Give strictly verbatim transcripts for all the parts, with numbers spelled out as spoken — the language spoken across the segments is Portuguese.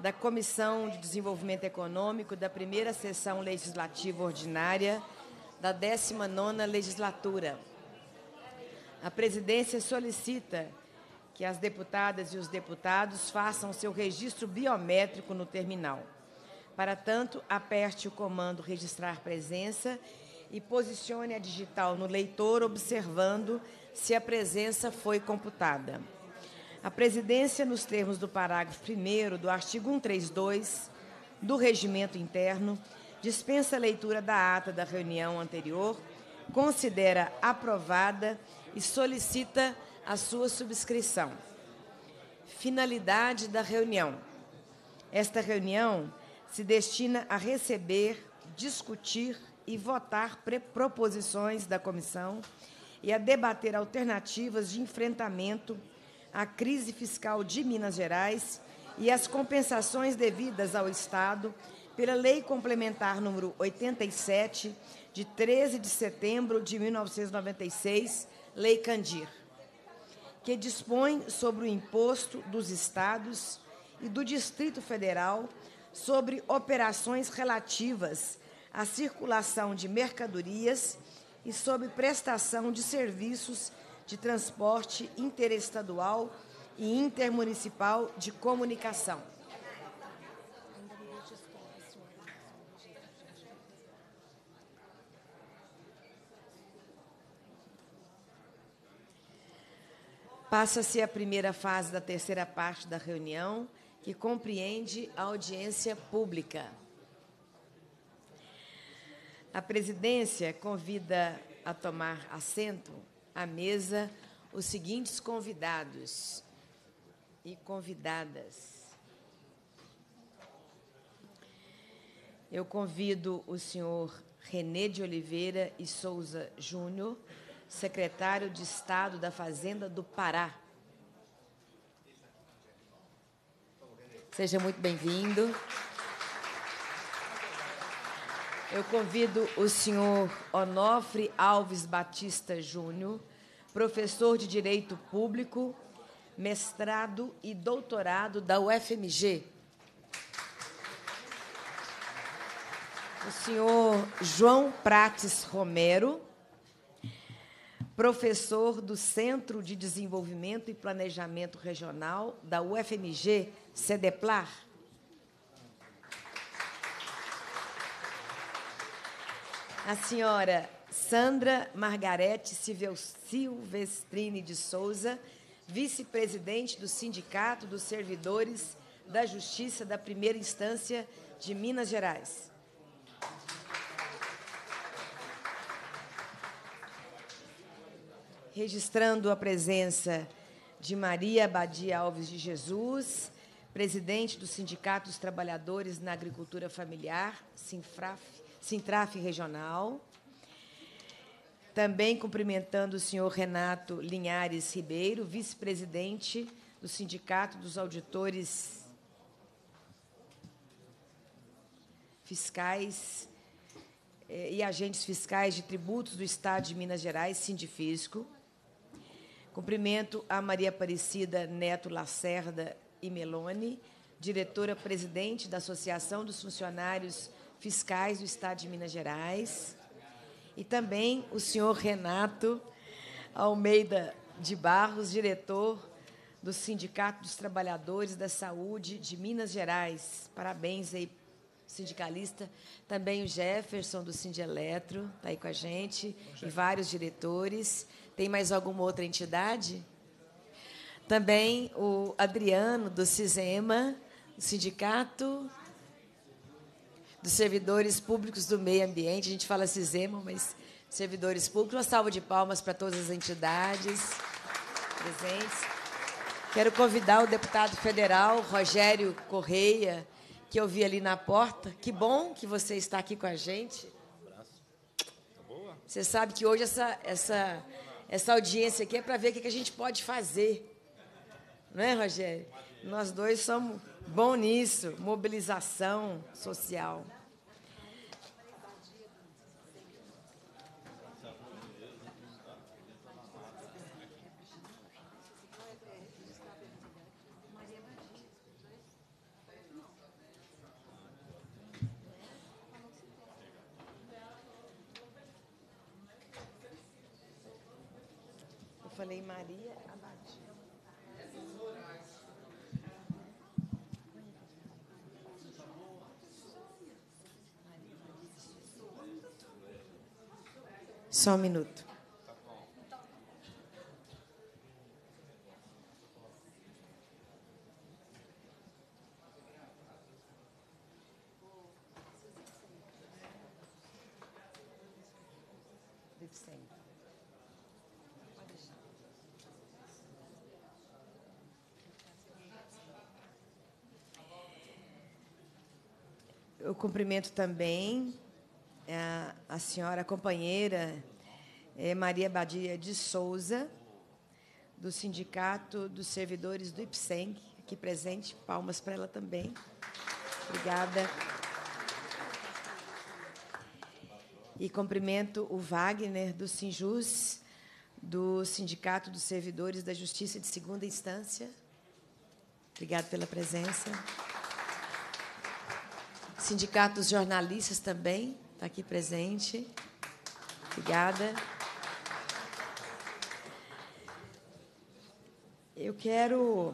da Comissão de Desenvolvimento Econômico da primeira sessão legislativa ordinária da décima nona legislatura. A presidência solicita que as deputadas e os deputados façam seu registro biométrico no terminal. Para tanto, aperte o comando registrar presença e posicione a digital no leitor, observando se a presença foi computada. A presidência, nos termos do parágrafo primeiro do artigo cento e trinta e dois do Regimento Interno, dispensa a leitura da ata da reunião anterior, considera aprovada e solicita a sua subscrição. Finalidade da reunião. Esta reunião se destina a receber, discutir e votar proposições da comissão e a debater alternativas de enfrentamento à crise fiscal de Minas Gerais e as compensações devidas ao Estado pela Lei Complementar número oitenta e sete, de treze de setembro de mil novecentos e noventa e seis, Lei Candir, que dispõe sobre o imposto dos Estados e do Distrito Federal sobre operações relativas à circulação de mercadorias e sobre prestação de serviços de transporte interestadual e intermunicipal de comunicação. Passa-se a primeira fase da terceira parte da reunião, que compreende a audiência pública. A presidência convida a tomar assento à mesa os seguintes convidados e convidadas. Eu convido o senhor René de Oliveira e Souza Júnior, secretário de Estado da Fazenda do Pará. Seja muito bem-vindo. Eu convido o senhor Onofre Alves Batista Júnior, professor de Direito Público, mestrado e doutorado da U F M G. O senhor João Prates Romero, professor do Centro de Desenvolvimento e Planejamento Regional da U F M G, CEDEPLAR. A senhora Sandra Margarete Silvestrini de Souza, vice-presidente do Sindicato dos Servidores da Justiça da Primeira Instância de Minas Gerais. Registrando a presença de Maria Badia Alves de Jesus, presidente do Sindicato dos Trabalhadores na Agricultura Familiar, Sinfraf, Sintraf Regional. Também cumprimentando o senhor Renato Linhares Ribeiro, vice-presidente do Sindicato dos Auditores Fiscais e Agentes Fiscais de Tributos do Estado de Minas Gerais, Sindifisco. Cumprimento a Maria Aparecida Neto Lacerda e Meloni, diretora-presidente da Associação dos Funcionários Fiscais do Estado de Minas Gerais, e também o senhor Renato Almeida de Barros, diretor do Sindicato dos Trabalhadores da Saúde de Minas Gerais. Parabéns aí, sindicalista. Também o Jefferson, do Sindeletro, está aí com a gente, e vários diretores. Tem mais alguma outra entidade? Também o Adriano, do CISEMA, do Sindicato dos Servidores Públicos do Meio Ambiente. A gente fala CISEMA, mas servidores públicos. Uma salva de palmas para todas as entidades presentes. Quero convidar o deputado federal Rogério Correia, que eu vi ali na porta. Que bom que você está aqui com a gente. Um abraço. Tá boa? Você sabe que hoje essa, essa, essa audiência aqui é para ver o que a gente pode fazer. Não é, Rogério? Nós dois somos bons nisso, mobilização social. falei Maria Abad. Só um minuto. Eu cumprimento também a, a senhora a companheira é, Maria Badia de Souza, do Sindicato dos Servidores do IPSENG, aqui presente. Palmas para ela também. Obrigada. E cumprimento o Wagner, do Sinjus, do Sindicato dos Servidores da Justiça de Segunda Instância. Obrigada pela presença. Sindicato dos Jornalistas também está aqui presente. Obrigada. Eu quero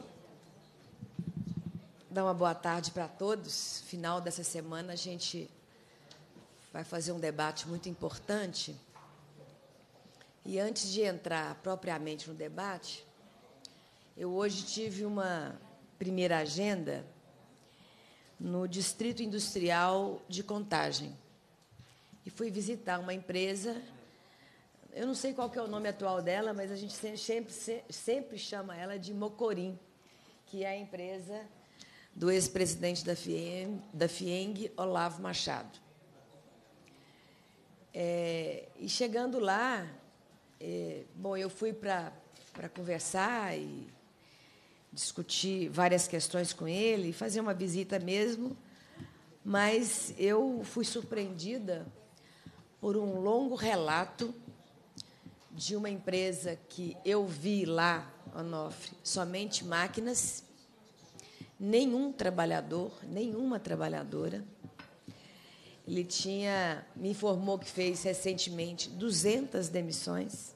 dar uma boa tarde para todos. Final dessa semana, a gente vai fazer um debate muito importante. E, antes de entrar propriamente no debate, eu hoje tive uma primeira agenda no Distrito Industrial de Contagem. E fui visitar uma empresa, eu não sei qual que é o nome atual dela, mas a gente sempre, sempre chama ela de Mocorim, que é a empresa do ex-presidente da FIENG, da FIENG, Olavo Machado. É, e, chegando lá, é, bom, eu fui para para conversar e discutir várias questões com ele, fazer uma visita mesmo, mas eu fui surpreendida por um longo relato de uma empresa que eu vi lá, Onofre, somente máquinas, nenhum trabalhador, nenhuma trabalhadora. Ele tinha, me informou que fez recentemente duzentas demissões.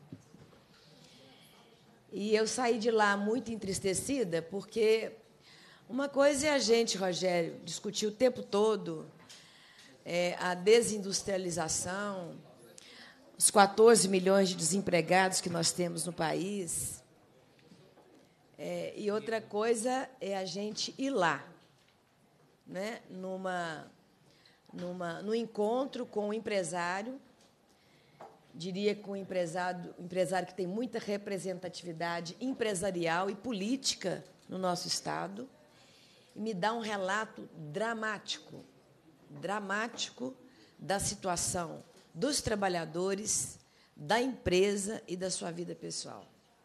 E eu saí de lá muito entristecida, porque uma coisa é a gente, Rogério, discutir o tempo todo é, a desindustrialização, os quatorze milhões de desempregados que nós temos no país, é, e outra coisa é a gente ir lá, né, numa, numa, num encontro com um empresário, diria com um empresário, empresário que tem muita representatividade empresarial e política no nosso Estado, e me dá um relato dramático, dramático da situação dos trabalhadores, da empresa e da sua vida pessoal.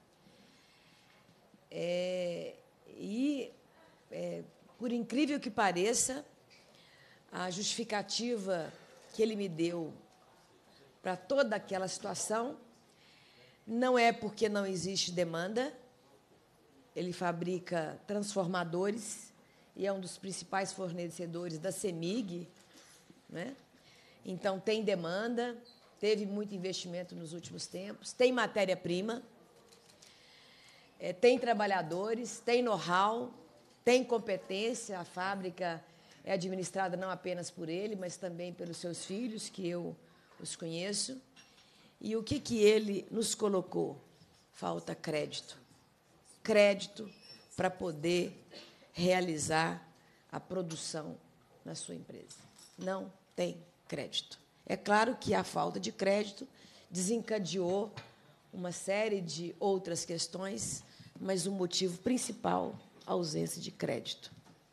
É, e, é, por incrível que pareça, a justificativa que ele me deu para toda aquela situação não é porque não existe demanda. Ele fabrica transformadores e é um dos principais fornecedores da CEMIG, né? Então, tem demanda, teve muito investimento nos últimos tempos, tem matéria-prima, é, tem trabalhadores, tem know-how, tem competência. A fábrica é administrada não apenas por ele, mas também pelos seus filhos, que eu os conheço. E o que, que ele nos colocou? Falta crédito. Crédito para poder realizar a produção na sua empresa. Não tem crédito. É claro que a falta de crédito desencadeou uma série de outras questões, mas o motivo principal, a ausência de crédito.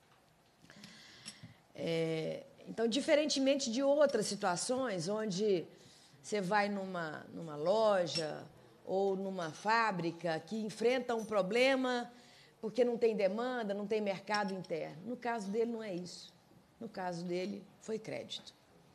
É, então, diferentemente de outras situações, onde você vai numa, numa loja ou numa fábrica que enfrenta um problema porque não tem demanda, não tem mercado interno. No caso dele, não é isso. No caso dele, foi crédito.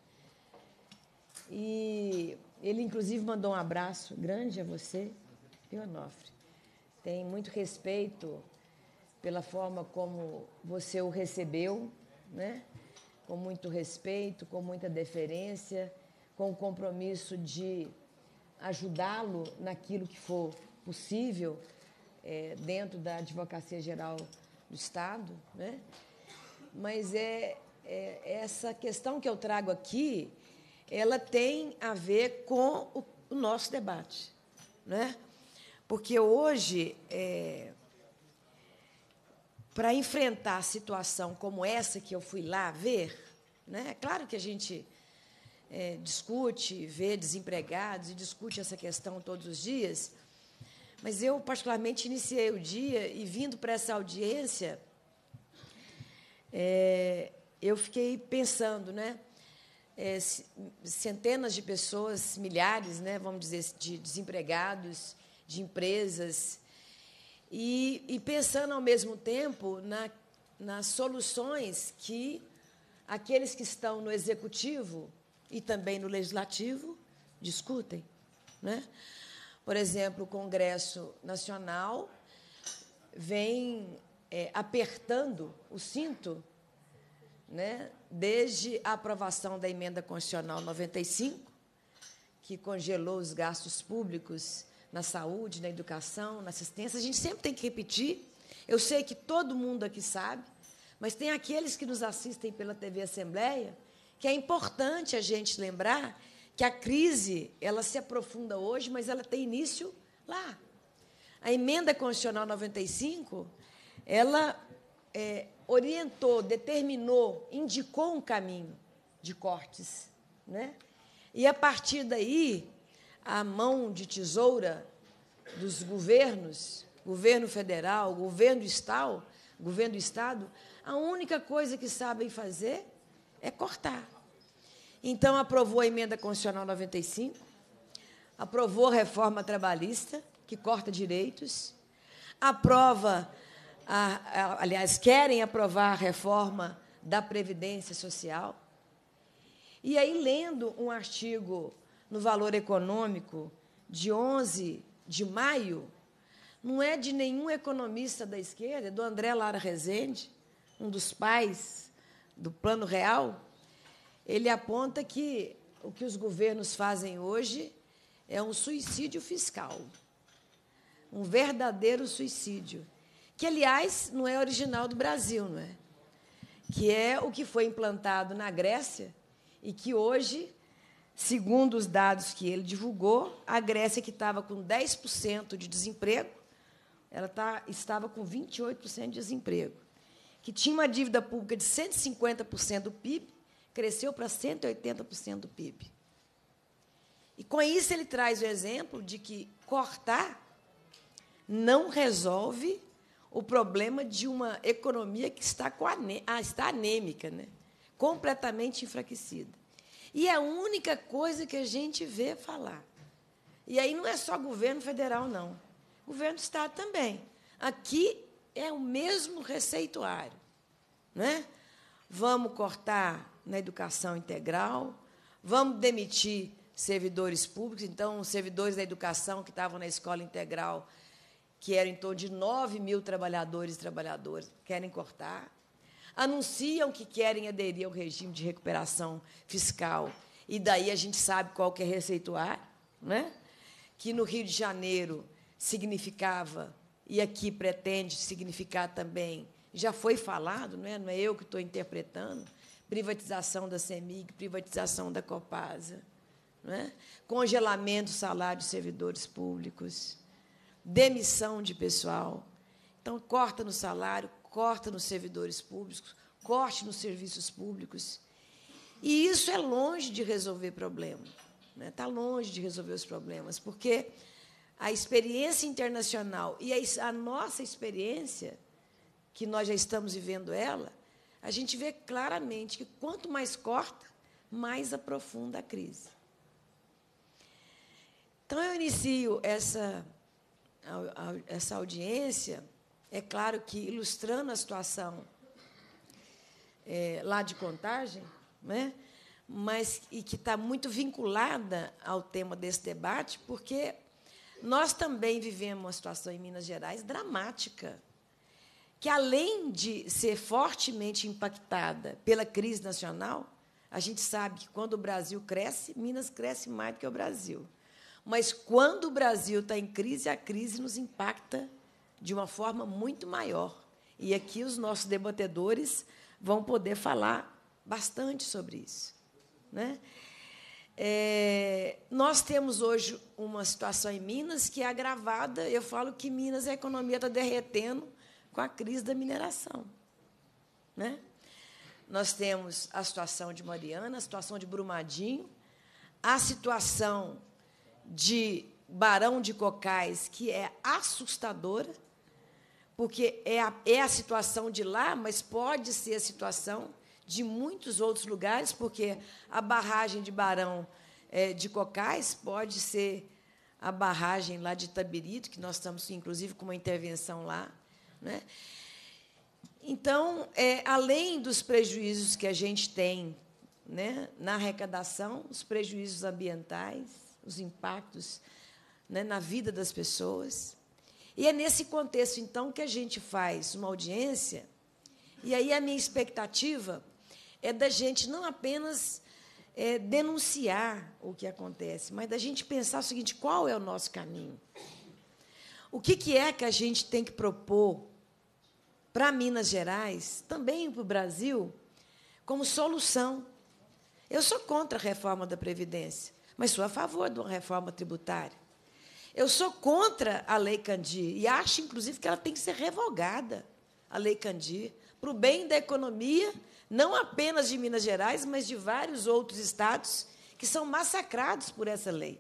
E ele, inclusive, mandou um abraço grande a você, viu, Onofre? Tem muito respeito pela forma como você o recebeu, né? Com muito respeito, com muita deferência, com o compromisso de ajudá-lo naquilo que for possível é, dentro da Advocacia Geral do Estado, né? Mas é, é essa questão que eu trago aqui, ela tem a ver com o, o nosso debate, né? Porque hoje, é, para enfrentar a situação como essa que eu fui lá ver, né? É claro que a gente é, discute, vê desempregados e discute essa questão todos os dias, mas eu, particularmente, iniciei o dia e, vindo para essa audiência, é, eu fiquei pensando, né? É, centenas de pessoas, milhares, né, vamos dizer, de desempregados, de empresas, e, e pensando, ao mesmo tempo, na, nas soluções que aqueles que estão no Executivo e também no Legislativo discutem, né? Por exemplo, o Congresso Nacional vem é, apertando o cinto, né, desde a aprovação da Emenda Constitucional noventa e cinco, que congelou os gastos públicos na saúde, na educação, na assistência. A gente sempre tem que repetir. Eu sei que todo mundo aqui sabe, mas tem aqueles que nos assistem pela T V Assembleia, que é importante a gente lembrar que a crise ela se aprofunda hoje, mas ela tem início lá. A Emenda Constitucional noventa e cinco, ela é, orientou, determinou, indicou um caminho de cortes, né? E, a partir daí, a mão de tesoura dos governos, governo federal, governo do Estado, governo do Estado, a única coisa que sabem fazer é cortar. Então, aprovou a Emenda Constitucional noventa e cinco, aprovou a reforma trabalhista, que corta direitos, aprova, a, a, aliás, querem aprovar a reforma da Previdência Social. E aí, lendo um artigo no Valor Econômico, de onze de maio, não é de nenhum economista da esquerda, é do André Lara Rezende, um dos pais do Plano Real. Ele aponta que o que os governos fazem hoje é um suicídio fiscal, um verdadeiro suicídio, que, aliás, não é original do Brasil, não é? Que é o que foi implantado na Grécia e que, hoje, segundo os dados que ele divulgou, a Grécia, que estava com dez por cento de desemprego, ela tá, estava com vinte e oito por cento de desemprego, que tinha uma dívida pública de cento e cinquenta por cento do P I B, cresceu para cento e oitenta por cento do P I B. E, com isso, ele traz o exemplo de que cortar não resolve o problema de uma economia que está, com ane... ah, está anêmica, né? Completamente enfraquecida. E é a única coisa que a gente vê falar. E aí não é só governo federal, não. O governo do Estado também. Aqui é o mesmo receituário, né? Vamos cortar na educação integral, vamos demitir servidores públicos. Então, os servidores da educação que estavam na escola integral, que eram em torno de nove mil trabalhadores e trabalhadoras, querem cortar. Anunciam que querem aderir ao regime de recuperação fiscal, e daí a gente sabe qual que é receituário, né? Que no Rio de Janeiro significava, e aqui pretende significar também, já foi falado, não é, não é eu que estou interpretando, privatização da CEMIG, privatização da Copasa, não é? Congelamento do salário dos servidores públicos, demissão de pessoal. Então, corta no salário, corta nos servidores públicos, corte nos serviços públicos. E isso é longe de resolver problema, né? Está longe de resolver os problemas, porque a experiência internacional e a, a nossa experiência, que nós já estamos vivendo ela, a gente vê claramente que, quanto mais corta, mais aprofunda a crise. Então, eu inicio essa, essa audiência, é claro que ilustrando a situação é, lá de Contagem, né? Mas e que está muito vinculada ao tema desse debate, porque nós também vivemos uma situação em Minas Gerais dramática, que, além de ser fortemente impactada pela crise nacional, a gente sabe que, quando o Brasil cresce, Minas cresce mais do que o Brasil. Mas, quando o Brasil está em crise, a crise nos impacta de uma forma muito maior. E aqui os nossos debatedores vão poder falar bastante sobre isso, né? É, nós temos hoje uma situação em Minas que é agravada. Eu falo que Minas, a economia está derretendo com a crise da mineração, né? Nós temos a situação de Mariana, a situação de Brumadinho, a situação de Barão de Cocais, que é assustadora, porque é a, é a situação de lá, mas pode ser a situação de muitos outros lugares, porque a barragem de Barão é, de Cocais pode ser a barragem lá de Itabirito, que nós estamos, inclusive, com uma intervenção lá, né? Então, é, além dos prejuízos que a gente tem, né, na arrecadação, os prejuízos ambientais, os impactos, né, na vida das pessoas. E é nesse contexto, então, que a gente faz uma audiência, e aí a minha expectativa é da gente não apenas é, denunciar o que acontece, mas da gente pensar o seguinte: qual é o nosso caminho? O que, que é que a gente tem que propor para Minas Gerais, também para o Brasil, como solução? Eu sou contra a reforma da Previdência, mas sou a favor de uma reforma tributária. Eu sou contra a Lei Candir e acho, inclusive, que ela tem que ser revogada, a Lei Candir, para o bem da economia, não apenas de Minas Gerais, mas de vários outros estados que são massacrados por essa lei.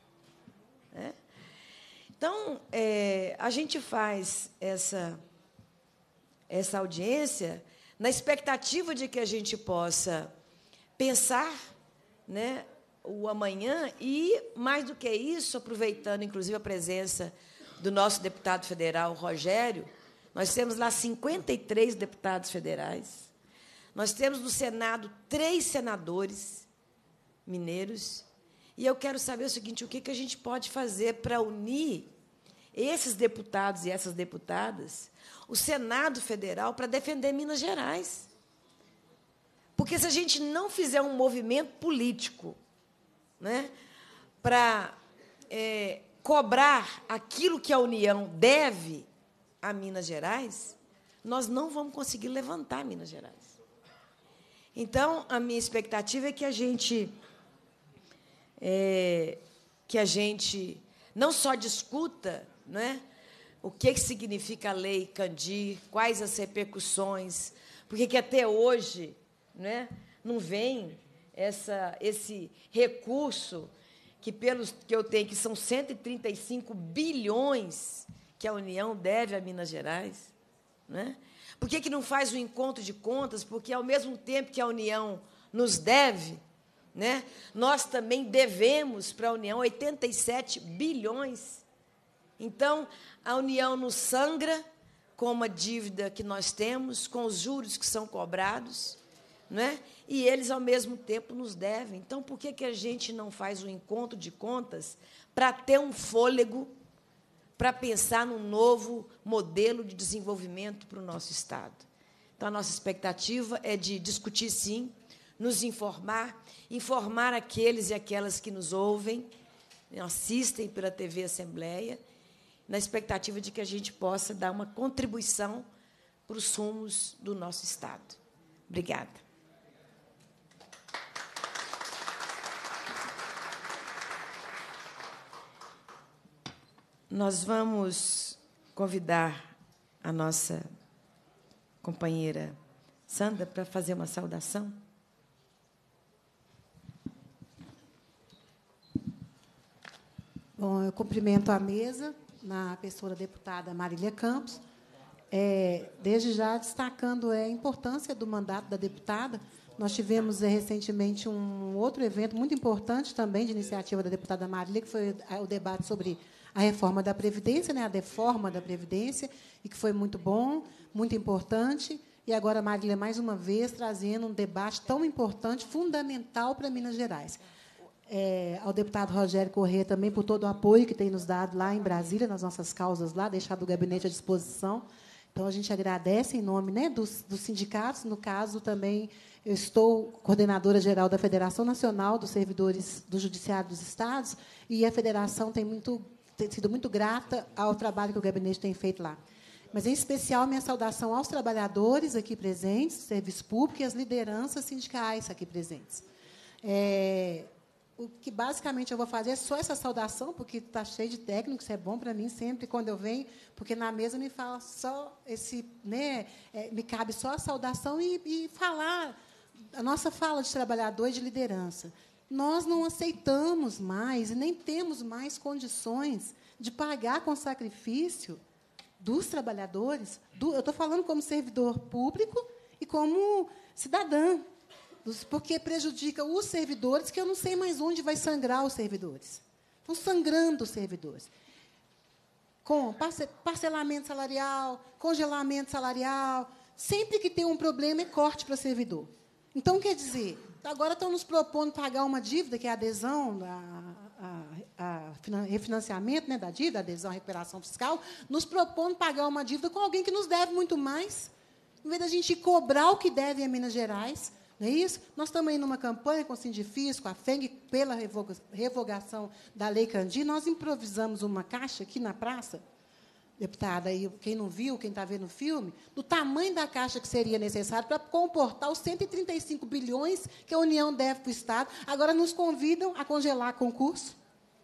É? Então, é, a gente faz essa, essa audiência na expectativa de que a gente possa pensar, né, o amanhã e, mais do que isso, aproveitando, inclusive, a presença do nosso deputado federal, Rogério. Nós temos lá cinquenta e três deputados federais. Nós temos no Senado três senadores mineiros. E eu quero saber o seguinte: o que a gente pode fazer para unir esses deputados e essas deputadas, o Senado Federal, para defender Minas Gerais? Porque, se a gente não fizer um movimento político, né, para é, cobrar aquilo que a União deve a Minas Gerais, nós não vamos conseguir levantar Minas Gerais. Então, a minha expectativa é que a gente, é, que a gente não só discuta, né, o que significa a Lei Candir, quais as repercussões, porque que até hoje, né, não vem essa, esse recurso que, pelos que eu tenho, que são cento e trinta e cinco bilhões que a União deve a Minas Gerais, né? Por que que não faz um encontro de contas? Porque, ao mesmo tempo que a União nos deve, né, nós também devemos para a União oitenta e sete bilhões. Então, a União nos sangra com uma dívida que nós temos, com os juros que são cobrados, né? E eles, ao mesmo tempo, nos devem. Então, por que que a gente não faz um encontro de contas para ter um fôlego, para pensar num novo modelo de desenvolvimento para o nosso Estado? Então, a nossa expectativa é de discutir, sim, nos informar, informar aqueles e aquelas que nos ouvem, assistem pela T V Assembleia, na expectativa de que a gente possa dar uma contribuição para os rumos do nosso Estado. Obrigada. Nós vamos convidar a nossa companheira Sandra para fazer uma saudação. Bom, eu cumprimento a mesa, na pessoa da deputada Marília Campos, é, desde já destacando é, a importância do mandato da deputada. Nós tivemos é, recentemente um outro evento muito importante também de iniciativa da deputada Marília, que foi o debate sobre a reforma da Previdência, né, a deforma da Previdência, e que foi muito bom, muito importante. E agora a Marília, mais uma vez, trazendo um debate tão importante, fundamental para Minas Gerais. É, ao deputado Rogério Corrêa também por todo o apoio que tem nos dado lá em Brasília, nas nossas causas lá, deixado o gabinete à disposição. Então, a gente agradece em nome, né, dos, dos sindicatos. No caso, também, eu estou coordenadora geral da Federação Nacional dos Servidores do Judiciário dos Estados, e a federação tem, muito, tem sido muito grata ao trabalho que o gabinete tem feito lá. Mas, em especial, minha saudação aos trabalhadores aqui presentes, do serviço público, e às lideranças sindicais aqui presentes. É, o que, basicamente, eu vou fazer é só essa saudação, porque está cheio de técnicos, isso é bom para mim sempre, quando eu venho, porque na mesa me fala só esse, né, é, me cabe só a saudação e, e falar a nossa fala de trabalhador e de liderança. Nós não aceitamos mais e nem temos mais condições de pagar com sacrifício dos trabalhadores, do, eu estou falando como servidor público e como cidadã, porque prejudica os servidores, que eu não sei mais onde vai sangrar os servidores. Estão sangrando os servidores. Com parcelamento salarial, congelamento salarial, sempre que tem um problema é corte para servidor. Então, quer dizer, agora estão nos propondo pagar uma dívida, que é a adesão, a, a, a refinanciamento, né, da dívida, a adesão à recuperação fiscal, nos propondo pagar uma dívida com alguém que nos deve muito mais, em vez da gente cobrar o que deve a Minas Gerais. Não é isso? Nós estamos aí numa campanha com o Sindifis, com a F E N G, pela revoga, revogação da Lei Candir. Nós improvisamos uma caixa aqui na praça, deputada, aí, quem não viu, quem está vendo o filme, do tamanho da caixa que seria necessário para comportar os cento e trinta e cinco bilhões que a União deve para o Estado. Agora nos convidam a congelar concurso.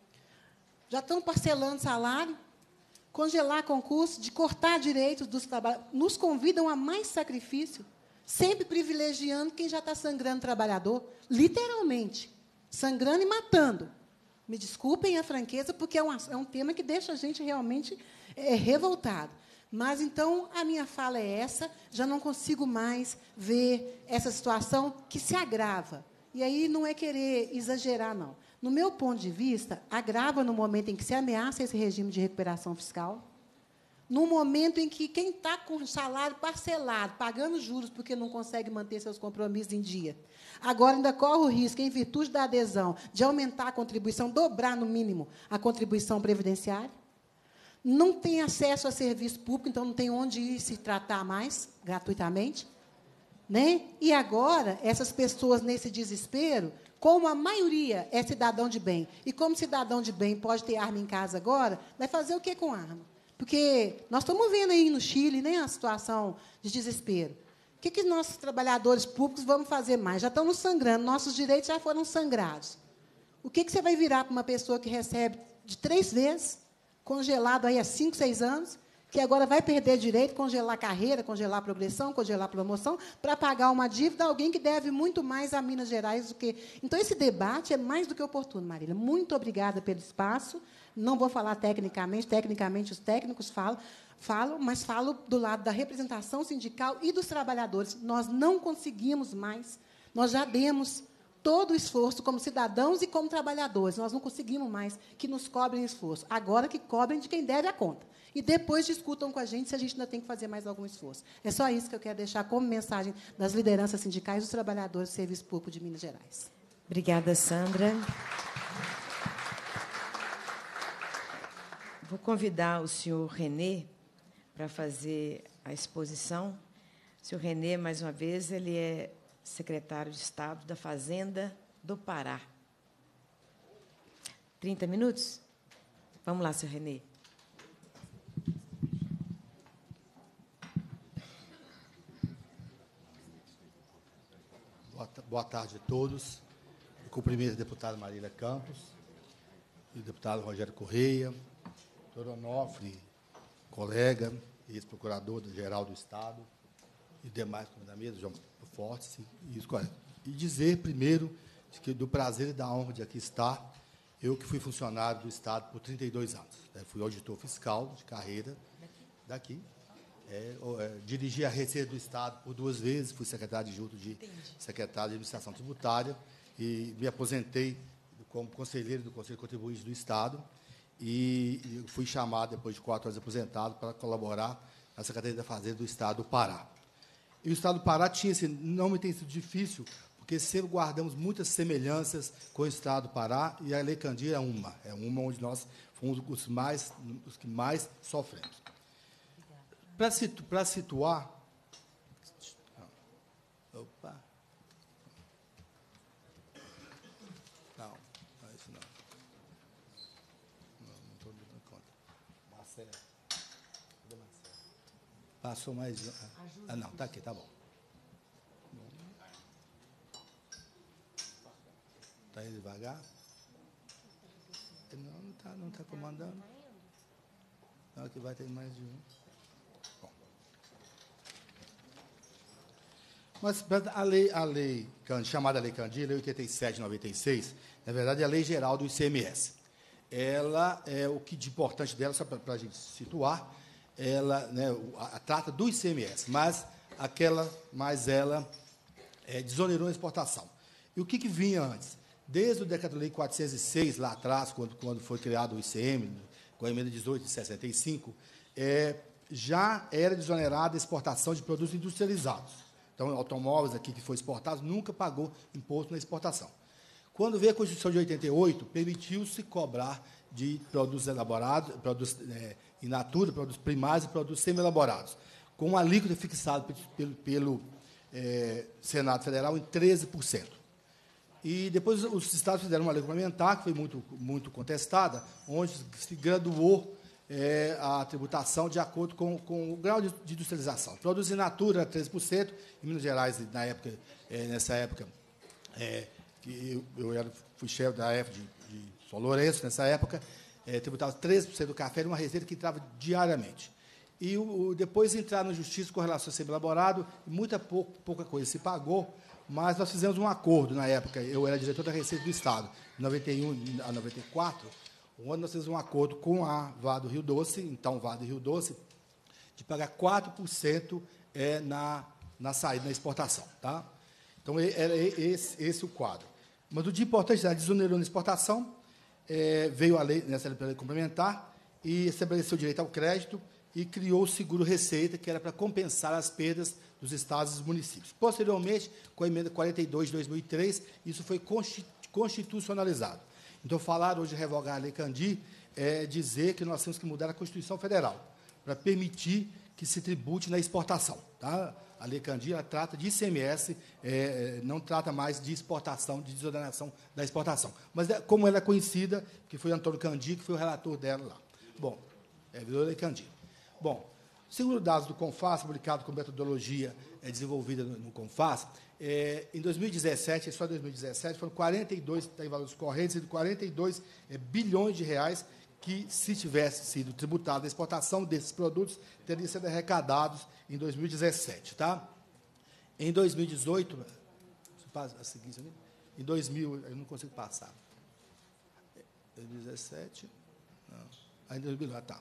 Já estão parcelando salário, congelar concurso, de cortar direitos dos trabalhadores. Nos convidam a mais sacrifício, sempre privilegiando quem já está sangrando trabalhador, literalmente, sangrando e matando. Me desculpem a franqueza, porque é um, é um tema que deixa a gente realmente é, revoltado. Mas, então, a minha fala é essa, já não consigo mais ver essa situação que se agrava. E aí não é querer exagerar, não. No meu ponto de vista, agrava no momento em que se ameaça esse regime de recuperação fiscal, no momento em que quem está com salário parcelado, pagando juros porque não consegue manter seus compromissos em dia, agora ainda corre o risco, em virtude da adesão, de aumentar a contribuição, dobrar, no mínimo, a contribuição previdenciária, não tem acesso a serviço público, então não tem onde ir se tratar mais, gratuitamente. Né? E agora, essas pessoas, nesse desespero, como a maioria é cidadão de bem, e como cidadão de bem pode ter arma em casa agora, vai fazer o quê com arma? Porque nós estamos vendo aí no Chile, né, a situação de desespero. O que, que nossos trabalhadores públicos vamos fazer mais? Já estamos sangrando, nossos direitos já foram sangrados. O que, que você vai virar para uma pessoa que recebe de três vezes, congelado aí há cinco, seis anos, que agora vai perder direito, congelar carreira, congelar progressão, congelar promoção, para pagar uma dívida a alguém que deve muito mais a Minas Gerais do que... Então, esse debate é mais do que oportuno, Marília. Muito obrigada pelo espaço. Não vou falar tecnicamente, tecnicamente os técnicos falam, falam, mas falo do lado da representação sindical e dos trabalhadores. Nós não conseguimos mais, nós já demos todo o esforço como cidadãos e como trabalhadores. Nós não conseguimos mais que nos cobrem esforço. Agora que cobrem de quem deve a conta. E depois discutam com a gente se a gente ainda tem que fazer mais algum esforço. É só isso que eu quero deixar como mensagem das lideranças sindicais dos trabalhadores do Serviço Público de Minas Gerais. Obrigada, Sandra. Vou convidar o senhor Renê para fazer a exposição. O senhor Renê, mais uma vez, ele é secretário de Estado da Fazenda do Pará. trinta minutos? Vamos lá, senhor Renê. Boa tarde a todos. Eu cumprimento a deputada Marília Campos e o deputado Rogério Correia, doutor Onofre, colega, ex-procurador-geral do Estado, e demais da mesa, João Fortes, e isso correto. E dizer, primeiro, que do prazer e da honra de aqui estar, eu que fui funcionário do Estado por trinta e dois anos. Né? Fui auditor fiscal de carreira daqui. É, é, dirigi a Receita do Estado por duas vezes, fui secretário adjunto de Entendi. secretário de Administração Tributária e me aposentei como conselheiro do Conselho Contribuinte do Estado e, e fui chamado, depois de quatro anos aposentado, para colaborar na Secretaria da Fazenda do Estado do Pará. E o Estado do Pará tinha, assim, não me tem sido difícil, porque sempre guardamos muitas semelhanças com o Estado do Pará, e a Lei Candir é uma, é uma onde nós fomos os, mais, os que mais sofremos. Para situ, situar... Opa! Não, não é isso não. Não estou me dando conta. Marcelo. Cadê Marcelo? Passou mais... Ah, não, está aqui, tá bom. Está indo devagar? Não, não está não tá comandando. Não, aqui vai ter mais de um. Bom. Mas a lei, a lei chamada Lei Candir, a Lei oitenta e sete de noventa e seis, na verdade é a Lei Geral do I C M S. Ela, é o que de importante dela, só para a gente situar, ela, né, a, a trata do I C M S, mas aquela, mas ela é, desonerou a exportação. E o que, que vinha antes? Desde o Decreto-Lei quatrocentos e seis, lá atrás, quando, quando foi criado o I C M, com a emenda dezoito de sessenta e cinco, é, já era desonerada a exportação de produtos industrializados. Então, automóveis aqui que foi exportados nunca pagou imposto na exportação. Quando veio a Constituição de oitenta e oito, permitiu-se cobrar de produtos elaborados, produtos é, in natura, produtos primários e produtos semi-elaborados, com uma alíquota fixada pelo, pelo é, Senado Federal em treze por cento. E depois os estados fizeram uma lei complementar, que foi muito, muito contestada, onde se graduou é, a tributação de acordo com, com o grau de, de industrialização. Produtos in natura, treze por cento, em Minas Gerais, na época, é, nessa época, é, que eu, eu era, fui chefe da F de, de São Lourenço, nessa época, é, tributava treze por cento do café, era uma receita que entrava diariamente. E o, depois entraram na justiça com relação a semi-elaborado, e muita pouca, pouca coisa se pagou, mas nós fizemos um acordo na época, eu era diretor da Receita do Estado, de noventa e um a noventa e quatro, onde nós fizemos um acordo com a Vale do Rio Doce, então Vale do Rio Doce, de pagar quatro por cento é, na, na saída, na exportação. Tá? Então, era esse, esse o quadro. Mas o de importante, a desonerou na exportação, é, veio a lei, nessa lei complementar, e estabeleceu o direito ao crédito, e criou o seguro-receita, que era para compensar as perdas dos estados e dos municípios. Posteriormente, com a emenda quarenta e dois de dois mil e três, isso foi constitucionalizado. Então, falar hoje de revogar a Lei Candir é dizer que nós temos que mudar a Constituição Federal para permitir que se tribute na exportação. Tá? A Lei Candir ela trata de I C M S, é, não trata mais de exportação, de desoneração da exportação. Mas, como ela é conhecida, que foi Antônio Candir, que foi o relator dela lá. Bom, é, virou Lei Candir. Bom, segundo dados do CONFAS, publicado com metodologia é, desenvolvida no, no CONFAS, é, em dois mil e dezessete, só em dois mil e dezessete, foram quarenta e dois, em valores correntes, quarenta e dois é, bilhões de reais que, se tivesse sido tributada a exportação desses produtos, teriam sido arrecadados em dois mil e dezessete. Tá? Em dois mil e dezoito, a seguinte, em dois mil, eu não consigo passar. dois mil e dezessete, não, aí em dois mil, ah, tá.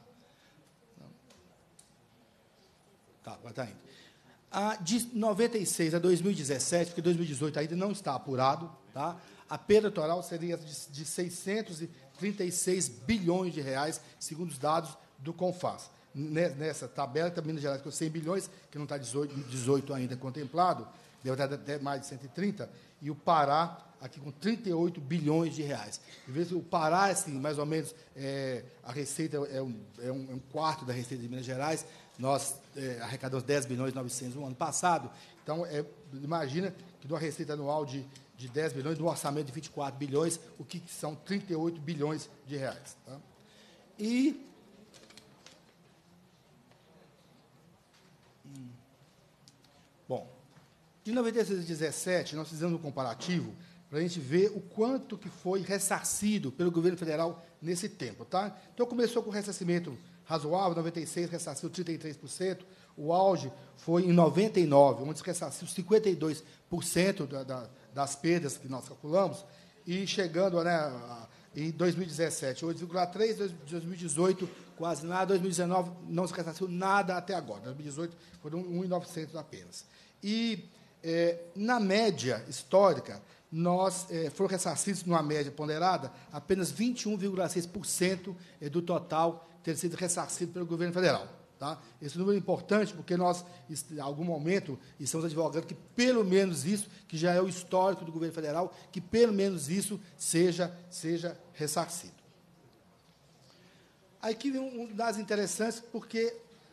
Tá, agora está indo. A, de noventa e seis a dois mil e dezessete, porque dois mil e dezoito ainda não está apurado, tá? A perda total seria de, de seiscentos e trinta e seis bilhões de reais, segundo os dados do CONFAS. Nessa tabela, também Minas Gerais com cem bilhões, que não está dezoito, dezoito ainda contemplado, deve estar até mais de cento e trinta, e o Pará, aqui com trinta e oito bilhões de reais. Em vez do Pará, assim, mais ou menos, é, a receita é um, é, um, é um quarto da receita de Minas Gerais, nós é, arrecadamos dez bilhões e novecentos no ano passado, então, é, imagina que de uma receita anual de, de dez bilhões, de um orçamento de vinte e quatro bilhões, o que são trinta e oito bilhões de reais. Tá? E... Hum, bom, de noventa e seis a dezessete, nós fizemos um comparativo para a gente ver o quanto que foi ressarcido pelo governo federal nesse tempo. Tá? Então, começou com ressarcimento razoável, em noventa e seis ressarciu trinta e três por cento, o auge foi em noventa e nove, onde se ressarciu cinquenta e dois por cento da, da, das perdas que nós calculamos, e chegando, né, em dois mil e dezessete, oito vírgula três por cento, dois mil e dezoito, quase nada, dois mil e dezenove, não se ressarciu nada até agora, dois mil e dezoito foram um milhão e novecentos apenas. E, é, na média histórica, nós é, foram ressarcidos, numa média ponderada, apenas vinte e um vírgula seis por cento do total ter sido ressarcido pelo governo federal. Tá? Esse número é importante porque nós, em algum momento, estamos advogando que, pelo menos isso, que já é o histórico do governo federal, que, pelo menos isso, seja, seja ressarcido. Aqui vem um dado interessante, porque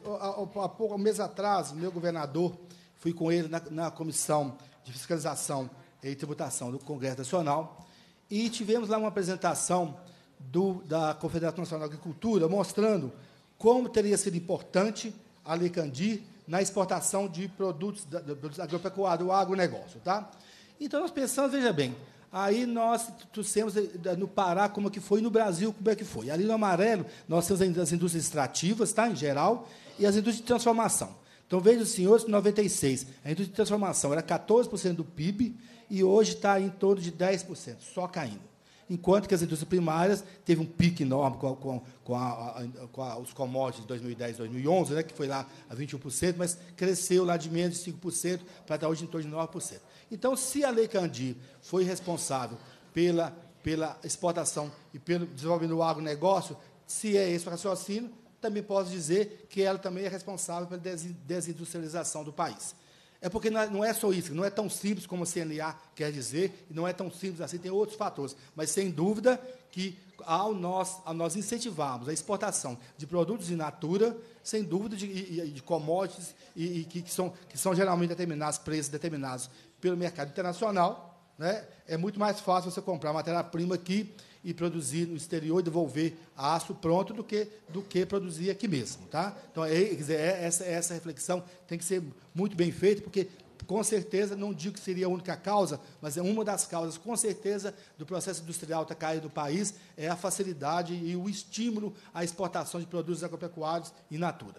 há pouco um mês atrás, o meu governador, fui com ele na, na Comissão de Fiscalização e Tributação do Congresso Nacional, e tivemos lá uma apresentação do, da Confederação Nacional de Agricultura, mostrando como teria sido importante a Lei Candir na exportação de produtos, da, de produtos agropecuários, o agronegócio. Tá? Então, nós pensamos, veja bem, aí nós trouxemos no Pará como é que foi, no Brasil como é que foi. Ali no amarelo, nós temos as indústrias extrativas, tá, em geral, e as indústrias de transformação. Então, veja os senhores, em noventa e seis, a indústria de transformação era quatorze por cento do P I B e hoje está em torno de dez por cento, só caindo. Enquanto que as indústrias primárias teve um pique enorme com, com, com, a, a, com a, os commodities de dois mil e dez, dois mil e onze, né, que foi lá a vinte e um por cento, mas cresceu lá de menos de cinco por cento para estar hoje em torno de nove por cento. Então, se a Lei Candir foi responsável pela, pela exportação e pelo desenvolvimento do agronegócio, se é esse o raciocínio, também posso dizer que ela também é responsável pela desindustrialização do país. É porque não é só isso, não é tão simples como a C N A quer dizer, e não é tão simples assim, tem outros fatores. Mas, sem dúvida, que ao nós, ao nós incentivarmos a exportação de produtos in natura, sem dúvida, de, de, de commodities, e, e que, que, são, que são geralmente determinados, preços determinados pelo mercado internacional, né, é muito mais fácil você comprar matéria-prima aqui e produzir no exterior e devolver aço pronto do que, do que produzir aqui mesmo. Tá? Então, é, quer dizer, é, essa, essa reflexão tem que ser muito bem feita, porque, com certeza, não digo que seria a única causa, mas é uma das causas, com certeza, do processo industrial estar caindo do país, é a facilidade e o estímulo à exportação de produtos agropecuários in natura.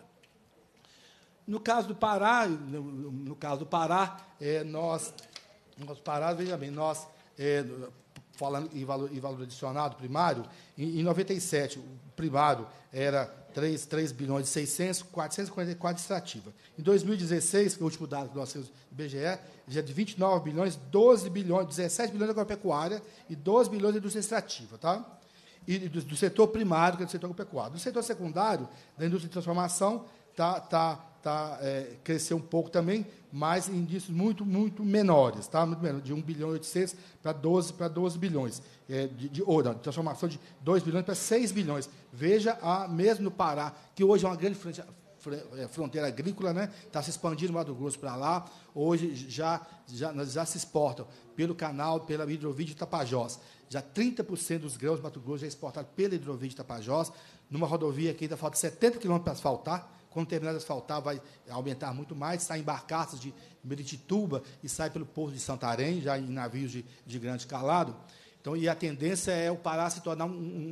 No caso do Pará, no, no caso do Pará, é, nós, nós Pará, veja bem, nós... É, falando em valor, em valor adicionado primário, em, em noventa e sete, o primário era três bilhões e seiscentos, quatrocentos e quarenta e quatro extrativa. Em dois mil e dezesseis, que é o último dado que nós temos do I B G E, já é de vinte e nove bilhões, doze bilhões, dezessete bilhões de agropecuária e doze bilhões de indústria extrativa. Tá? E do, do setor primário, que é do setor agropecuário. Do setor secundário, da indústria de transformação, tá, tá, tá, é, cresceu um pouco também, mas em indícios muito, muito menores, tá? Muito menor, de um bilhão e oitocentos para doze bilhões, é, de, de, ou não, de transformação de dois bilhões para seis bilhões. Veja, a, mesmo no Pará, que hoje é uma grande frente, fronteira agrícola, né? Está se expandindo o Mato Grosso para lá, hoje já, já, já se exportam pelo canal, pela hidrovia de Tapajós. Já trinta por cento dos grãos do Mato Grosso já é exportado pela hidrovia de Tapajós, numa rodovia que ainda falta setenta quilômetros para asfaltar. Quando terminar de asfaltar, vai aumentar muito mais, sai em barcaças de Meritituba e sai pelo Porto de Santarém, já em navios de, de grande calado. Então, e a tendência é o Pará se tornar um,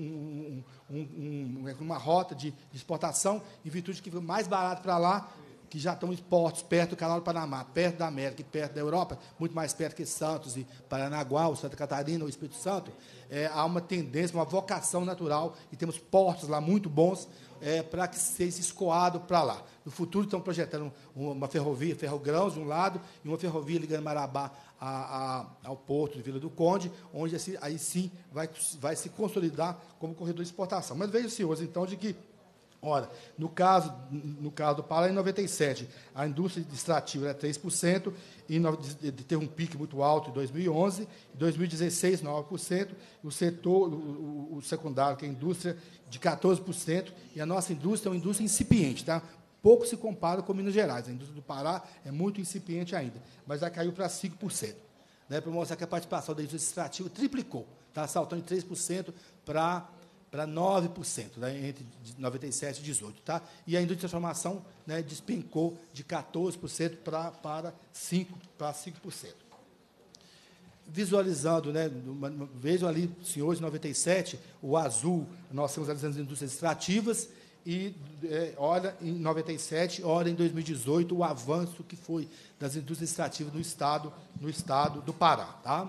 um, um, um, uma rota de, de exportação, em virtude de que fica mais barato para lá, que já estão exportos perto do Canal do Panamá, perto da América e perto da Europa, muito mais perto que Santos e Paranaguá, ou Santa Catarina, ou Espírito Santo. É, há uma tendência, uma vocação natural, e temos portos lá muito bons, É, para que seja escoado para lá. No futuro, estão projetando uma ferrovia, Ferrogrãos, de um lado, e uma ferrovia ligando Marabá a, a, ao porto de Vila do Conde, onde assim, aí sim vai, vai se consolidar como corredor de exportação. Mas veja, senhores, então, de que, ora, no caso, no caso do Pará, em noventa e sete, a indústria extrativa era três por cento, e teve um pique muito alto em dois mil e onze, em dois mil e dezesseis, nove por cento, o setor, o, o secundário, que é a indústria, de quatorze por cento, e a nossa indústria é uma indústria incipiente, tá? Pouco se compara com Minas Gerais. A indústria do Pará é muito incipiente ainda, mas já caiu para cinco por cento. Né, para mostrar que a participação da indústria extrativa triplicou, está saltando de três por cento para para nove por cento, né, entre noventa e sete e dezoito. Tá? E a indústria de transformação, né, despencou de quatorze por cento para, para cinco por cento. Visualizando, né, vejam ali, senhores, em noventa e sete, o azul, nós temos as indústrias extrativas, e é, olha em noventa e sete, olha em dois mil e dezoito, o avanço que foi das indústrias extrativas no estado, no estado do Pará. Tá?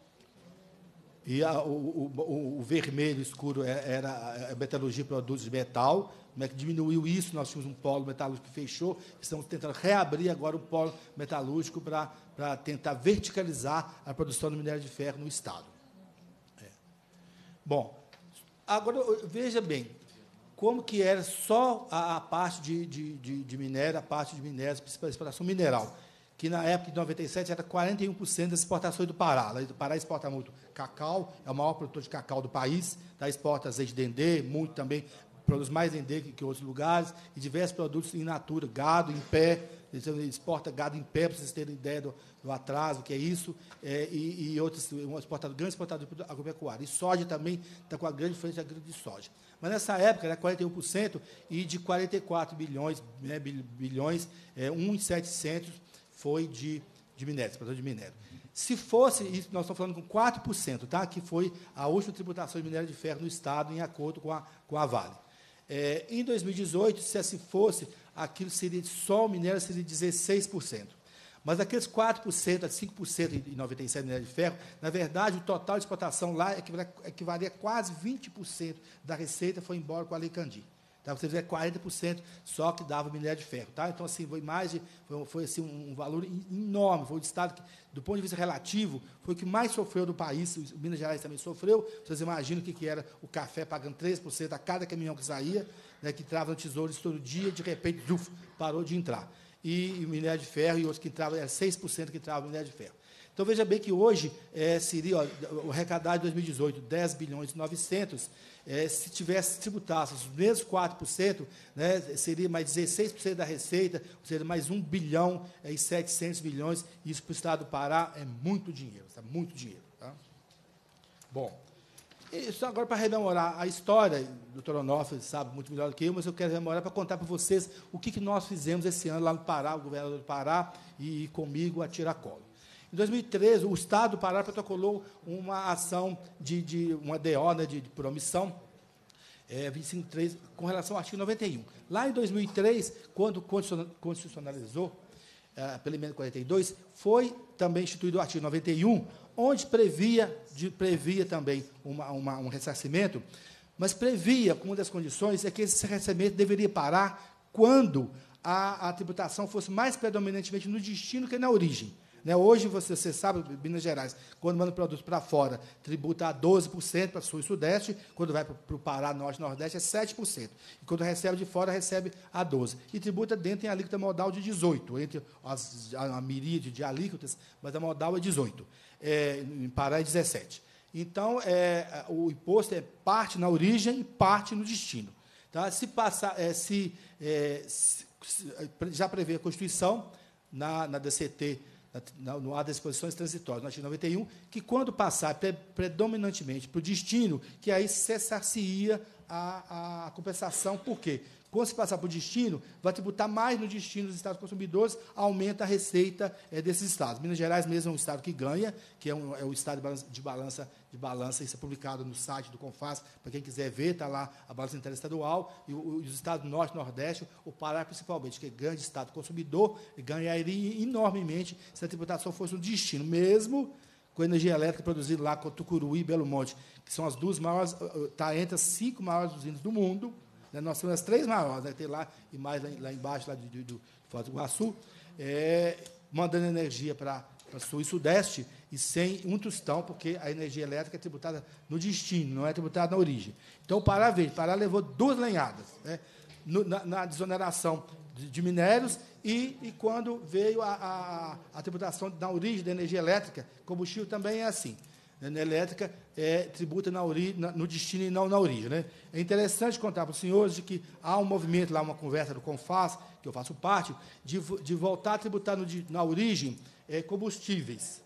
E a, o, o, o vermelho escuro era a metalurgia de produtos de metal, como é que diminuiu isso, nós tínhamos um polo metalúrgico que fechou, estamos tentando reabrir agora o polo metalúrgico para para tentar verticalizar a produção do minério de ferro no Estado. É. Bom, agora, veja bem, como que era só a, a parte de, de, de, de minério, a parte de minérios, exploração mineral, que na época de noventa e sete era quarenta e um por cento das exportações do Pará. O Pará exporta muito cacau, é o maior produtor de cacau do país, tá? Exporta azeite de dendê, muito também produz mais dendê que, que outros lugares, e diversos produtos in natura, gado em pé, exporta gado em pé, para vocês terem ideia do, do atraso, que é isso, é, e, e outros, um exportador, grande exportador agropecuário. E soja também está com a grande frente de soja. Mas, nessa época, era quarenta e um por cento, e de quarenta e quatro bilhões, né, bilhões é, um vírgula setecentos foi de, de minério, exportação de minério. Se fosse, isso nós estamos falando com quatro por cento, tá? Que foi a última tributação de minério de ferro no Estado, em acordo com a, com a Vale. É, em dois mil e dezoito, se assim fosse, aquilo seria só o minério seria dezesseis por cento. Mas aqueles quatro por cento, cinco por cento em noventa e sete minério de ferro, na verdade, o total de exportação lá equivalia a quase vinte por cento da receita foi embora com a Lei Candir. Tá? Você vê quarenta por cento só que dava minério de ferro. Tá? Então, assim, foi, mais de, foi, foi assim, um, um valor enorme. Foi o estado que, do ponto de vista relativo, foi o que mais sofreu do país. O Minas Gerais também sofreu. Vocês imaginam o que, que era o café pagando três por cento a cada caminhão que saía, né, que entrava no tesouro todo dia, de repente, uf, parou de entrar. E, e o minério de ferro, e outros que entravam, era seis por cento que entrava minério de ferro. Então, veja bem que hoje é, seria, ó, o arrecadado de dois mil e dezoito, dez bilhões e novecentos, é, se tivesse tributasse os mesmos quatro por cento, né, seria mais dezesseis por cento da receita, ou seja, mais um bilhão é, e setecentos milhões, e isso para o Estado do Pará é muito dinheiro, tá? Muito dinheiro. Tá? Bom, isso agora para rememorar a história, o doutor Onofre sabe muito melhor do que eu, mas eu quero rememorar para contar para vocês o que, que nós fizemos esse ano lá no Pará, o governador do Pará, e, e comigo a tiracolo. Em dois mil e treze, o Estado do Pará protocolou uma ação de, de uma D O, né, de, de por omissão, é, vinte e cinco três, com relação ao artigo noventa e um. Lá em dois mil e três, quando constitucionalizou, é, pela emenda quarenta e dois, foi também instituído o artigo noventa e um, onde previa, de, previa também uma, uma, um ressarcimento, mas previa, como uma das condições, é que esse ressarcimento deveria parar quando a, a tributação fosse mais predominantemente no destino que na origem. Né, hoje, você, você sabe, Minas Gerais, quando manda o produto para fora, tributa a doze por cento para Sul e Sudeste, quando vai para o Pará, Norte e Nordeste, é sete por cento. E quando recebe de fora, recebe a doze por cento. E tributa dentro em alíquota modal de dezoito por cento, entre as, a, a miríade de alíquotas, mas a modal é dezoito por cento. É, em Pará é dezessete por cento. Então, é, o imposto é parte na origem e parte no destino. Tá? Se passar, é, se, é, se, já prevê a Constituição, na, na D C T, no A das disposições transitórias, no artigo noventa e um, que, quando passar pre predominantemente para o destino, que aí cessar-se-ia a, a compensação. Por quê? Quando se passar para o destino, vai tributar mais no destino dos estados consumidores, aumenta a receita é, desses estados. Minas Gerais mesmo é um estado que ganha, que é, um, é o estado de balança, de balança, de balança, isso é publicado no site do Confas, para quem quiser ver, está lá a balança interestadual, e, o, e os estados do Norte e Nordeste, o Pará principalmente, que é grande estado consumidor, ganharia enormemente se a tributação fosse no destino, mesmo com a energia elétrica produzida lá com Tucuruí e Belo Monte, que são as duas maiores, está entre as cinco maiores usinas do mundo. Nós temos as três maiores, né? Tem lá e mais lá, lá embaixo, lá de, de, de Foz do Iguaçu, é, mandando energia para Sul e Sudeste, e sem um tostão, porque a energia elétrica é tributada no destino, não é tributada na origem. Então, o Pará veio, o Pará levou duas lenhadas, né? no, na, na desoneração de, de minérios, e, e quando veio a, a, a tributação na origem da energia elétrica, combustível também é assim. A energia elétrica é, tributa na ori, na, no destino e não na origem. Né? É interessante contar para os senhores de que há um movimento lá, uma conversa do Confas, que eu faço parte, de, de voltar a tributar no, na origem é, combustíveis.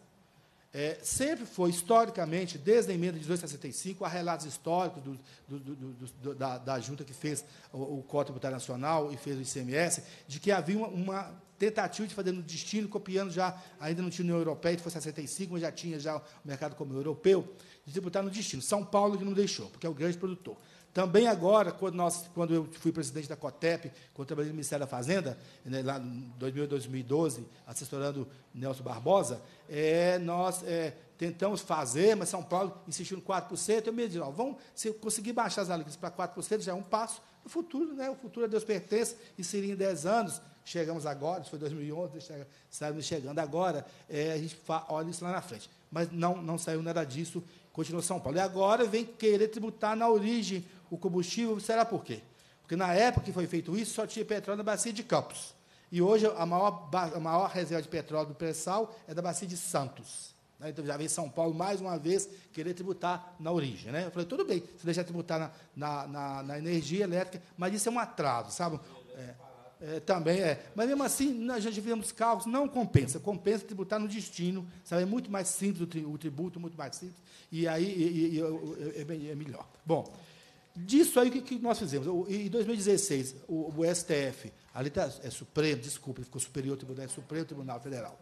É, sempre foi, historicamente, desde a emenda de mil duzentos e sessenta e cinco, há relatos históricos do, do, do, do, do, da, da junta que fez o, o Código Tributário Nacional e fez o I C M S, de que havia uma, uma tentativa de fazer no destino, copiando já, ainda não tinha União Europeia, foi sessenta e cinco, mas já tinha já o mercado comum europeu, de tributar no destino. São Paulo que não deixou, porque é o grande produtor. Também agora, quando, nós, quando eu fui presidente da COTEP, quando eu trabalhei no Ministério da Fazenda, né, lá em dois mil a dois mil e doze, assessorando Nelson Barbosa, é, nós é, tentamos fazer, mas São Paulo insistiu em quatro por cento, eu me disse, ó, vamos, se eu conseguir baixar as alíquotas para quatro por cento, já é um passo. O futuro, né, o futuro a Deus pertence, e seria em dez anos, chegamos agora, isso foi dois mil e onze, estamos chegando agora, é, a gente olha isso lá na frente. Mas não, não saiu nada disso, continuou São Paulo. E agora vem querer tributar na origem o combustível, será por quê? Porque, na época que foi feito isso, só tinha petróleo na bacia de Campos. E hoje, a maior, a maior reserva de petróleo do pré-sal é da bacia de Santos. Então, já veio São Paulo, mais uma vez, querer tributar na origem. Né? Eu falei, tudo bem, se deixar tributar na, na, na, na energia elétrica, mas isso é um atraso, sabe? É, é, também é. Mas, mesmo assim, nós já tivemos cálculos, não compensa. Compensa tributar no destino, sabe? É muito mais simples o, tri, o tributo, muito mais simples, e aí e, e, e, é, é melhor. Bom, disso aí, o que, que nós fizemos? Em dois mil e dezesseis, o, o S T F, ali tá, é Supremo, desculpa, ficou Superior Tribunal, é Supremo Tribunal Federal.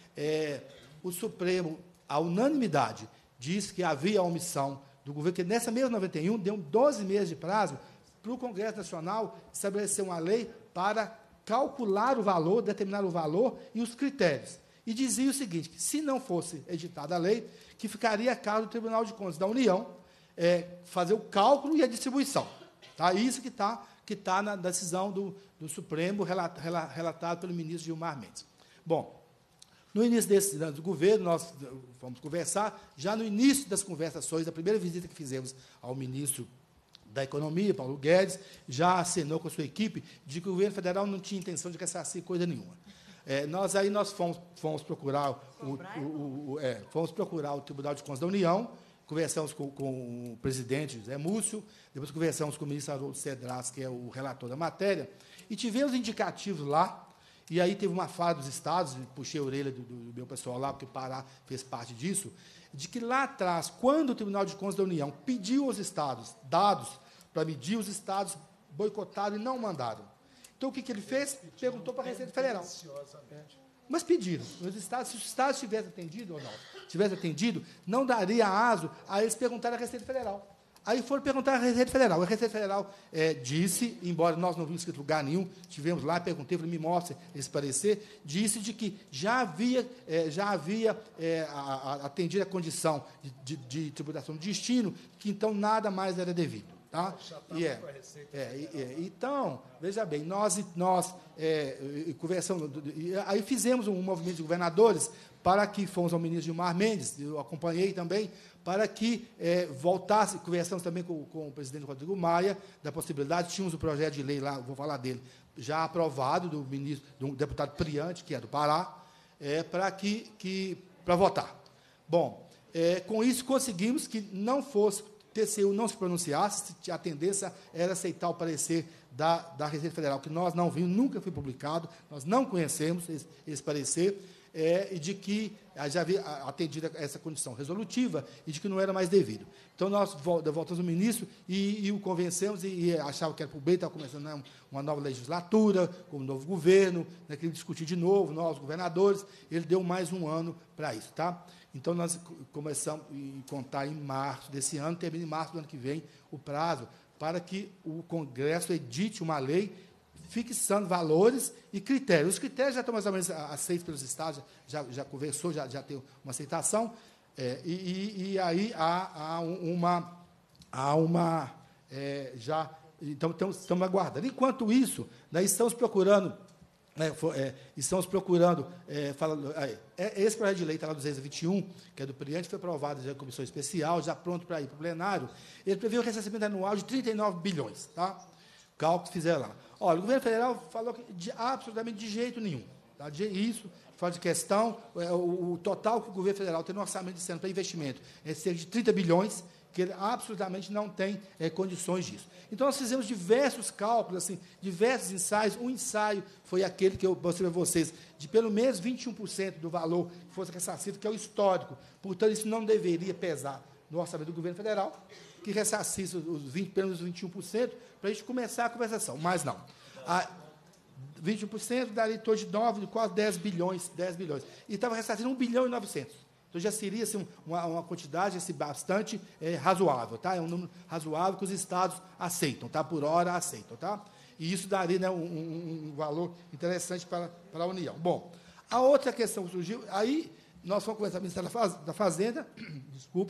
É, o Supremo, a unanimidade, disse que havia omissão do governo, que nessa mesma noventa e um, deu doze meses de prazo para o Congresso Nacional estabelecer uma lei para calcular o valor, determinar o valor e os critérios. E dizia o seguinte, que se não fosse editada a lei, que ficaria a cargo do Tribunal de Contas da União é, fazer o cálculo e a distribuição. Tá? Isso que está que tá na decisão do, do Supremo, relat, relatado pelo ministro Gilmar Mendes. Bom, no início desse do governo, nós fomos conversar, já no início das conversações, da primeira visita que fizemos ao ministro da Economia, Paulo Guedes, já assinou com a sua equipe de que o governo federal não tinha intenção de ressarcir coisa nenhuma. É, nós aí nós fomos, fomos procurar o, o, o, é, fomos procurar o Tribunal de Contas da União, conversamos com, com o presidente José Múcio, depois conversamos com o ministro Haroldo Cedras, que é o relator da matéria, e tivemos indicativos lá. E aí teve uma fala dos estados, puxei a orelha do, do meu pessoal lá, porque o Pará fez parte disso, de que lá atrás, quando o Tribunal de Contas da União pediu aos estados dados para medir, os estados boicotaram e não mandaram. Então, o que, que ele fez? Perguntou para a Receita Federal. É. Mas pediram. Os estados, se os estados tivessem atendido ou não, tivessem atendido, não daria aso a eles perguntarem à Receita Federal. Aí foram perguntar à Receita Federal. A Receita Federal é, disse, embora nós não vimos escrito lugar nenhum, tivemos lá, perguntei, falei, me mostre esse parecer, disse de que já havia, é, já havia é, a, a, atendido a condição de, de, de tributação de destino, que então nada mais era devido. Tá? E é, é, é, então, veja bem, nós, nós é, conversamos, aí fizemos um movimento de governadores para que fomos ao ministro Gilmar Mendes, eu acompanhei também, para que é, voltasse, conversamos também com, com o presidente Rodrigo Maia, da possibilidade, tínhamos um projeto de lei lá, vou falar dele, já aprovado, do ministro, do deputado Priante, que é do Pará, é, para que, que, para votar. Bom, é, com isso conseguimos que não fosse, T C U não se pronunciasse, a tendência era aceitar o parecer da, da Receita Federal, que nós não vimos, nunca foi publicado, nós não conhecemos esse, esse parecer, É, e de que já havia atendido essa condição resolutiva e de que não era mais devido. Então, nós voltamos ao ministro e, e o convencemos e, e achava que era por bem, estava começando né, uma nova legislatura, com um novo governo, né, queria discutir de novo, nós, governadores, ele deu mais um ano para isso. Tá? Então, nós começamos a contar em março desse ano, termina em março do ano que vem o prazo, para que o Congresso edite uma lei fixando valores e critérios. Os critérios já estão mais ou menos aceitos pelos estados, já, já conversou, já, já tem uma aceitação, é, e, e, e aí há, há uma... Há uma é, já, então, estamos, estamos aguardando. Enquanto isso, nós estamos procurando... É, for, é, estamos procurando... É, falando, é, esse projeto de lei está lá duzentos e vinte e um, que é do Priante, foi aprovado já em comissão especial, já pronto para ir para o plenário. Ele prevê o ressarcimento anual de trinta e nove bilhões, tá? Cálculos fizeram lá. Olha, o governo federal falou que de, absolutamente de jeito nenhum. Tá? De, isso, fala de questão, é, o, o total que o governo federal tem no orçamento desse ano para investimento é cerca de trinta bilhões, que ele absolutamente não tem é, condições disso. Então, nós fizemos diversos cálculos, assim, diversos ensaios. Um ensaio foi aquele que eu mostrei para vocês, de pelo menos vinte e um por cento do valor que fosse ressarcido, que é o histórico. Portanto, isso não deveria pesar no orçamento do governo federal, que ressarcisse os vinte, pelo menos vinte e um por cento, para a gente começar a conversação. Mas não. A vinte e um por cento daria em torno de nove, quase dez bilhões, dez bilhões. E estava ressarcindo um bilhão e novecentos. Então, já seria assim, uma, uma quantidade assim, bastante é, razoável. Tá? É um número razoável que os estados aceitam, tá? Por hora aceitam. Tá? E isso daria né, um, um, um valor interessante para, para a União. Bom, a outra questão que surgiu, aí nós fomos conversar com o Ministério da Fazenda, desculpa,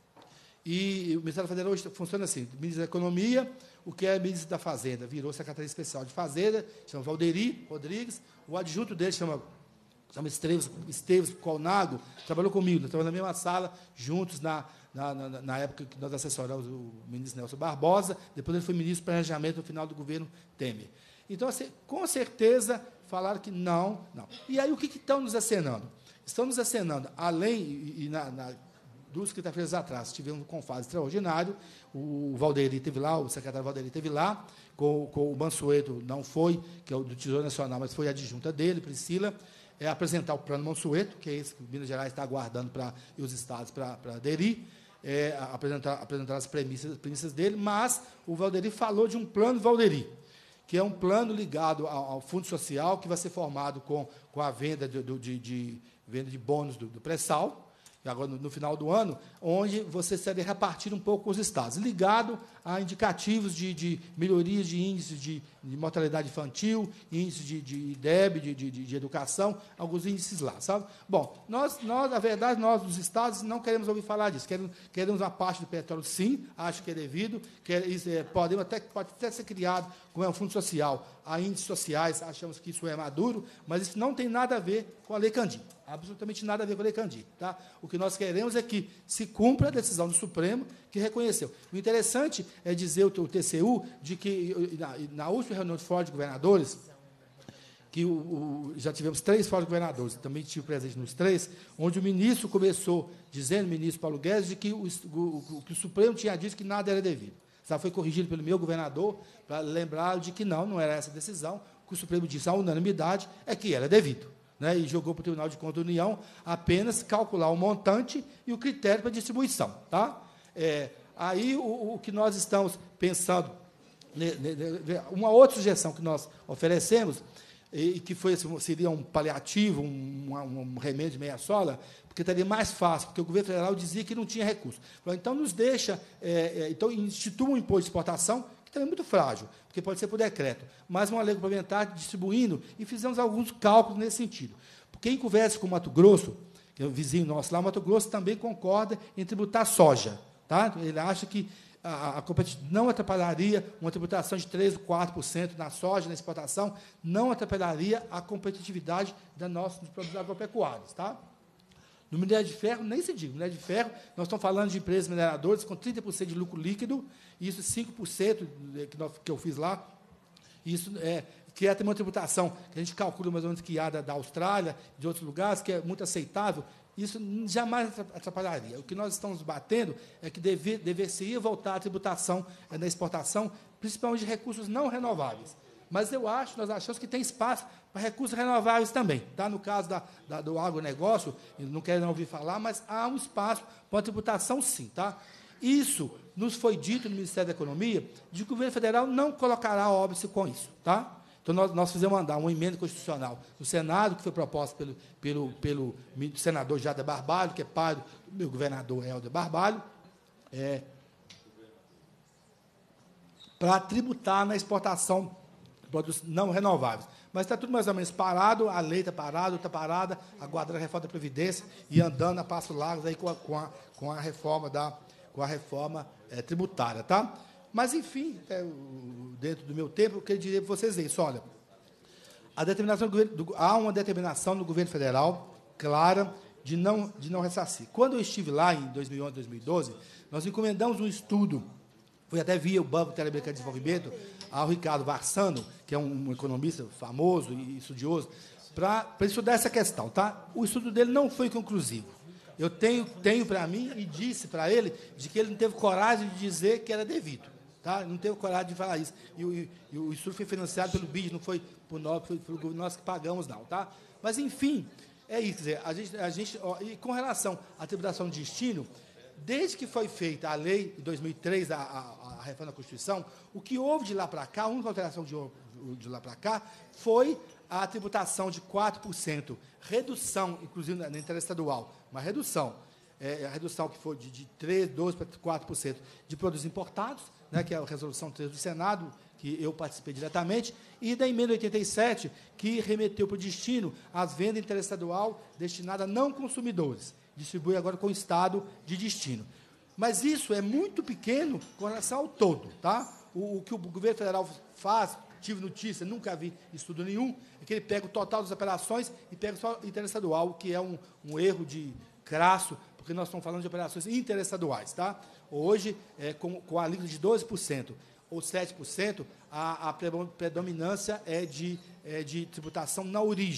e o Ministério da Fazenda hoje funciona assim, o ministro da Economia, o que é ministro da Fazenda, virou secretaria especial de Fazenda, chama Valderi Rodrigues, o adjunto dele chama, chama Esteves, Esteves Colnago, trabalhou comigo, nós trabalhamos na mesma sala, juntos, na, na, na, na época que nós assessoramos o ministro Nelson Barbosa, depois ele foi ministro do Planejamento no final do governo Temer. Então, assim, com certeza, falaram que não, não. E aí, o que, que estão nos acenando? Estamos acenando, além, e, e na, na, duas quinta-feiras atrás, tivemos um confase extraordinário, o Valderi esteve lá, o secretário Valderi esteve lá, com, com o Mansueto não foi, que é o do Tesouro Nacional, mas foi a adjunta dele, Priscila, é apresentar o plano Mansueto, que é esse que Minas Gerais está aguardando para e os estados para aderir, é, apresentar, apresentar as premissas, premissas dele, mas o Valderi falou de um plano Valderi, que é um plano ligado ao, ao Fundo Social, que vai ser formado com, com a venda de, de, de, venda de bônus do, do pré-sal, agora no, no final do ano, onde você seria repartir um pouco com os estados, ligado a indicativos de, de melhorias de índices de, de mortalidade infantil, índices de, de I D E B, de, de, de educação, alguns índices lá, sabe? Bom, nós, nós, na verdade, nós, dos estados, não queremos ouvir falar disso, queremos, queremos uma parte do petróleo, sim, acho que é devido, que é, isso é, podemos até, pode até ser criado, como é um fundo social, a índices sociais, achamos que isso é maduro, mas isso não tem nada a ver com a Lei Candir. Absolutamente nada a ver com a Lei Candir. Tá? O que nós queremos é que se cumpra a decisão do Supremo, que reconheceu. O interessante é dizer o T C U de que, na, na última reunião de Fórum de Governadores, que o, o, já tivemos três fóruns de governadores, também tive presente nos três, onde o ministro começou dizendo, o ministro Paulo Guedes, de que o, o, que o Supremo tinha dito que nada era devido. Sabe, foi corrigido pelo meu governador para lembrar de que não, não era essa a decisão, que o Supremo disse, a unanimidade, é que era devido. Né, e jogou para o Tribunal de Contas da União apenas calcular o montante e o critério para distribuição. Tá? É, aí, o, o que nós estamos pensando, uma outra sugestão que nós oferecemos, e que foi, seria um paliativo, um, um, um remédio de meia sola, porque estaria mais fácil, porque o governo federal dizia que não tinha recurso. Então, nos deixa, é, é, então, institui um imposto de exportação, que também é muito frágil, porque pode ser por decreto, mas uma lei complementar distribuindo, e fizemos alguns cálculos nesse sentido. Quem conversa com o Mato Grosso, que é o vizinho nosso lá, o Mato Grosso também concorda em tributar soja. Tá? Ele acha que a, a não atrapalharia uma tributação de três ou quatro por cento na soja, na exportação, não atrapalharia a competitividade da nossa, dos produtos agropecuários. Tá? No minério de ferro, nem se diga. No minério de ferro, nós estamos falando de empresas mineradoras com trinta por cento de lucro líquido, e isso cinco por cento que, nós, que eu fiz lá, isso é, que é uma tributação que a gente calcula mais ou menos que há da, da Austrália, de outros lugares, que é muito aceitável, isso jamais atrapalharia. O que nós estamos batendo é que deve, deveria voltar a tributação na exportação, principalmente de recursos não renováveis. Mas eu acho, nós achamos que tem espaço para recursos renováveis também. Tá? No caso da, da, do agronegócio, não quero não ouvir falar, mas há um espaço para uma tributação, sim. Tá? Isso nos foi dito no Ministério da Economia, de que o governo federal não colocará óbice com isso. Tá? Então, nós, nós fizemos mandar uma emenda constitucional no Senado, que foi proposta pelo, pelo, pelo senador Jader Barbalho, que é pai do meu governador Helder Barbalho, é, para tributar na exportação produtos não renováveis. Mas está tudo mais ou menos parado, a lei está parada, está parada, aguardando a reforma da Previdência e andando a passos largos aí com a, com a, com a reforma, da, com a reforma é, tributária. Tá? Mas, enfim, é, dentro do meu tempo, eu queria dizer para vocês isso. Olha, a determinação do governo, do, há uma determinação do governo federal clara de não, de não ressarcir. Quando eu estive lá, em dois mil e onze, dois mil e doze, nós encomendamos um estudo, foi até via o Banco Interamericano de Desenvolvimento, ao Ricardo Varsano, que é um economista famoso e estudioso, para estudar essa questão. Tá? O estudo dele não foi conclusivo. Eu tenho, tenho para mim, e disse para ele, de que ele não teve coragem de dizer que era devido. Tá? Não teve coragem de falar isso. E o, e, e o estudo foi financiado pelo B I D, não foi por nós, foi por nós que pagamos, não. Tá? Mas, enfim, é isso. Quer dizer, a gente, a gente, ó, e com relação à tributação de destino, desde que foi feita a lei, em dois mil e três, a, a, a reforma da Constituição, o que houve de lá para cá, a única alteração de, de lá para cá, foi a tributação de quatro por cento, redução, inclusive na, na interestadual, uma redução, é, a redução que foi de, de três, doze para quatro por cento de produtos importados, né, que é a resolução três do Senado, que eu participei diretamente, e da emenda oitenta e sete, que remeteu para o destino as vendas interestadual destinadas a não consumidores, distribui agora com o Estado de destino. Mas isso é muito pequeno com relação ao todo. Tá? O, o que o governo federal faz, tive notícia, nunca vi estudo nenhum, é que ele pega o total das operações e pega só interestadual, o que é um, um erro de crasso, porque nós estamos falando de operações interestaduais. Tá? Hoje, é, com, com a alíquota de doze por cento ou sete por cento, a, a predominância é de, é de tributação na origem.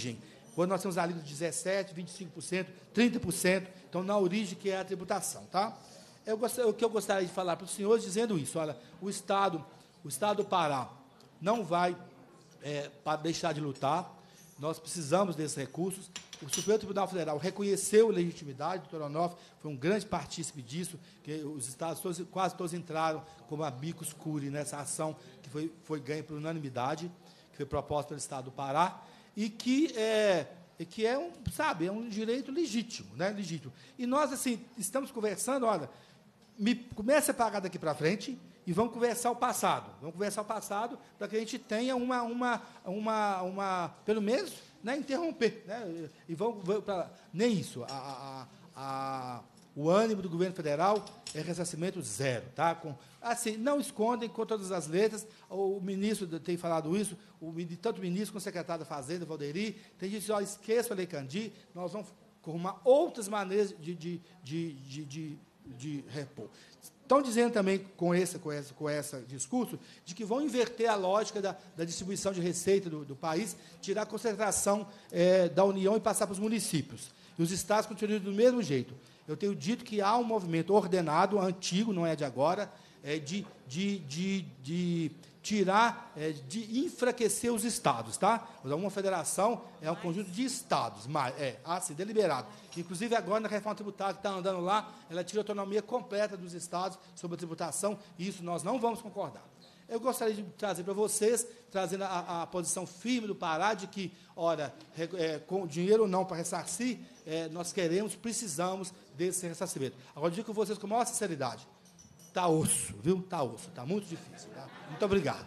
Quando nós temos ali de dezessete por cento, vinte e cinco por cento, trinta por cento, então, na origem que é a tributação. Tá? Eu gost, o que eu gostaria de falar para os senhores, dizendo isso, olha, o Estado, o Estado do Pará não vai é, para deixar de lutar, nós precisamos desses recursos. O Supremo Tribunal Federal reconheceu a legitimidade, o doutor Onofre foi um grande partícipe disso, que os estados todos, quase todos entraram como amicus curiae nessa ação que foi, foi ganha por unanimidade, que foi proposta pelo Estado do Pará, e que é, que é um, sabe, é um direito legítimo, né, legítimo. E nós, assim, estamos conversando, olha, me, comece a pagar daqui para frente, e vamos conversar o passado. Vamos conversar o passado para que a gente tenha uma, uma, uma, uma pelo menos, né, interromper. Né, e vamos, vamos para nem isso. A, a, a, o ânimo do governo federal é ressarcimento zero. Tá? Com, assim, não escondem com todas as letras. O ministro tem falado isso, o, tanto o ministro como o secretário da Fazenda, Valderi, tem dito, ó, esqueça a Lei Candir, nós vamos arrumar outras maneiras de, de, de, de, de, de repor. Estão dizendo também, com esse, com, esse, com esse discurso, de que vão inverter a lógica da, da distribuição de receita do, do país, tirar a concentração é, da União e passar para os municípios. E os estados continuam do mesmo jeito. Eu tenho dito que há um movimento ordenado, antigo, não é de agora, é, de, de, de, de tirar, é, de enfraquecer os estados. Tá? Uma federação é um conjunto de estados, mas, é, assim, deliberado. Inclusive, agora, na reforma tributária que está andando lá, ela tira a autonomia completa dos estados sobre a tributação, e isso nós não vamos concordar. Eu gostaria de trazer para vocês, trazendo a, a posição firme do Pará, de que, ora, é, com dinheiro ou não para ressarcir, é, nós queremos, precisamos desse ressarcimento. Agora, digo com vocês com a maior sinceridade, está osso, viu? Está osso, está muito difícil. Tá? Muito obrigado.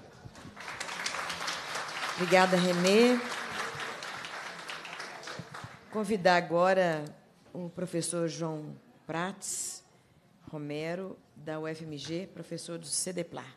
Obrigada, Renê. Convidar agora o professor João Prates Romero, da U F M G, professor do CEDEPLAR.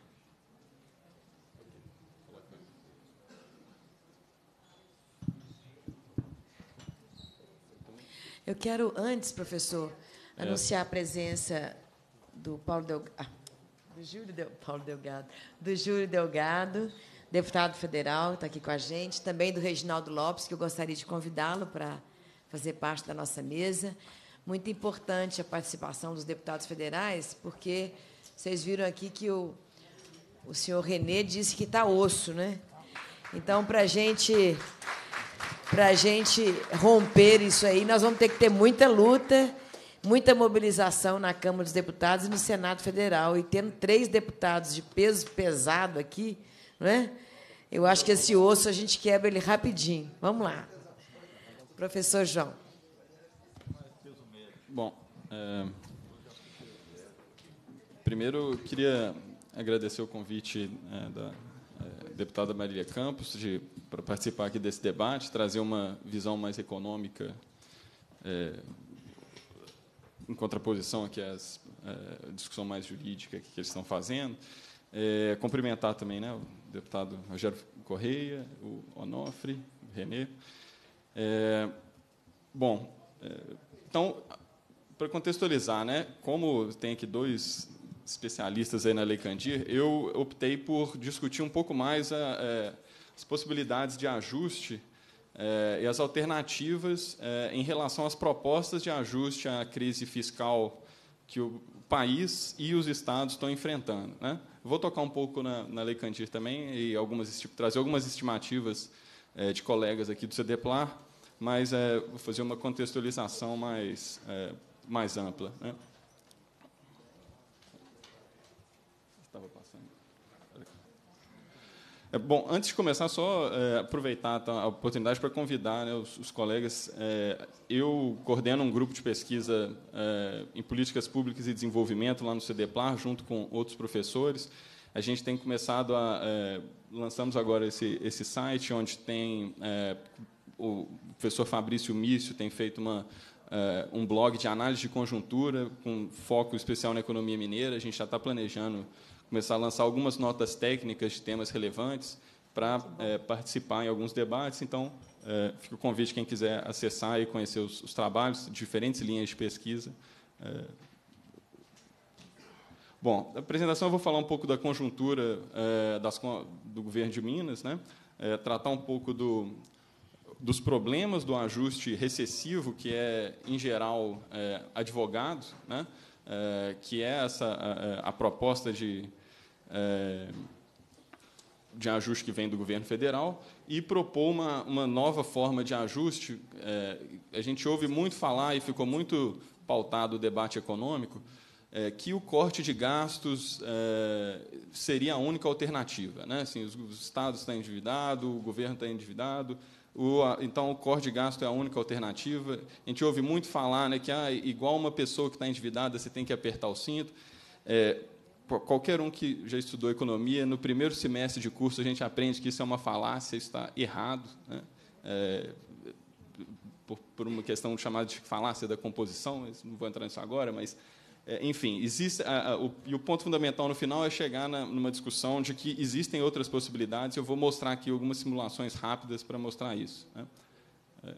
Eu quero, antes, professor, é. anunciar a presença do Paulo Delgado, ah, do Júlio Del, Paulo Delgado, do Júlio Delgado, deputado federal, está aqui com a gente, também do Reginaldo Lopes, que eu gostaria de convidá-lo para fazer parte da nossa mesa. Muito importante a participação dos deputados federais, porque vocês viram aqui que o, o senhor Renê disse que está osso, né? Então, para a gente, para a gente romper isso aí, nós vamos ter que ter muita luta, muita mobilização na Câmara dos Deputados e no Senado Federal. E tendo três deputados de peso pesado aqui, não é? Eu acho que esse osso a gente quebra ele rapidinho. Vamos lá. Professor João. Bom, é, primeiro eu queria agradecer o convite é, da é, deputada Marília Campos de, para participar aqui desse debate, trazer uma visão mais econômica, é, em contraposição aqui às é, discussão mais jurídica que eles estão fazendo. É, cumprimentar também, né, o deputado Rogério Correia, o Onofre, o Renê. É, bom, é, então, para contextualizar, né, como tem aqui dois especialistas aí na Lei Candir, eu optei por discutir um pouco mais a, a, as possibilidades de ajuste é, e as alternativas é, em relação às propostas de ajuste à crise fiscal que o país e os estados estão enfrentando, né? Vou tocar um pouco na, na Lei Candir também e algumas, trazer algumas estimativas é, de colegas aqui do CEDEPLAR, mas é, vou fazer uma contextualização mais, é, mais ampla, né? Estava passando. É, bom, antes de começar, só é, aproveitar tá, a oportunidade para convidar, né, os, os colegas. É, eu coordeno um grupo de pesquisa é, em políticas públicas e desenvolvimento lá no CEDEPLAR, junto com outros professores. A gente tem começado a... É, lançamos agora esse, esse site, onde tem... É, o professor Fabrício Mício tem feito uma, é, um blog de análise de conjuntura, com foco especial na economia mineira. A gente já está planejando começar a lançar algumas notas técnicas de temas relevantes para é, participar em alguns debates. Então, é, fica o convite, quem quiser acessar e conhecer os, os trabalhos, diferentes linhas de pesquisa. É. Bom, na apresentação eu vou falar um pouco da conjuntura é, das, do governo de Minas, né? É, tratar um pouco do dos problemas do ajuste recessivo, que é, em geral, é, advogado, né? É, que é essa a, a proposta de, é, de ajuste que vem do governo federal, e propor uma, uma nova forma de ajuste. É, a gente ouve muito falar, e ficou muito pautado o debate econômico, é, que o corte de gastos é, seria a única alternativa, né? Assim, os, os estados estão endividados, o governo está endividado, o, a, então o corte de gasto é a única alternativa. A gente ouve muito falar, né, que ah, igual uma pessoa que está endividada, você tem que apertar o cinto. É, qualquer um que já estudou economia, no primeiro semestre de curso a gente aprende que isso é uma falácia, isso está errado, né? É, por, por uma questão chamada de falácia da composição, não vou entrar nisso agora, mas, é, enfim, existe, a, a, o, e o ponto fundamental no final é chegar na, numa discussão de que existem outras possibilidades. Eu vou mostrar aqui algumas simulações rápidas para mostrar isso, né? É.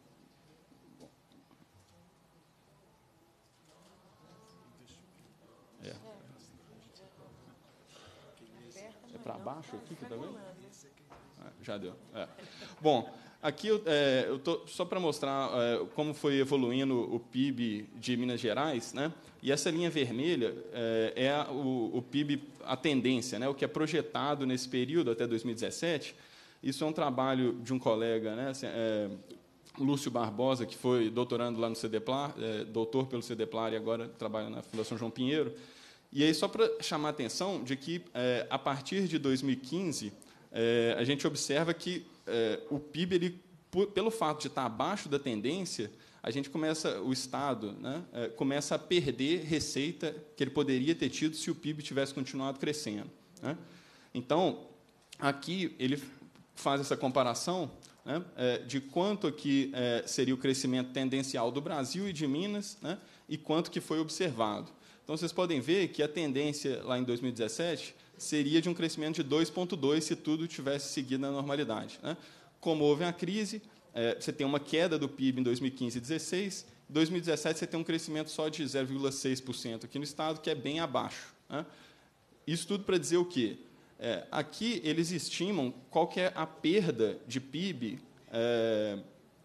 Para baixo aqui, que tá vendo? Ah, já deu. É. Bom, aqui eu é, estou só para mostrar é, como foi evoluindo o P I B de Minas Gerais, né? E essa linha vermelha é, é a, o, o P I B, a tendência, né? O que é projetado nesse período até dois mil e dezessete. Isso é um trabalho de um colega, né? É, Lúcio Barbosa, que foi doutorando lá no CEDEPLAR, é, doutor pelo CEDEPLAR e agora trabalha na Fundação João Pinheiro. E aí, só para chamar a atenção de que, é, a partir de dois mil e quinze, é, a gente observa que é, o P I B, ele, por, pelo fato de estar abaixo da tendência, a gente começa, o Estado, né, é, começa a perder receita que ele poderia ter tido se o P I B tivesse continuado crescendo, né? Então, aqui ele faz essa comparação, né, é, de quanto que é, seria o crescimento tendencial do Brasil e de Minas, né, e quanto que foi observado. Então, vocês podem ver que a tendência, lá em dois mil e dezessete, seria de um crescimento de dois vírgula dois se tudo tivesse seguido na normalidade, né? Como houve a crise, é, você tem uma queda do P I B em dois mil e quinze e dois mil e dezesseis, em dois mil e dezessete você tem um crescimento só de zero vírgula seis por cento aqui no Estado, que é bem abaixo, né? Isso tudo para dizer o quê? É, aqui, eles estimam qual que é a perda de P I B é,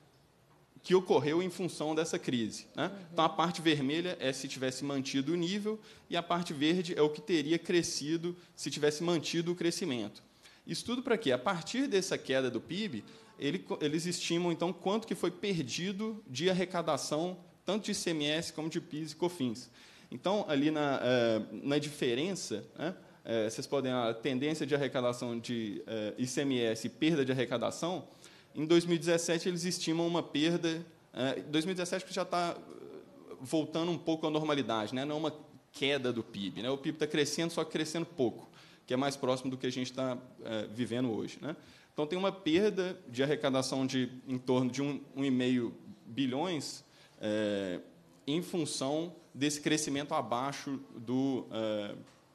que ocorreu em função dessa crise, né? Uhum. Então, a parte vermelha é se tivesse mantido o nível, e a parte verde é o que teria crescido se tivesse mantido o crescimento. Isso tudo para quê? A partir dessa queda do P I B, ele, eles estimam, então, quanto que foi perdido de arrecadação, tanto de I C M S como de P I S e COFINS. Então, ali na, na diferença, né, vocês podem ver a tendência de arrecadação de I C M S e perda de arrecadação. Em dois mil e dezessete, eles estimam uma perda. Em dois mil e dezessete já está voltando um pouco à normalidade, né? Não é uma queda do P I B, né? O P I B está crescendo, só que crescendo pouco, que é mais próximo do que a gente está é, vivendo hoje, né? Então, tem uma perda de arrecadação de em torno de um vírgula cinco bilhões é, em função desse crescimento abaixo do, é,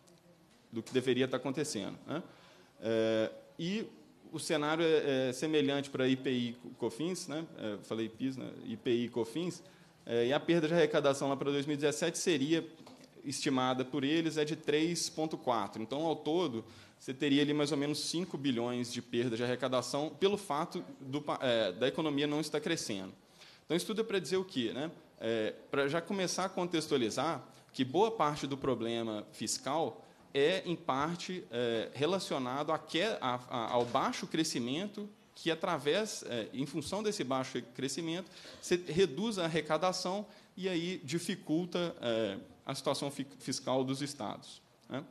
do que deveria estar acontecendo, né? É, e o cenário é, é semelhante para I P I e COFINS, né? É, falei P I S, né? I P I e COFINS, é, e a perda de arrecadação lá para dois mil e dezessete seria estimada por eles é de três vírgula quatro. Então, ao todo, você teria ali mais ou menos cinco bilhões de perda de arrecadação pelo fato do, é, da economia não estar crescendo. Então, isso tudo é para dizer o quê, né? É, para já começar a contextualizar que boa parte do problema fiscal é, em parte, é, relacionado a que, a, a, ao baixo crescimento, que, através, é, em função desse baixo crescimento, você reduz a arrecadação e aí dificulta é, a situação fiscal dos estados, né?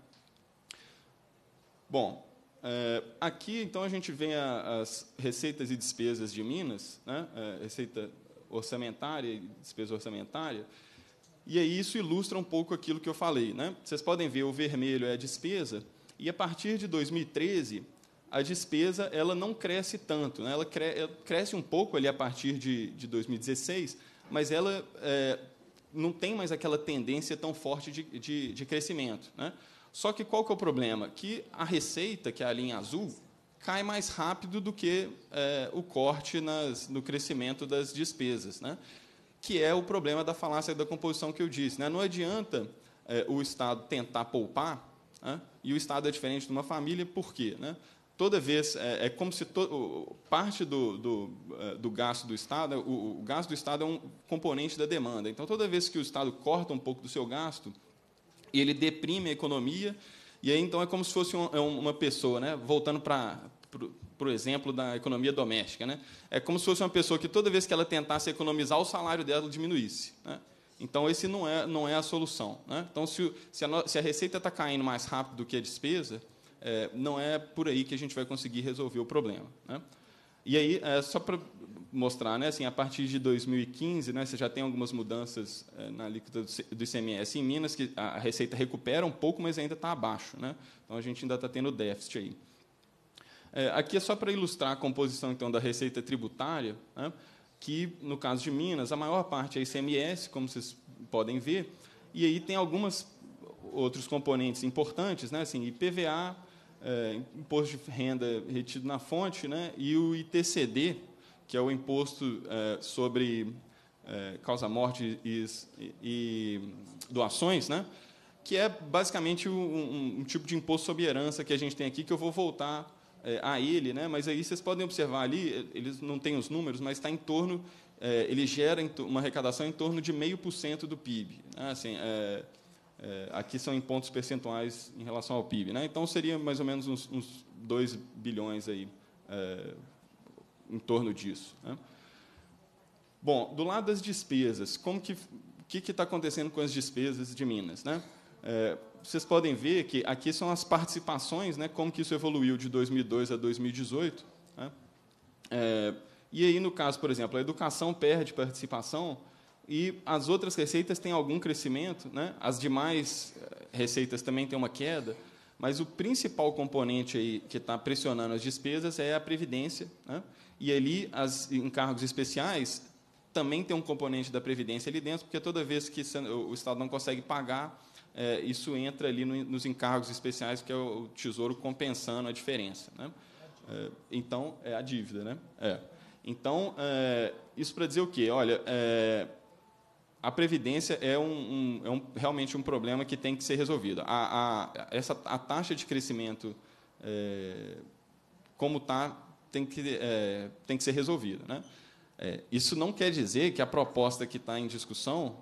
Bom, é, aqui, então, a gente vê a, as receitas e despesas de Minas, né? É, receita orçamentária e despesa orçamentária. E aí isso ilustra um pouco aquilo que eu falei, né? Vocês podem ver, o vermelho é a despesa, e, a partir de dois mil e treze, a despesa ela não cresce tanto, né? Ela, cre ela cresce um pouco ali a partir de, de dois mil e dezesseis, mas ela é, não tem mais aquela tendência tão forte de, de, de crescimento, né? Só que qual que é o problema? Que a receita, que é a linha azul, cai mais rápido do que é, o corte nas, no crescimento das despesas, né? Que é o problema da falácia da composição que eu disse, né? Não adianta é, o Estado tentar poupar, né? E o Estado é diferente de uma família, por quê, né? toda vez, é, é como se to, parte do, do, do gasto do Estado, o, o gasto do Estado é um componente da demanda. Então, toda vez que o Estado corta um pouco do seu gasto, ele deprime a economia, e aí, então, é como se fosse um, uma pessoa, né, voltando para o exemplo da economia doméstica, né, é como se fosse uma pessoa que, toda vez que ela tentasse economizar, o salário dela diminuísse, né. Então, esse não é, não é a solução, né. Então, se, se, a, se a receita está caindo mais rápido do que a despesa, É, não é por aí que a gente vai conseguir resolver o problema, né? E aí, é, só para mostrar, né, assim, a partir de dois mil e quinze, né, você já tem algumas mudanças é, na alíquota do I C M S em Minas, que a receita recupera um pouco, mas ainda está abaixo, né? Então, a gente ainda está tendo déficit aí. É, aqui é só para ilustrar a composição, então, da receita tributária, né, que, no caso de Minas, a maior parte é I C M S, como vocês podem ver, e aí tem algumas outros componentes importantes, né, assim, I P V A, É, imposto de renda retido na fonte, né, e o I T C D, que é o imposto é, sobre é, causa-morte e, e, e doações, né, que é basicamente um, um, um tipo de imposto sobre herança que a gente tem aqui, que eu vou voltar é, a ele, né, mas aí vocês podem observar ali, eles não têm os números, mas está em torno, é, ele gera uma arrecadação em torno de meio por cento do P I B, né, assim, é, É, aqui são em pontos percentuais em relação ao P I B, né? Então, seria mais ou menos uns, uns dois bilhões aí, é, em torno disso, né? Bom, do lado das despesas, como que que está acontecendo com as despesas de Minas, né? É, vocês podem ver que aqui são as participações, né, como que isso evoluiu de dois mil e dois a dois mil e dezoito, né? É, e aí, no caso, por exemplo, a educação perde participação, e as outras receitas têm algum crescimento, né? As demais receitas também têm uma queda, mas o principal componente aí que está pressionando as despesas é a Previdência, né? E ali, as encargos especiais também tem um componente da Previdência ali dentro, porque toda vez que o Estado não consegue pagar, é, isso entra ali no, nos encargos especiais, que é o Tesouro compensando a diferença, né? É, então, é a dívida, né? É. Então, é, isso para dizer o quê? Olha, é, a Previdência é, um, um, é um, realmente um problema que tem que ser resolvido. A, a, essa, a taxa de crescimento, é, como está, tem que, é, tem que ser resolvida, né? É, isso não quer dizer que a proposta que está em discussão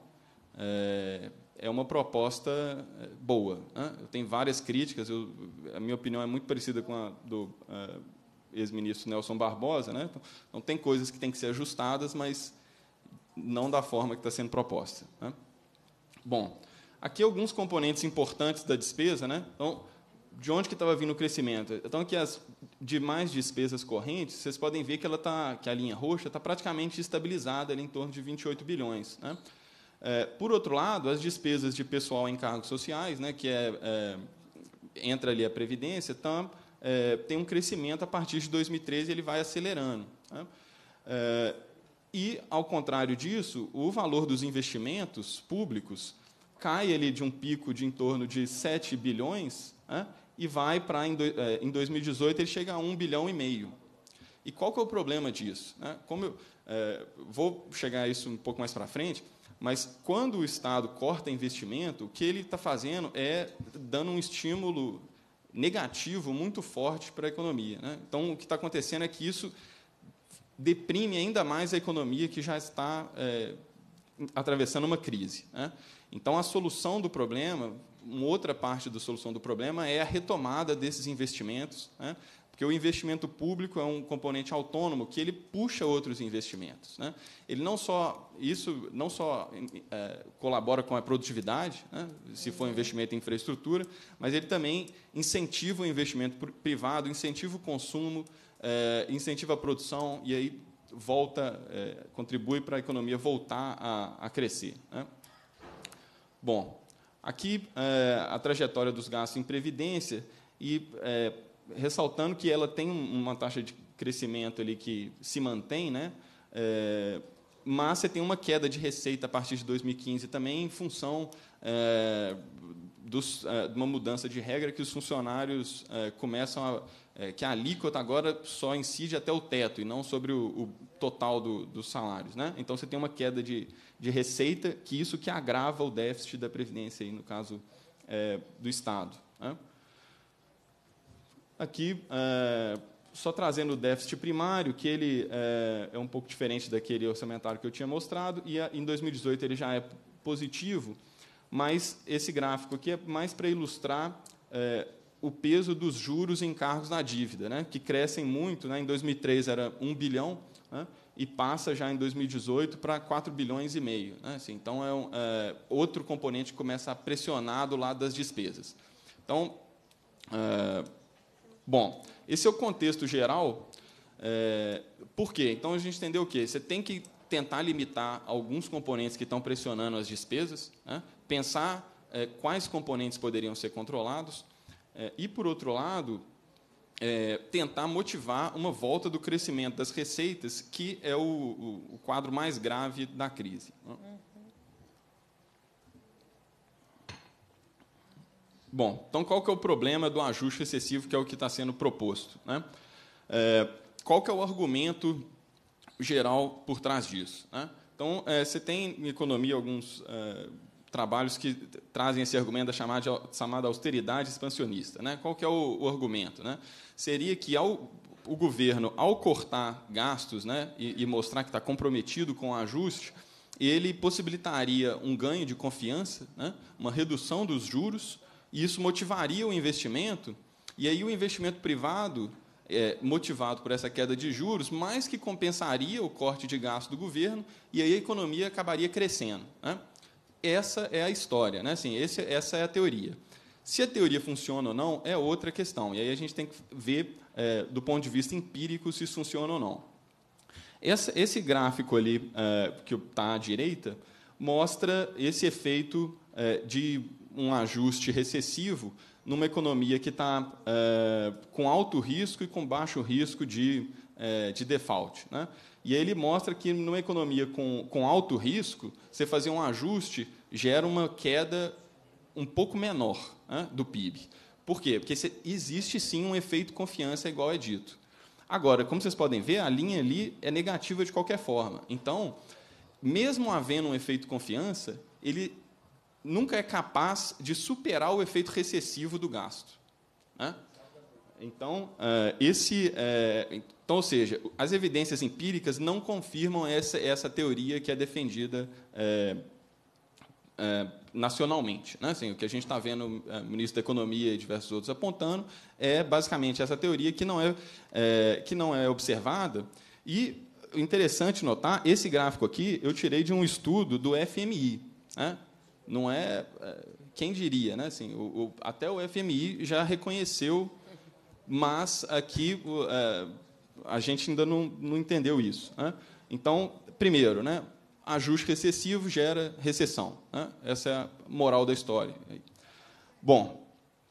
é, é uma proposta boa, né? Eu tenho várias críticas, eu, a minha opinião é muito parecida com a do uh, ex-ministro Nelson Barbosa, né? Então, então, tem coisas que têm que ser ajustadas, mas não da forma que está sendo proposta, né? Bom, aqui alguns componentes importantes da despesa, né? Então, de onde que estava vindo o crescimento? Então, aqui as demais despesas correntes, vocês podem ver que ela tá, que a linha roxa está praticamente estabilizada ali em torno de vinte e oito bilhões, né? É, por outro lado, as despesas de pessoal em encargos sociais, né, que é, é, entra ali a Previdência, tá, é, tem um crescimento a partir de dois mil e treze, ele vai acelerando, né? É, e, ao contrário disso, o valor dos investimentos públicos cai ali de um pico de em torno de sete bilhões, né, e vai para, em, do, é, em dois mil e dezoito, ele chega a um bilhão e meio. E qual que é o problema disso, né? Como eu é, vou chegar a isso um pouco mais para frente, mas, quando o Estado corta investimento, o que ele está fazendo é dando um estímulo negativo muito forte para a economia, né? Então, o que está acontecendo é que isso deprime ainda mais a economia que já está é, atravessando uma crise, né? Então, a solução do problema, uma outra parte da solução do problema é a retomada desses investimentos, né? Porque o investimento público é um componente autônomo que ele puxa outros investimentos, né? Ele não só isso não só é, colabora com a produtividade, né, se for investimento em infraestrutura, mas ele também incentiva o investimento privado, incentiva o consumo, é, incentiva a produção e aí volta, é, contribui para a economia voltar a, a crescer, né? Bom, aqui é, a trajetória dos gastos em previdência e é, ressaltando que ela tem uma taxa de crescimento ali que se mantém, né? É, mas você tem uma queda de receita a partir de dois mil e quinze também em função é, dos, é, de uma mudança de regra que os funcionários é, começam a... É, que a alíquota agora só incide até o teto e não sobre o, o total do, dos salários, né? Então, você tem uma queda de, de receita, que isso que agrava o déficit da Previdência, aí, no caso é, do Estado, né? aqui, é, só trazendo o déficit primário, que ele é, é um pouco diferente daquele orçamentário que eu tinha mostrado, e em dois mil e dezoito ele já é positivo, mas esse gráfico aqui é mais para ilustrar é, o peso dos juros em encargos na dívida, né, que crescem muito. Né, em dois mil e três era um bilhão, né, e passa já em dois mil e dezoito para quatro bilhões e meio. Né, assim, então, é, um, é outro componente que começa a pressionar do lado das despesas. Então, é, bom, esse é o contexto geral. É, por quê? Então, a gente entendeu o quê? Você tem que tentar limitar alguns componentes que estão pressionando as despesas, né, pensar é, quais componentes poderiam ser controlados, é, e, por outro lado, é, tentar motivar uma volta do crescimento das receitas, que é o, o, o quadro mais grave da crise. Uhum. Bom, então, qual que é o problema do ajuste excessivo, que é o que está sendo proposto, né? É, qual que é o argumento geral por trás disso, né? Então, é, você tem em economia alguns é, trabalhos que trazem esse argumento da chamada, chamada austeridade expansionista, né? Qual que é o, o argumento, né? Seria que ao, o governo, ao cortar gastos, né, e, e mostrar que está comprometido com o ajuste, ele possibilitaria um ganho de confiança, né, uma redução dos juros, e isso motivaria o investimento, e aí o investimento privado, é, motivado por essa queda de juros, mais que compensaria o corte de gasto do governo, e aí a economia acabaria crescendo, né? Essa é a história, né? Assim, esse, essa é a teoria. Se a teoria funciona ou não, é outra questão, e aí a gente tem que ver, é, do ponto de vista empírico, se isso funciona ou não. Essa, esse gráfico ali, é, que está à direita, mostra esse efeito é, de um ajuste recessivo numa economia que está é, com alto risco e com baixo risco de, é, de default, né? E aí ele mostra que, numa economia com, com alto risco, você fazer um ajuste gera uma queda um pouco menor, né, do P I B. Por quê? Porque existe, sim, um efeito confiança, igual é dito. Agora, como vocês podem ver, a linha ali é negativa de qualquer forma. Então, mesmo havendo um efeito confiança, ele nunca é capaz de superar o efeito recessivo do gasto, né? Então, esse, então, ou seja, as evidências empíricas não confirmam essa, essa teoria que é defendida é, é, nacionalmente, né? Assim, o que a gente está vendo o ministro da Economia e diversos outros apontando é basicamente essa teoria que não é, é, que não é observada. E interessante notar, esse gráfico aqui eu tirei de um estudo do F M I, né? Não é, quem diria, né? Assim, o, o, até o F M I já reconheceu, mas aqui é, a gente ainda não, não entendeu isso, né? Então, primeiro, né, ajuste excessivo gera recessão, né? Essa é a moral da história. Bom,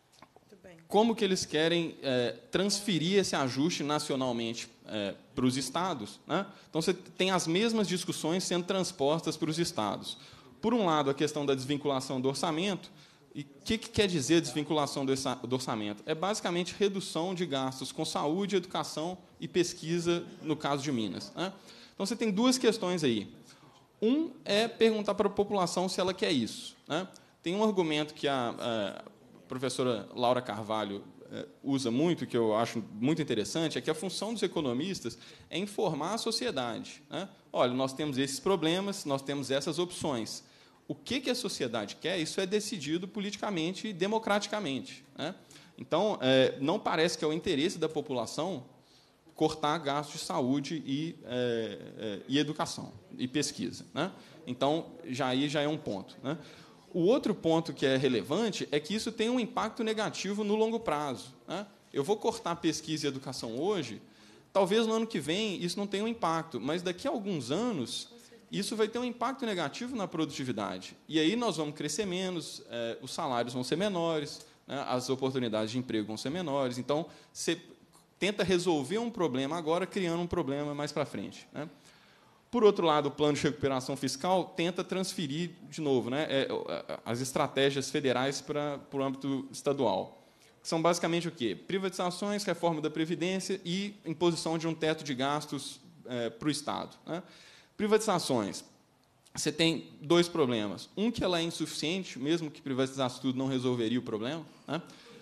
como que eles querem é, transferir esse ajuste nacionalmente é, para os estados, né? Então, você tem as mesmas discussões sendo transpostas para os estados. Por um lado, a questão da desvinculação do orçamento. E o que, que quer dizer desvinculação do orçamento? É basicamente redução de gastos com saúde, educação e pesquisa, no caso de Minas, né? Então, você tem duas questões aí. Um é perguntar para a população se ela quer isso, né? Tem um argumento que a, a professora Laura Carvalho é, usa muito, que eu acho muito interessante, é que a função dos economistas é informar a sociedade, né? Olha, nós temos esses problemas, nós temos essas opções. O que, que a sociedade quer, isso é decidido politicamente e democraticamente, né? Então, é, não parece que é o interesse da população cortar gastos de saúde e, é, é, e educação, e pesquisa, né? Então, já aí já é um ponto, né? O outro ponto que é relevante é que isso tem um impacto negativo no longo prazo, né? Eu vou cortar pesquisa e educação hoje, talvez no ano que vem isso não tenha um impacto, mas daqui a alguns anos isso vai ter um impacto negativo na produtividade. E aí nós vamos crescer menos, eh, os salários vão ser menores, né, as oportunidades de emprego vão ser menores. Então, você tenta resolver um problema agora, criando um problema mais para frente, né? Por outro lado, o plano de recuperação fiscal tenta transferir, de novo, né, é, as estratégias federais para, para o âmbito estadual. São basicamente o quê? Privatizações, reforma da Previdência e imposição de um teto de gastos é, para o Estado, né? Privatizações, você tem dois problemas. Um, que ela é insuficiente, mesmo que privatizasse tudo, não resolveria o problema, né?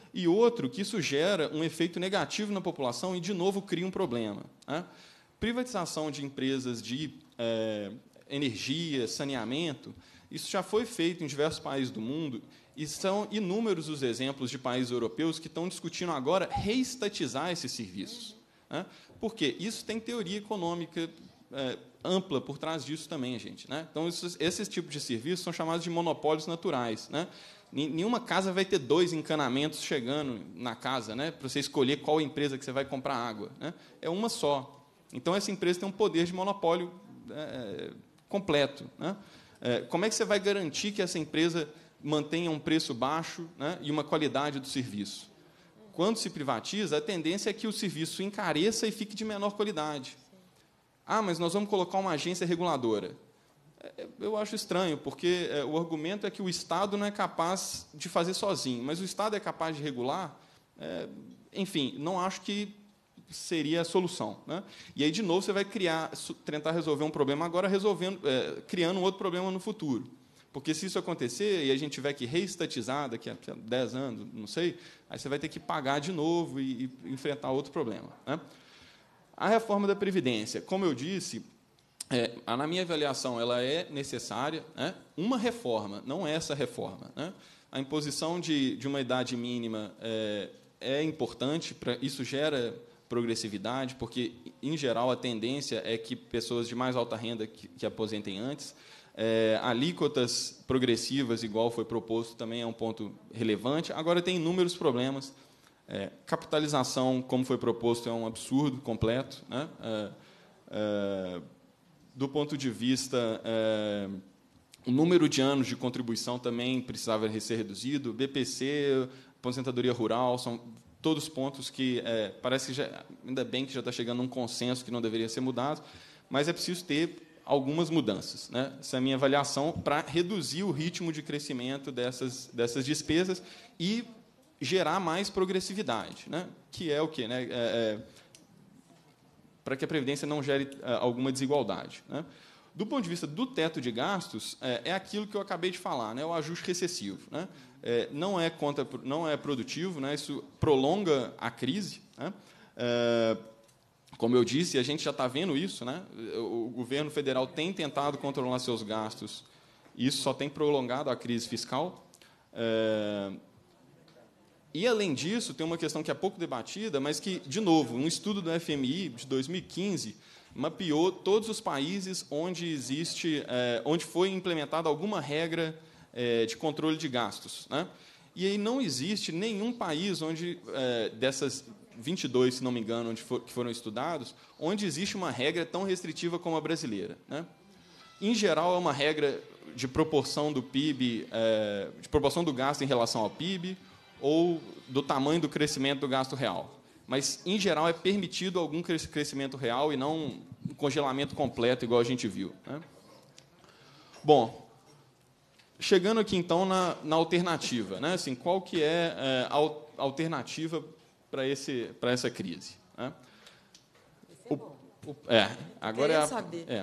e outro que isso gera um efeito negativo na população e, de novo, cria um problema. Né? Privatização de empresas de é, energia, saneamento, isso já foi feito em diversos países do mundo, e são inúmeros os exemplos de países europeus que estão discutindo agora reestatizar esses serviços. Né? Por quê? Isso tem teoria econômica é, ampla por trás disso também, gente. Né? Então, esses, esses tipos de serviços são chamados de monopólios naturais. Né? Nenhuma casa vai ter dois encanamentos chegando na casa, né, para você escolher qual empresa que você vai comprar água. Né? É uma só. Então, essa empresa tem um poder de monopólio é, completo. Né? É, como é que você vai garantir que essa empresa mantenha um preço baixo, né, e uma qualidade do serviço? Quando se privatiza, a tendência é que o serviço encareça e fique de menor qualidade. Ah, mas nós vamos colocar uma agência reguladora. Eu acho estranho, porque o argumento é que o Estado não é capaz de fazer sozinho, mas o Estado é capaz de regular. É, enfim, não acho que seria a solução. Né? E aí, de novo, você vai criar, tentar resolver um problema agora, resolvendo, é, criando um outro problema no futuro. Porque, se isso acontecer e a gente tiver que reestatizar daqui a dez anos, não sei, aí você vai ter que pagar de novo e, e enfrentar outro problema. Né? A reforma da Previdência, como eu disse, é, na minha avaliação, ela é necessária. Né? Uma reforma, não é essa reforma. Né? A imposição de, de uma idade mínima é, é importante, pra, isso gera progressividade, porque, em geral, a tendência é que pessoas de mais alta renda que, que aposentem antes. É, alíquotas progressivas, igual foi proposto, também é um ponto relevante. Agora, tem inúmeros problemas. É, capitalização, como foi proposto, é um absurdo completo. Né? É, é, do ponto de vista... É, o número de anos de contribuição também precisava ser reduzido. B P C, aposentadoria rural, são todos pontos que é, parece que já, ainda bem que já está chegando a um consenso que não deveria ser mudado, mas é preciso ter algumas mudanças. Né? Essa é a minha avaliação, para reduzir o ritmo de crescimento dessas, dessas despesas e gerar mais progressividade, né? Que é o quê? Né? É, é, para que a Previdência não gere é, alguma desigualdade. Né? Do ponto de vista do teto de gastos, é, é aquilo que eu acabei de falar, né? O ajuste recessivo. Né? É, não, é contra, não é produtivo, né? Isso prolonga a crise. Né? É, Como eu disse, a gente já está vendo isso. Né? O governo federal tem tentado controlar seus gastos, e isso só tem prolongado a crise fiscal. É... E, além disso, tem uma questão que é pouco debatida, mas que, de novo, um estudo do F M I de dois mil e quinze mapeou todos os países onde, existe, é, onde foi implementada alguma regra é, de controle de gastos. Né? E aí não existe nenhum país onde, é, dessas vinte e dois, se não me engano, onde for, que foram estudados, onde existe uma regra tão restritiva como a brasileira. Né? Em geral, é uma regra de proporção do P I B, é, de proporção do gasto em relação ao P I B, ou do tamanho do crescimento do gasto real. Mas, em geral, é permitido algum crescimento real e não um congelamento completo, igual a gente viu. Né? Bom, chegando aqui, então, na, na alternativa. Né? Assim, qual que é, é a alternativa para esse para essa crise? Né? O, o, é, agora é, a, saber. é.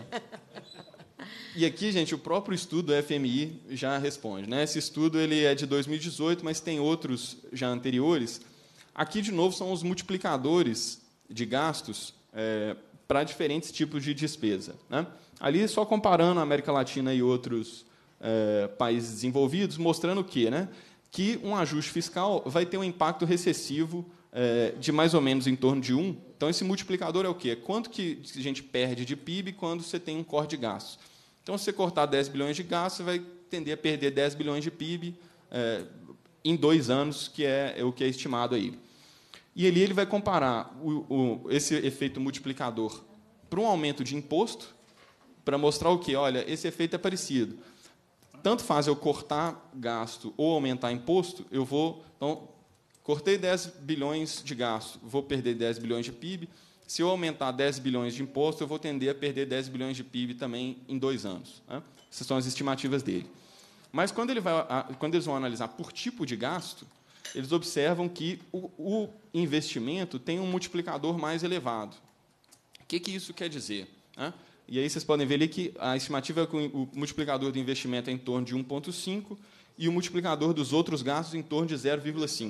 E aqui, gente, o próprio estudo do F M I já responde. Né? Esse estudo ele é de dois mil e dezoito, mas tem outros já anteriores. Aqui, de novo, são os multiplicadores de gastos é, para diferentes tipos de despesa. Né? Ali, só comparando a América Latina e outros é, países desenvolvidos, mostrando o quê? Né? Que um ajuste fiscal vai ter um impacto recessivo é, de mais ou menos em torno de um. Então, esse multiplicador é o quê? É quanto que a gente perde de P I B quando você tem um corte de gastos. Então, se você cortar dez bilhões de gastos, você vai tender a perder dez bilhões de P I B é, em dois anos, que é, é o que é estimado aí. E ali ele vai comparar o, o, esse efeito multiplicador para um aumento de imposto, para mostrar o quê? Olha, esse efeito é parecido. Tanto faz eu cortar gasto ou aumentar imposto, eu vou... Então, cortei dez bilhões de gasto, vou perder dez bilhões de P I B. Se eu aumentar dez bilhões de imposto, eu vou tender a perder dez bilhões de P I B também em dois anos. Né? Essas são as estimativas dele. Mas, quando, ele vai, quando eles vão analisar por tipo de gasto, eles observam que o, o investimento tem um multiplicador mais elevado. O que, que isso quer dizer? Né? E aí vocês podem ver ali que a estimativa é que o multiplicador do investimento é em torno de um vírgula cinco e o multiplicador dos outros gastos em torno de zero vírgula cinco.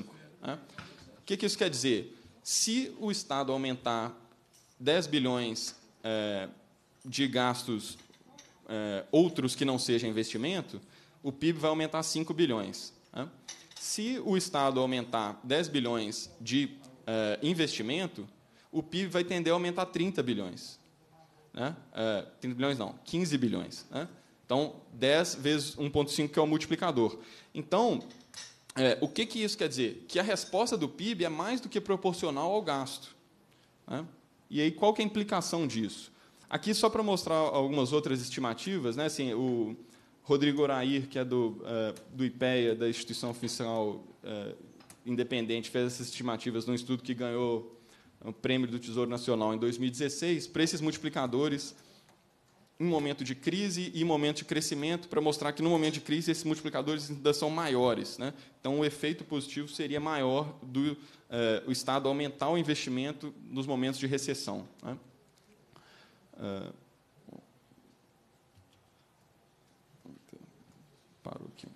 Né? O que, que isso quer dizer? Se o Estado aumentar dez bilhões é, de gastos é, outros que não sejam investimento, o P I B vai aumentar cinco bilhões. Né? Se o Estado aumentar dez bilhões de é, investimento, o P I B vai tender a aumentar trinta bilhões. Né? É, trinta bilhões não, quinze bilhões. Né? Então, dez vezes um vírgula cinco, que é o multiplicador. Então, é, o que, que isso quer dizer? Que a resposta do P I B é mais do que proporcional ao gasto. Né? E aí, qual que é a implicação disso? Aqui, só para mostrar algumas outras estimativas, né? Assim, o Rodrigo Orair, que é do, uh, do IPEA, da Instituição Fiscal uh, Independente, fez essas estimativas num estudo que ganhou o Prêmio do Tesouro Nacional em dois mil e dezesseis, para esses multiplicadores em momento de crise e em momento de crescimento, para mostrar que, no momento de crise, esses multiplicadores ainda são maiores. Né? Então, o efeito positivo seria maior do eh, o Estado aumentar o investimento nos momentos de recessão. Né? Uh, parou aqui.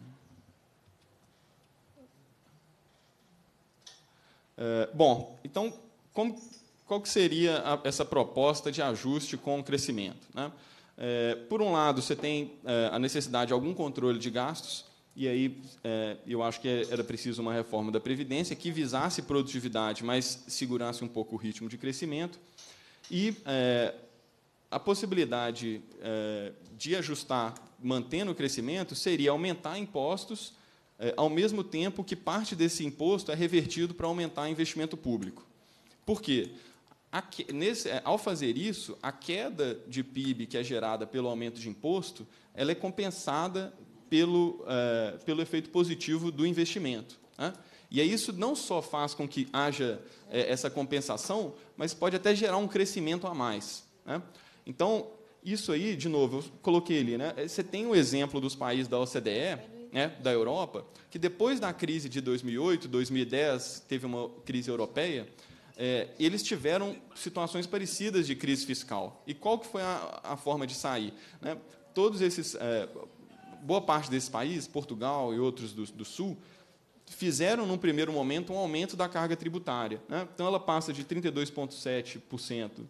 Uh, bom, então, como, qual que seria a, essa proposta de ajuste com o crescimento? Né? É, por um lado, você tem é, a necessidade de algum controle de gastos, e aí é, eu acho que era preciso uma reforma da Previdência que visasse produtividade, mas segurasse um pouco o ritmo de crescimento, e é, a possibilidade é, de ajustar, mantendo o crescimento, seria aumentar impostos, é, ao mesmo tempo que parte desse imposto é revertido para aumentar investimento público. Por quê? Nesse, ao fazer isso, a queda de P I B que é gerada pelo aumento de imposto, ela é compensada pelo, uh, pelo efeito positivo do investimento. Né? E aí isso não só faz com que haja uh, essa compensação, mas pode até gerar um crescimento a mais. Né? Então, isso aí, de novo, eu coloquei ali, né? Você tem o exemplo dos países da O C D E, né, da Europa, que depois da crise de dois mil e oito, dois mil e dez, teve uma crise europeia. É, eles tiveram situações parecidas de crise fiscal. E qual que foi a, a forma de sair? Né? Todos esses, é, boa parte desses países, Portugal e outros do, do Sul, fizeram, num primeiro momento, um aumento da carga tributária. Né? Então, ela passa de trinta e dois vírgula sete por cento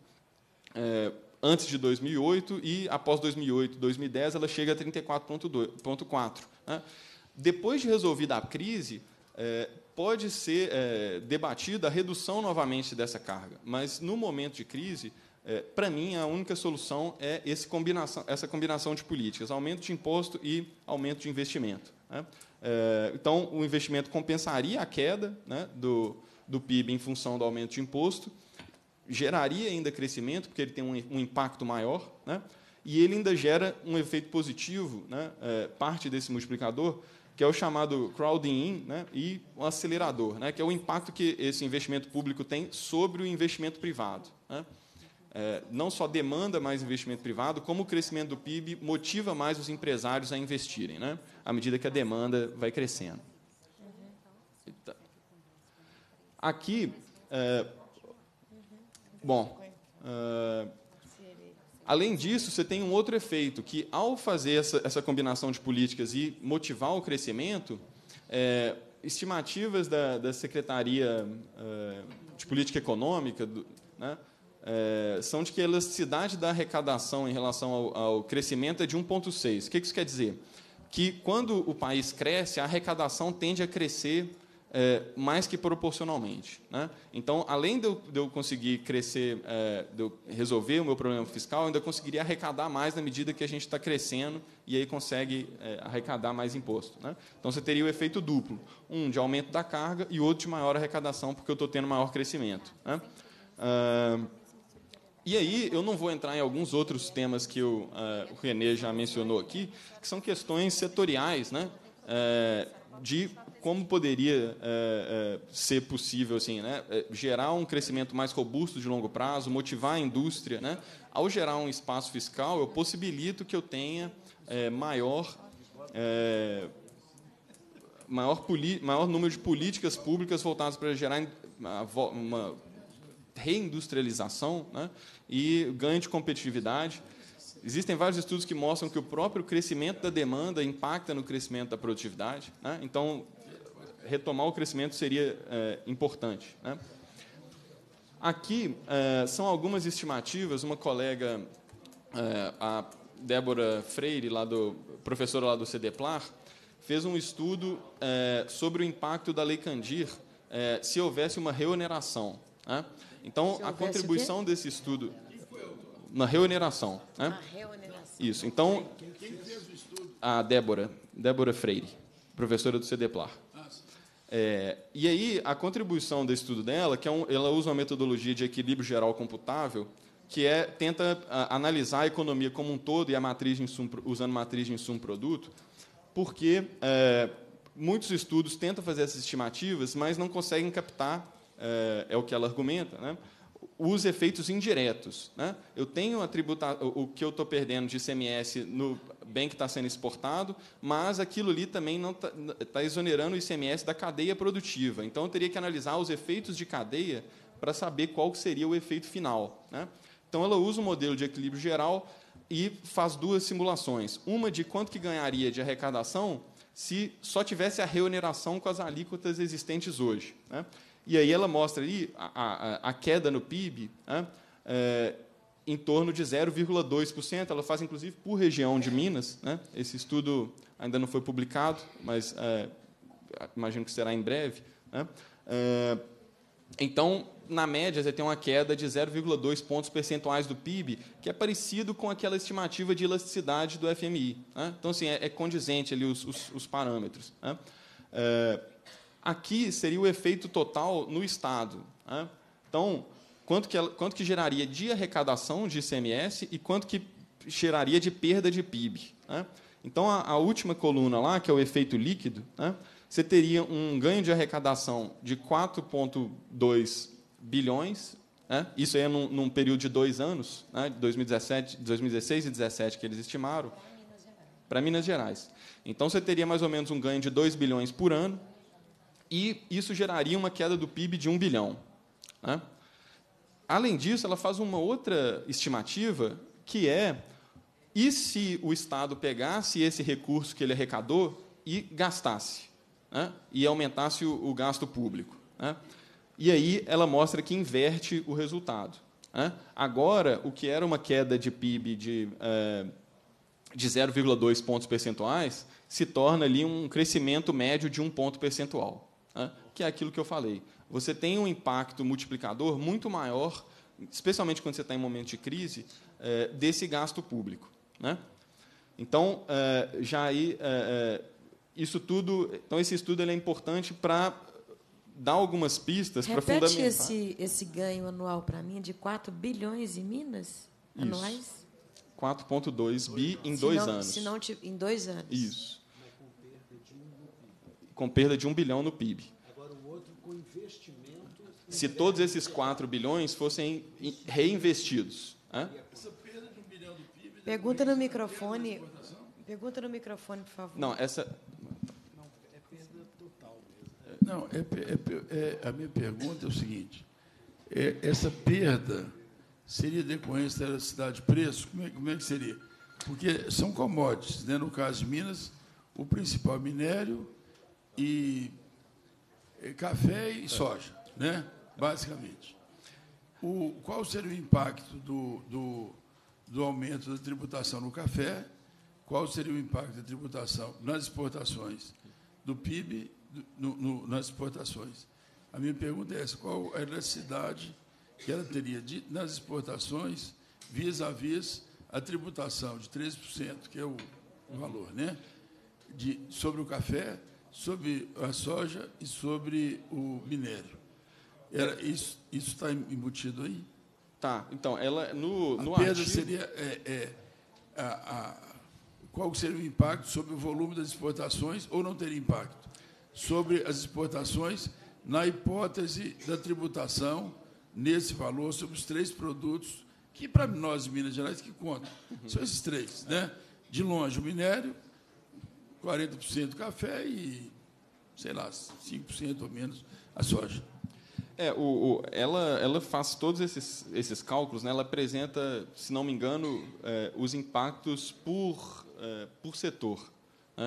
é, antes de dois mil e oito e, após dois mil e oito, dois mil e dez, ela chega a trinta e quatro vírgula quatro por cento. Né? Depois de resolvida a crise, é, pode ser é, debatida a redução novamente dessa carga, mas, no momento de crise, é, para mim, a única solução é esse combinação, essa combinação de políticas, aumento de imposto e aumento de investimento. Né? É, então, o investimento compensaria a queda, né, do, do P I B em função do aumento de imposto, geraria ainda crescimento, porque ele tem um, um impacto maior, né, e ele ainda gera um efeito positivo, né, é, parte desse multiplicador, que é o chamado crowding-in, né, e o acelerador, né, que é o impacto que esse investimento público tem sobre o investimento privado. Né. É, não só demanda mais investimento privado, como o crescimento do P I B motiva mais os empresários a investirem, né, à medida que a demanda vai crescendo. Eita. Aqui, é, bom, é, além disso, você tem um outro efeito, que, ao fazer essa, essa combinação de políticas e motivar o crescimento, é, estimativas da, da Secretaria é, de Política Econômica, do, né, é, são de que a elasticidade da arrecadação em relação ao, ao crescimento é de um vírgula seis. O que isso quer dizer? Que, quando o país cresce, a arrecadação tende a crescer É, mais que proporcionalmente. Né? Então, além de eu, de eu conseguir crescer, é, de eu resolver o meu problema fiscal, eu ainda conseguiria arrecadar mais na medida que a gente está crescendo e aí consegue é, arrecadar mais imposto. Né? Então, você teria o efeito duplo, um de aumento da carga e outro de maior arrecadação, porque eu estou tendo maior crescimento. Né? Ah, e aí, eu não vou entrar em alguns outros temas que o, uh, o René já mencionou aqui, que são questões setoriais, né? É, de como poderia é, é, ser possível assim, né, gerar um crescimento mais robusto de longo prazo, motivar a indústria. Né? Ao gerar um espaço fiscal, eu possibilito que eu tenha é, maior, é, maior, maior número de políticas públicas voltadas para gerar uma reindustrialização, né, e ganho de competitividade. Existem vários estudos que mostram que o próprio crescimento da demanda impacta no crescimento da produtividade. Né? Então, retomar o crescimento seria é, importante, né? Aqui é, são algumas estimativas. Uma colega, é, a Débora Freire, lá do, professora lá do CEDEPLAR, fez um estudo é, sobre o impacto da Lei Candir é, se houvesse uma reoneração, né? Então, a contribuição desse estudo... Na reoneração, né? A reoneração. Isso. Então, a Débora, Débora Freire, professora do CEDEPLAR. É, e aí, a contribuição do estudo dela, que é um, ela usa uma metodologia de equilíbrio geral computável, que é, tenta a, analisar a economia como um todo e a matriz de insumo, usando matriz de insumo-produto, porque é, muitos estudos tentam fazer essas estimativas, mas não conseguem captar, é, é o que ela argumenta, né, os efeitos indiretos, né? Eu tenho a tributa, o que eu estou perdendo de I C M S no bem que está sendo exportado, mas aquilo ali também não está tá exonerando o I C M S da cadeia produtiva. Então, eu teria que analisar os efeitos de cadeia para saber qual seria o efeito final, né? Então, ela usa um modelo de equilíbrio geral e faz duas simulações. Uma de quanto que ganharia de arrecadação se só tivesse a reoneração com as alíquotas existentes hoje, né? E aí ela mostra ali a, a, a queda no P I B, né, é, em torno de zero vírgula dois por cento. Ela faz, inclusive, por região de Minas, né? Esse estudo ainda não foi publicado, mas é, imagino que será em breve, né? É, então, na média, você tem uma queda de zero vírgula dois pontos percentuais do P I B, que é parecido com aquela estimativa de elasticidade do F M I, né? Então, assim, é, é condizente ali os, os, os parâmetros, né? É, aqui seria o efeito total no Estado, né? Então, quanto que, ela, quanto que geraria de arrecadação de I C M S e quanto que geraria de perda de P I B, né? Então, a, a última coluna lá, que é o efeito líquido, né, você teria um ganho de arrecadação de quatro vírgula dois bilhões, né? Isso aí é num, num período de dois anos, né, de dois mil e dezessete, dois mil e dezesseis e dois mil e dezessete, que eles estimaram, para Minas Gerais. Então, você teria mais ou menos um ganho de dois bilhões por ano, e isso geraria uma queda do P I B de um bilhão, né? Além disso, ela faz uma outra estimativa, que é, e se o Estado pegasse esse recurso que ele arrecadou e gastasse, né, e aumentasse o, o gasto público, né? E aí ela mostra que inverte o resultado, né? Agora, o que era uma queda de P I B de, é, de zero vírgula dois pontos percentuais se torna ali um crescimento médio de um ponto percentual, né, que é aquilo que eu falei. Você tem um impacto multiplicador muito maior, especialmente quando você está em momento de crise, é, desse gasto público, né? Então, é, já aí, é, isso tudo, então esse estudo ele é importante para dar algumas pistas para fundamentar. Repete esse esse ganho anual para mim de quatro bilhões em Minas anuais? quatro vírgula dois bi em se dois não, anos. Se não, em dois anos. Isso. Com perda de um bilhão no P I B. Agora, o outro com investimento... Se todos esses quatro bilhões fossem reinvestidos, né? Essa perda de um bilhão do P I B... Pergunta no microfone. Pergunta no microfone, por favor. Não, essa... Não, é perda total mesmo. Não, é, é, é, a minha pergunta é o seguinte. É, essa perda seria decorrência da elasticidade de preço? Como é, como é que seria? Porque são commodities, né? No caso de Minas, o principal é minério e é, café e soja, né? Basicamente. O, qual seria o impacto do, do, do aumento da tributação no café? Qual seria o impacto da tributação nas exportações, do P I B no, no, nas exportações? A minha pergunta é essa: qual a elasticidade que ela teria de, nas exportações vis-à-vis a tributação de treze por cento, que é o, o valor, né, de, sobre o café, sobre a soja e sobre o minério? Era, isso isso está embutido aí? Tá. Então, ela no, no a perda artigo... seria é, é, a, a, qual seria o impacto sobre o volume das exportações, ou não teria impacto sobre as exportações na hipótese da tributação nesse valor sobre os três produtos que, para nós, em Minas Gerais, que contam. Uhum. São esses três, né? De longe, o minério, quarenta por cento do café e, sei lá, cinco por cento ou menos a soja. É, o, o, ela, ela faz todos esses, esses cálculos, né? Ela apresenta, se não me engano, é, os impactos por, é, por setor, né?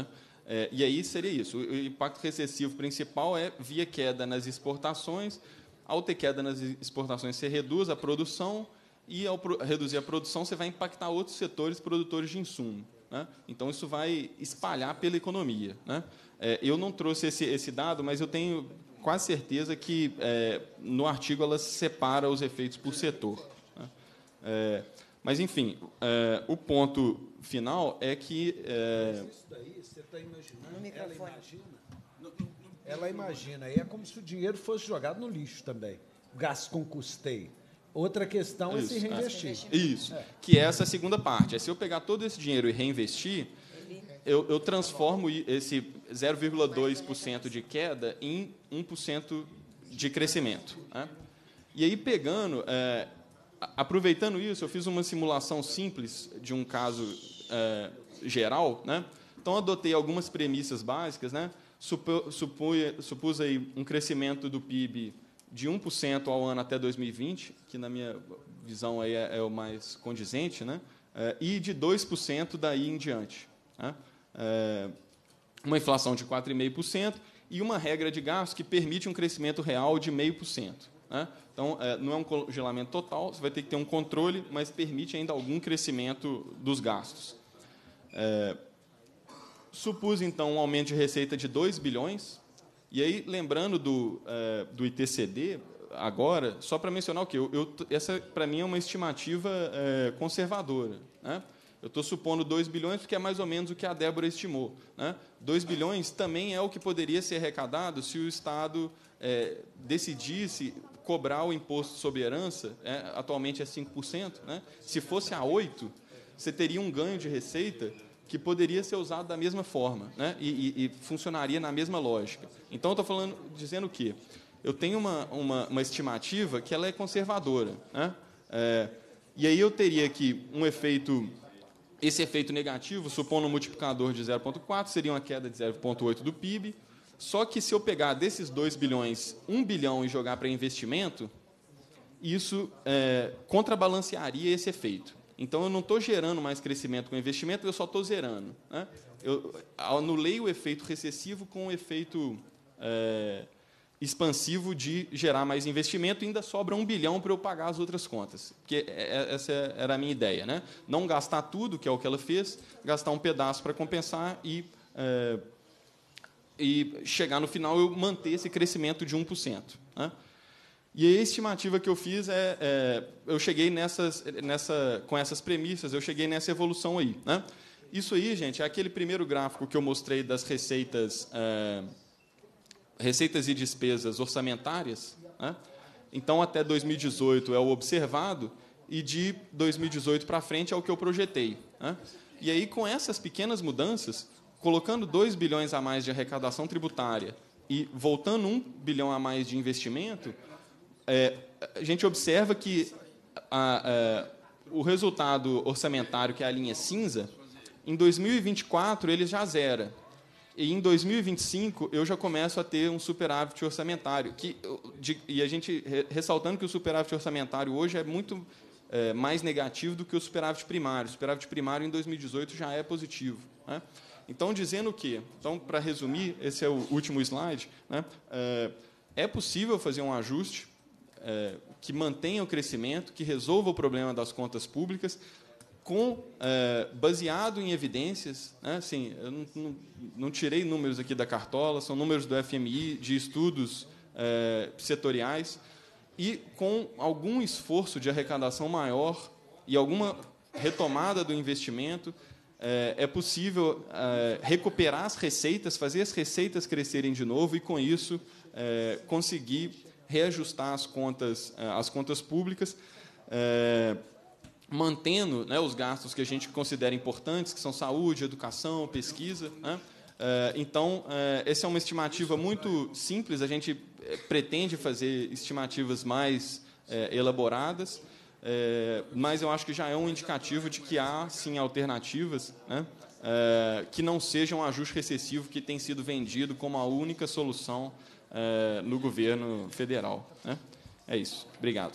É, e aí seria isso. O impacto recessivo principal é via queda nas exportações. Ao ter queda nas exportações, você reduz a produção, e, ao reduzir a produção, você vai impactar outros setores produtores de insumo, né? Então, isso vai espalhar pela economia, né? É, eu não trouxe esse, esse dado, mas eu tenho quase certeza que, é, no artigo, ela separa os efeitos por setor, né? É, mas, enfim, é, o ponto final é que... É... Isso daí, você está imaginando, ela imagina, ela imagina, é como se o dinheiro fosse jogado no lixo também, gasto com custeio. Outra questão Isso, é se reinvestir. É. Isso, é. Que é essa segunda parte. É se eu pegar todo esse dinheiro e reinvestir, eu, eu transformo esse zero vírgula dois por cento de queda em um por cento de crescimento, né? E aí, pegando... É, aproveitando isso, eu fiz uma simulação simples de um caso é, geral, né? Então, adotei algumas premissas básicas, né? Supo, supui, supus aí um crescimento do P I B de um por cento ao ano até dois mil e vinte, que, na minha visão, aí é, é o mais condizente, né? É, e de dois por cento daí em diante, né? É, uma inflação de quatro vírgula cinco por cento e uma regra de gastos que permite um crescimento real de zero vírgula cinco por cento. Né? Então, é, não é um congelamento total, você vai ter que ter um controle, mas permite ainda algum crescimento dos gastos. É, supus, então, um aumento de receita de dois bilhões, e aí, lembrando do, é, do I T C D, agora, só para mencionar o quê? Eu, eu, essa, para mim, é uma estimativa é, conservadora, né? Eu estou supondo dois bilhões, porque é mais ou menos o que a Débora estimou, né? dois bilhões também é o que poderia ser arrecadado se o Estado é, decidisse cobrar o imposto sobre herança, é, atualmente é cinco por cento, né? Se fosse a oito por cento, você teria um ganho de receita que poderia ser usado da mesma forma, né? e, e, e funcionaria na mesma lógica. Então, estou falando, dizendo o quê? Eu tenho uma, uma, uma estimativa que ela é conservadora, né? É, e aí eu teria aqui um efeito... Esse efeito negativo, supondo um multiplicador de zero vírgula quatro, seria uma queda de zero vírgula oito do P I B. Só que, se eu pegar desses dois bilhões, um bilhão e jogar para investimento, isso é, contrabalancearia esse efeito. Então, eu não estou gerando mais crescimento com investimento, eu só estou zerando, né? Eu anulei o efeito recessivo com o efeito é, expansivo de gerar mais investimento, e ainda sobra um bilhão para eu pagar as outras contas. Porque essa era a minha ideia, né? Não gastar tudo, que é o que ela fez, gastar um pedaço para compensar e, é, e chegar no final eu manter esse crescimento de um por cento. Né? E a estimativa que eu fiz é, é eu cheguei nessas, nessa, com essas premissas, eu cheguei nessa evolução aí. Né? Isso aí, gente, é aquele primeiro gráfico que eu mostrei das receitas... É, receitas e despesas orçamentárias, né? Então, até dois mil e dezoito é o observado, e de dois mil e dezoito para frente é o que eu projetei, né? E aí, com essas pequenas mudanças, colocando dois bilhões a mais de arrecadação tributária e voltando um bilhão a mais de investimento, é, a gente observa que a, a, o resultado orçamentário, que é a linha cinza, em dois mil e vinte e quatro ele já zera. E em dois mil e vinte e cinco eu já começo a ter um superávit orçamentário. Que, de, e a gente ressaltando que o superávit orçamentário hoje é muito é, mais negativo do que o superávit primário. O superávit primário em dois mil e dezoito já é positivo, né? Então, dizendo o quê? Então, para resumir, esse é o último slide, né? É, é possível fazer um ajuste é, que mantenha o crescimento, que resolva o problema das contas públicas, com, é, baseado em evidências, né? Assim, eu não, não, não tirei números aqui da cartola, são números do F M I, de estudos é, setoriais, e com algum esforço de arrecadação maior e alguma retomada do investimento, é, é possível é, recuperar as receitas, fazer as receitas crescerem de novo e, com isso, é, conseguir reajustar as contas, as contas públicas, é, mantendo, né, os gastos que a gente considera importantes, que são saúde, educação, pesquisa, né? Então, essa é uma estimativa muito simples, a gente pretende fazer estimativas mais elaboradas, mas eu acho que já é um indicativo de que há, sim, alternativas, né, que não sejam um ajuste recessivo que tem sido vendido como a única solução no governo federal, né? É isso. Obrigado.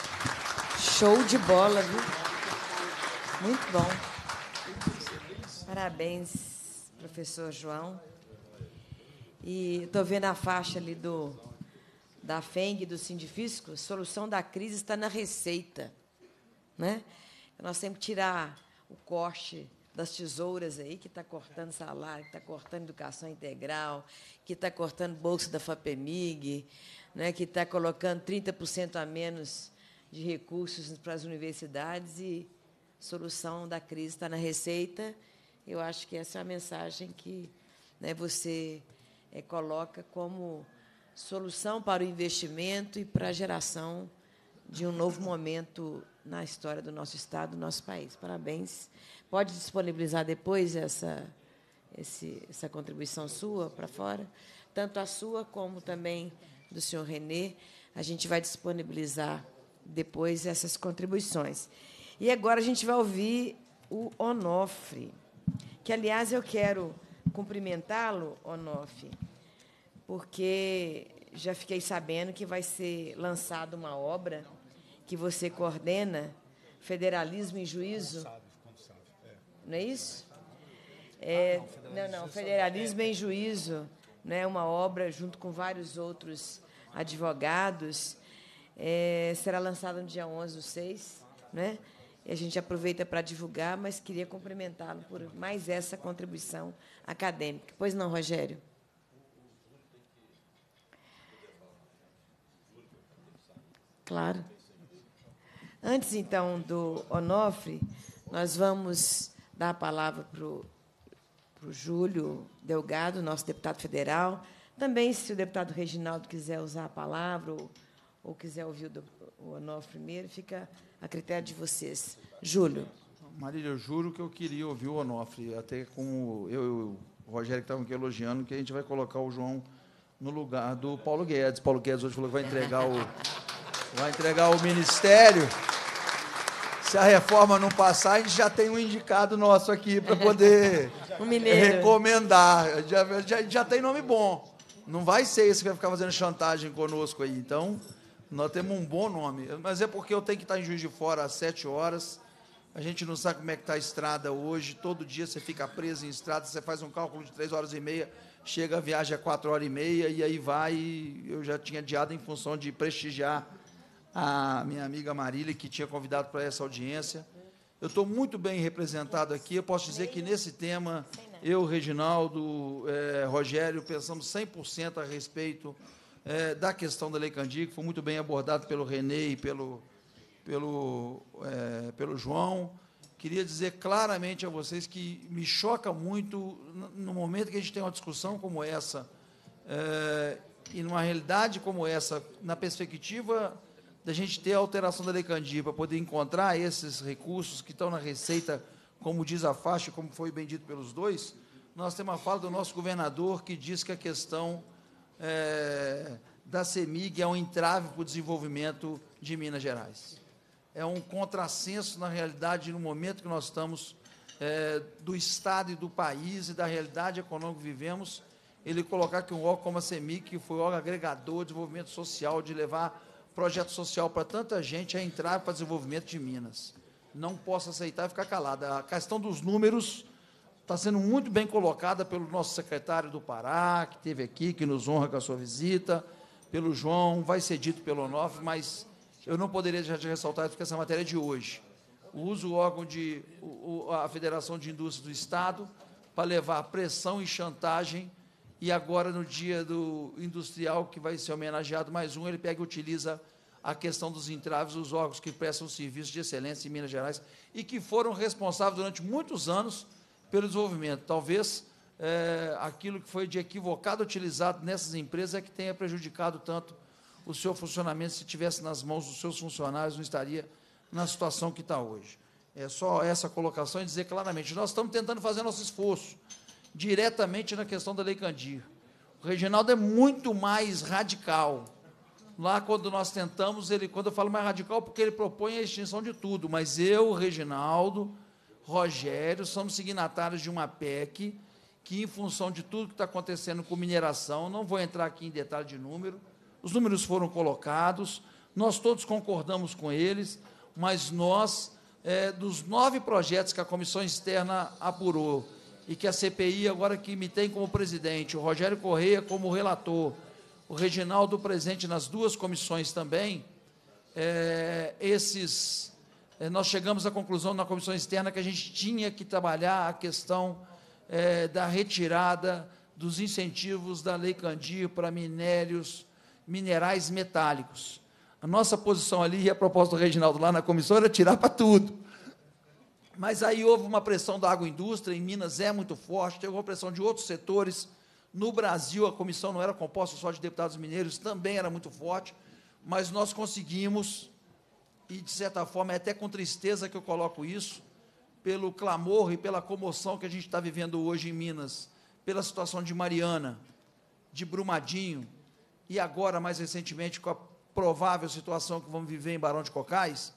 Show de bola, viu? Muito bom. Parabéns, professor João. E estou vendo a faixa ali do, da F E N G, do Sindifisco, solução da crise está na receita. Né? Nós temos que tirar o corte das tesouras aí, que está cortando salário, que está cortando educação integral, que está cortando bolsa da FAPEMIG, né, que está colocando trinta por cento a menos de recursos para as universidades, e solução da crise está na receita. Eu acho que essa é a mensagem que, né, você é, coloca como solução para o investimento e para a geração de um novo momento na história do nosso Estado, do nosso país. Parabéns. Pode disponibilizar depois essa, esse, essa contribuição sua para fora? Tanto a sua como também do senhor Renê. A gente vai disponibilizar depois essas contribuições. E agora a gente vai ouvir o Onofre, que, aliás, eu quero cumprimentá-lo, Onofre, porque já fiquei sabendo que vai ser lançada uma obra que você coordena, Federalismo em Juízo. Não é isso? É, não, não, Federalismo em Juízo, né, uma obra junto com vários outros advogados. É, será lançada no dia onze do seis, né? E a gente aproveita para divulgar, mas queria cumprimentá-lo por mais essa contribuição acadêmica. Pois não, Rogério? Claro. Antes, então, do Onofre, nós vamos dar a palavra para o Júlio Delgado, nosso deputado federal. Também, se o deputado Reginaldo quiser usar a palavra ou, ou quiser ouvir o, o Onofre primeiro, fica a critério de vocês. Júlio. Marília, eu juro que eu queria ouvir o Onofre, até com eu e o Rogério, que estavam aqui elogiando, que a gente vai colocar o João no lugar do Paulo Guedes. Paulo Guedes hoje falou que vai entregar o, vai entregar o ministério. Se a reforma não passar, a gente já tem um indicado nosso aqui para poder um recomendar. Já, já, já tem nome bom. Não vai ser esse que vai ficar fazendo chantagem conosco aí. Então, nós temos um bom nome. Mas é porque eu tenho que estar em Juiz de Fora às sete horas. A gente não sabe como é que está a estrada hoje. Todo dia você fica preso em estrada, você faz um cálculo de três horas e meia, chega a viagem a quatro horas e meia, e aí vai. Eu já tinha adiado em função de prestigiar a minha amiga Marília, que tinha convidado para essa audiência. Eu estou muito bem representado aqui. Eu posso dizer que, nesse tema, eu, Reginaldo, eh, Rogério, pensamos cem por cento a respeito eh, da questão da Lei Candir, que foi muito bem abordado pelo Renê e pelo, pelo, eh, pelo João. Queria dizer claramente a vocês que me choca muito, no momento que a gente tem uma discussão como essa, eh, e numa realidade como essa, na perspectiva da gente ter a alteração da Lei Candir para poder encontrar esses recursos que estão na Receita, como diz a faixa, como foi bem dito pelos dois, nós temos uma fala do nosso governador que diz que a questão é, da CEMIG é um entrave para o desenvolvimento de Minas Gerais. É um contrassenso, na realidade, no momento que nós estamos é, do Estado e do país e da realidade econômica que vivemos, ele colocar que um órgão como a CEMIG, que foi um órgão agregador de desenvolvimento social, de levar projeto social para tanta gente, é entrar para o desenvolvimento de Minas. Não posso aceitar e ficar calada. A questão dos números está sendo muito bem colocada pelo nosso secretário do Pará, que esteve aqui, que nos honra com a sua visita, pelo João, vai ser dito pelo Onofre, mas eu não poderia deixar de ressaltar, porque essa matéria é de hoje. O uso do órgão de o, a Federação de Indústria do Estado para levar pressão e chantagem. E agora, no dia do industrial, que vai ser homenageado mais um, ele pega e utiliza a questão dos entraves, os órgãos que prestam serviços de excelência em Minas Gerais e que foram responsáveis durante muitos anos pelo desenvolvimento. Talvez é, aquilo que foi de equivocado utilizado nessas empresas é que tenha prejudicado tanto o seu funcionamento. Se tivesse nas mãos dos seus funcionários, não estaria na situação que está hoje. É só essa colocação e dizer claramente, nós estamos tentando fazer nosso esforço diretamente na questão da Lei Candir. O Reginaldo é muito mais radical. Lá, quando nós tentamos, ele, quando eu falo mais radical, porque ele propõe a extinção de tudo, mas eu, Reginaldo, Rogério, somos signatários de uma P E C que, em função de tudo que está acontecendo com mineração, não vou entrar aqui em detalhe de número, os números foram colocados, nós todos concordamos com eles, mas nós, é, dos nove projetos que a comissão externa apurou e que a C P I, agora que me tem como presidente, o Rogério Correia como relator, o Reginaldo presente nas duas comissões também, é, esses, é, nós chegamos à conclusão na comissão externa que a gente tinha que trabalhar a questão é, da retirada dos incentivos da Lei Candir para minérios, minerais metálicos. A nossa posição ali, e a proposta do Reginaldo lá na comissão, era tirar para tudo. Mas aí houve uma pressão da agroindústria, em Minas é muito forte, teve uma pressão de outros setores. No Brasil, a comissão não era composta só de deputados mineiros, também era muito forte, mas nós conseguimos, e, de certa forma, é até com tristeza que eu coloco isso, pelo clamor e pela comoção que a gente está vivendo hoje em Minas, pela situação de Mariana, de Brumadinho, e agora, mais recentemente, com a provável situação que vamos viver em Barão de Cocais,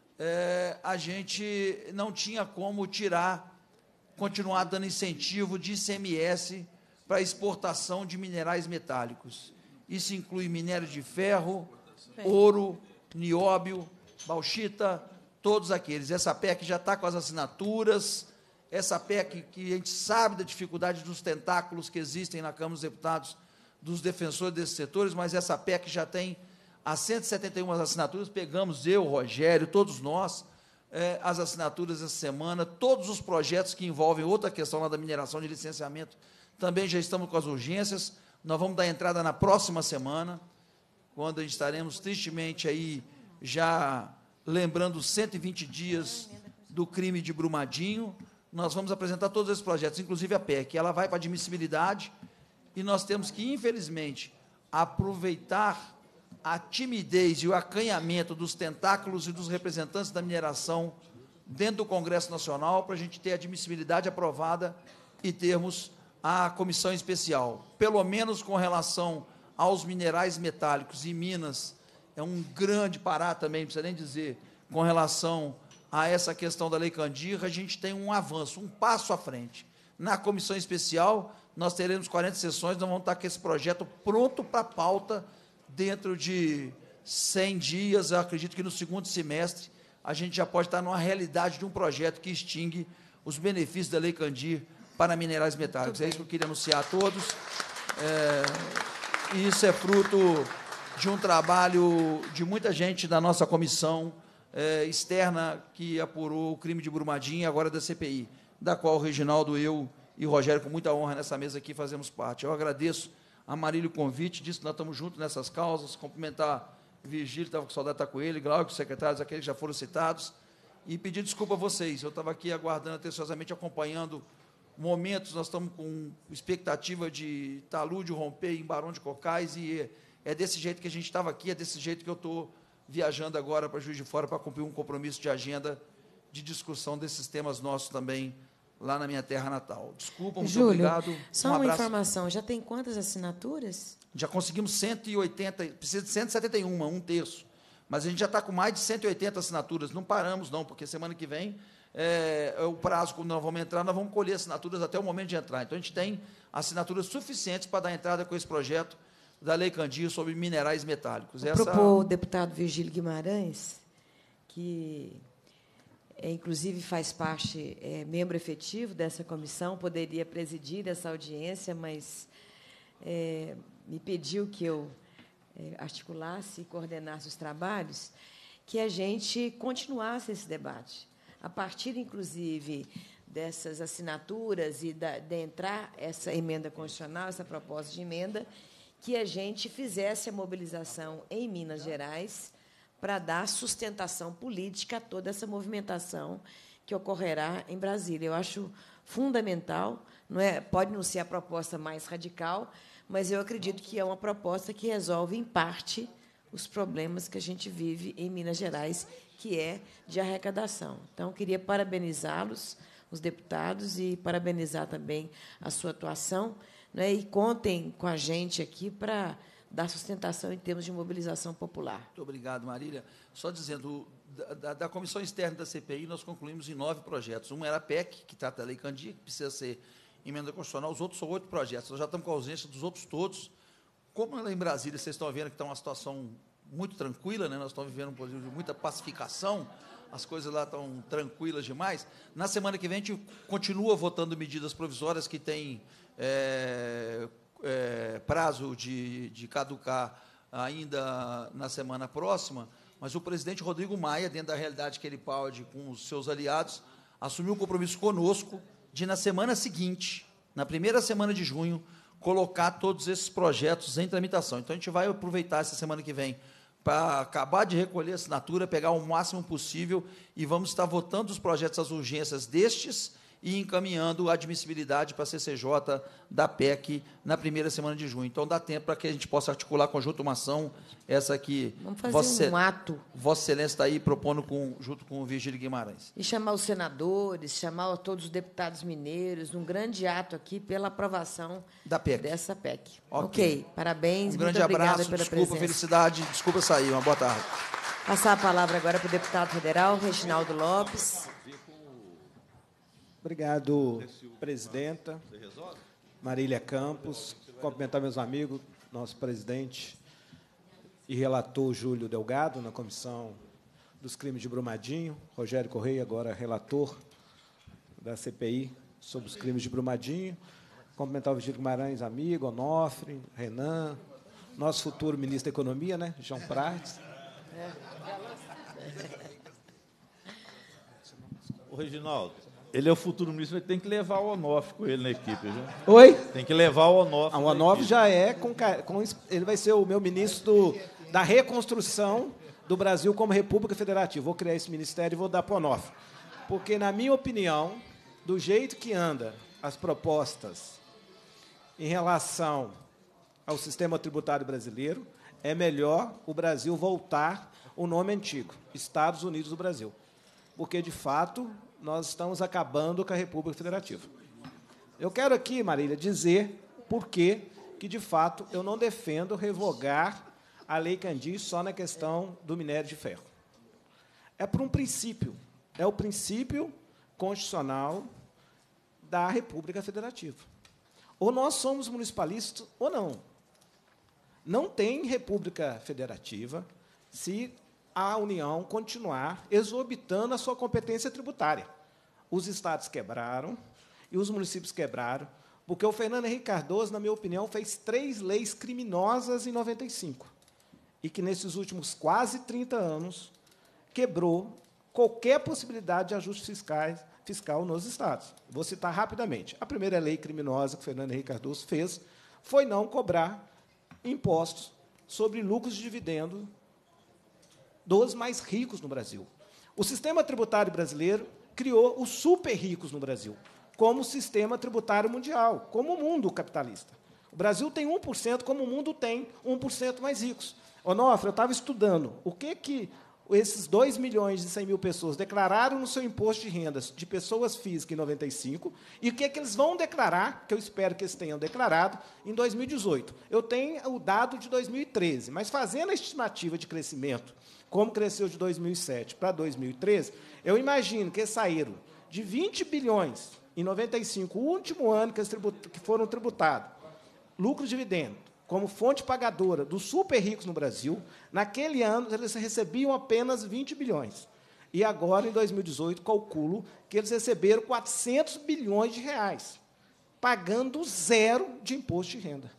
é, a gente não tinha como tirar, continuar dando incentivo de I C M S para exportação de minerais metálicos. Isso inclui minério de ferro, ouro, nióbio, bauxita, todos aqueles. Essa P E C já está com as assinaturas, essa P E C que a gente sabe da dificuldade dos tentáculos que existem na Câmara dos Deputados, dos defensores desses setores, mas essa P E C já tem as cento e setenta e uma assinaturas, pegamos eu, Rogério, todos nós, eh, as assinaturas essa semana, todos os projetos que envolvem outra questão lá da mineração de licenciamento, também já estamos com as urgências, nós vamos dar entrada na próxima semana, quando estaremos tristemente aí já lembrando cento e vinte dias do crime de Brumadinho, nós vamos apresentar todos esses projetos, inclusive a P E C, ela vai para admissibilidade, e nós temos que, infelizmente, aproveitar a timidez e o acanhamento dos tentáculos e dos representantes da mineração dentro do Congresso Nacional para a gente ter a admissibilidade aprovada e termos a comissão especial. Pelo menos com relação aos minerais metálicos e Minas, é um grande pará também, não precisa nem dizer, com relação a essa questão da Lei Candir, a gente tem um avanço, um passo à frente. Na comissão especial, nós teremos quarenta sessões, nós vamos estar com esse projeto pronto para pauta dentro de cem dias, eu acredito que no segundo semestre, a gente já pode estar numa realidade de um projeto que extingue os benefícios da Lei Candir para minerais metálicos. É isso que eu queria anunciar a todos. É, e isso é fruto de um trabalho de muita gente da nossa comissão é, externa que apurou o crime de Brumadinho e agora da C P I, da qual o Reginaldo, eu e o Rogério, com muita honra nessa mesa aqui, fazemos parte. Eu agradeço a Marília o convite, disse que nós estamos juntos nessas causas, cumprimentar o Virgílio, estava com saudade de estar com ele, Glauco, os secretários, aqueles que já foram citados, e pedir desculpa a vocês. Eu estava aqui aguardando atenciosamente, acompanhando momentos, nós estamos com expectativa de talude romper em Barão de Cocais, e é desse jeito que a gente estava aqui, é desse jeito que eu estou viajando agora para Juiz de Fora para cumprir um compromisso de agenda de discussão desses temas nossos também, lá na minha terra natal. Desculpa, muito Júlio, obrigado. Só um uma abraço. informação, já tem quantas assinaturas? Já conseguimos cento e oitenta, precisa de cento e setenta e um, um terço. Mas a gente já está com mais de cento e oitenta assinaturas. Não paramos, não, porque semana que vem, é, é o prazo, quando nós vamos entrar, nós vamos colher assinaturas até o momento de entrar. Então, a gente tem assinaturas suficientes para dar entrada com esse projeto da Lei Candir sobre minerais metálicos. Vou Essa... propor o deputado Virgílio Guimarães, que... É, inclusive faz parte, é, membro efetivo dessa comissão, poderia presidir essa audiência, mas é, me pediu que eu é, articulasse e coordenasse os trabalhos, que a gente continuasse esse debate, a partir, inclusive, dessas assinaturas e da, de entrar essa emenda constitucional, essa proposta de emenda, que a gente fizesse a mobilização em Minas Gerais para dar sustentação política a toda essa movimentação que ocorrerá em Brasília. Eu acho fundamental, não é, pode não ser a proposta mais radical, mas eu acredito que é uma proposta que resolve, em parte, os problemas que a gente vive em Minas Gerais, que é de arrecadação. Então, eu queria parabenizá-los, os deputados, e parabenizar também a sua atuação, né, e contem com a gente aqui para dar sustentação em termos de mobilização popular. Muito obrigado, Marília. Só dizendo, da, da, da Comissão Externa da C P I, nós concluímos em nove projetos. Um era a P E C, que trata da Lei Candir, que precisa ser emenda constitucional. Os outros são oito projetos. Nós já estamos com a ausência dos outros todos. Como lá em Brasília, vocês estão vendo que está uma situação muito tranquila, né? Nós estamos vivendo um período de muita pacificação, as coisas lá estão tranquilas demais. Na semana que vem, a gente continua votando medidas provisórias que têm é, é, prazo de, de caducar ainda na semana próxima, mas o presidente Rodrigo Maia, dentro da realidade que ele pode com os seus aliados, assumiu o compromisso conosco de, na semana seguinte, na primeira semana de junho, colocar todos esses projetos em tramitação. Então, a gente vai aproveitar essa semana que vem para acabar de recolher a assinatura, pegar o máximo possível e vamos estar votando os projetos às urgências destes e encaminhando a admissibilidade para a C C J da P E C na primeira semana de junho. Então, dá tempo para que a gente possa articular conjunto uma ação, essa aqui... Vamos fazer Vossa, um ato. Vossa Excelência está aí propondo com, junto com o Virgílio Guimarães. E chamar os senadores, chamar todos os deputados mineiros, num grande ato aqui pela aprovação da P E C. Dessa P E C. Ok. Ok, parabéns, um grande muito obrigada abraço, pela desculpa, presença. felicidade, desculpa sair, uma boa tarde. Passar a palavra agora para o deputado federal, Reginaldo Lopes. Obrigado, presidenta. Marília Campos. Cumprimentar meus amigos, nosso presidente e relator Júlio Delgado, na Comissão dos Crimes de Brumadinho. Rogério Correia, agora relator da C P I sobre os crimes de Brumadinho. Cumprimentar o Virgílio Guimarães, amigo, Onofre, Renan, nosso futuro ministro da Economia, né, João Prates. O Reginaldo, ele é o futuro ministro, ele tem que levar o Onofre com ele na equipe, viu? Oi? Tem que levar o Onofre. Ah, o Onofre já é, com, com, ele vai ser o meu ministro do, da reconstrução do Brasil como República Federativa. Vou criar esse ministério e vou dar para o Onofre. Porque, na minha opinião, do jeito que anda as propostas em relação ao sistema tributário brasileiro, é melhor o Brasil voltar o nome antigo, Estados Unidos do Brasil. Porque, de fato, nós estamos acabando com a República Federativa. Eu quero aqui, Marília, dizer por que, que, de fato, eu não defendo revogar a Lei Candir só na questão do minério de ferro. É por um princípio, é o princípio constitucional da República Federativa. Ou nós somos municipalistas ou não. Não tem República Federativa se a União continuar exorbitando a sua competência tributária. Os estados quebraram e os municípios quebraram, porque o Fernando Henrique Cardoso, na minha opinião, fez três leis criminosas em noventa e cinco, e que, nesses últimos quase trinta anos, quebrou qualquer possibilidade de ajuste fiscais, fiscal nos estados. Vou citar rapidamente. A primeira lei criminosa que o Fernando Henrique Cardoso fez foi não cobrar impostos sobre lucros de dividendo dos mais ricos no Brasil. O sistema tributário brasileiro criou os super ricos no Brasil, como sistema tributário mundial, como o mundo capitalista. O Brasil tem um por cento, como o mundo tem um por cento mais ricos. Onofre, eu estava estudando o que, que esses dois milhões e cem mil pessoas declararam no seu imposto de rendas de pessoas físicas em noventa e cinco e o que, que eles vão declarar, que eu espero que eles tenham declarado, em dois mil e dezoito. Eu tenho o dado de dois mil e treze, mas fazendo a estimativa de crescimento, como cresceu de dois mil e sete para dois mil e treze, eu imagino que eles saíram de vinte bilhões em noventa e cinco, o último ano que, eles tribut- que foram tributados, lucro de dividendo, como fonte pagadora dos super ricos no Brasil, naquele ano eles recebiam apenas vinte bilhões. E agora, em dois mil e dezoito, calculo que eles receberam quatrocentos bilhões de reais, pagando zero de imposto de renda.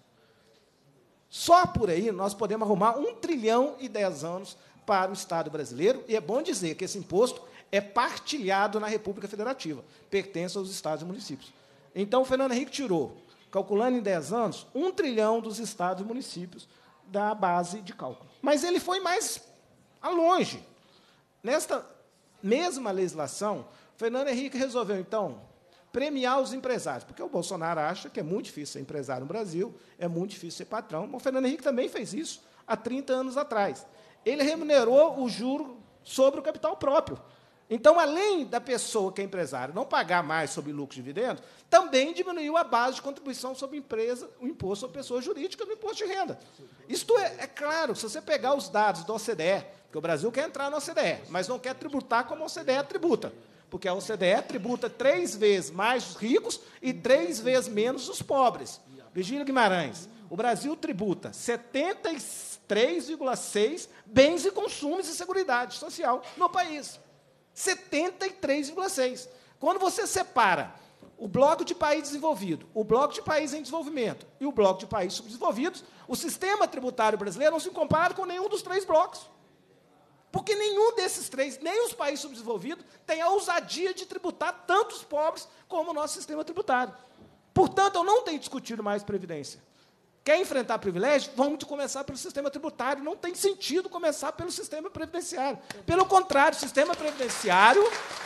Só por aí nós podemos arrumar um trilhão e dez anos para o Estado brasileiro, e é bom dizer que esse imposto é partilhado na República Federativa, pertence aos estados e municípios. Então, o Fernando Henrique tirou, calculando em dez anos, um trilhão dos estados e municípios da base de cálculo. Mas ele foi mais longe. Nesta mesma legislação, Fernando Henrique resolveu, então, premiar os empresários, porque o Bolsonaro acha que é muito difícil ser empresário no Brasil, é muito difícil ser patrão. O Fernando Henrique também fez isso há trinta anos atrás. Ele remunerou o juro sobre o capital próprio. Então, além da pessoa que é empresário não pagar mais sobre lucro de dividendos, também diminuiu a base de contribuição sobre empresa, o imposto sobre pessoa jurídica no imposto de renda. Isto é, é claro, se você pegar os dados da O C D E, porque o Brasil quer entrar na O C D E, mas não quer tributar como a O C D E tributa, porque a O C D E tributa três vezes mais os ricos e três vezes menos os pobres. Virgílio Guimarães, o Brasil tributa setenta e três vírgula seis bens e consumos e seguridade social no país. setenta e três vírgula seis por cento. Quando você separa o bloco de país desenvolvido, o bloco de país em desenvolvimento e o bloco de países subdesenvolvidos, o sistema tributário brasileiro não se compara com nenhum dos três blocos. Porque nenhum desses três, nem os países subdesenvolvidos, tem a ousadia de tributar tantos pobres como o nosso sistema tributário. Portanto, eu não tenho discutido mais Previdência. Quer enfrentar privilégio? Vamos começar pelo sistema tributário. Não tem sentido começar pelo sistema previdenciário. Pelo contrário, o sistema previdenciário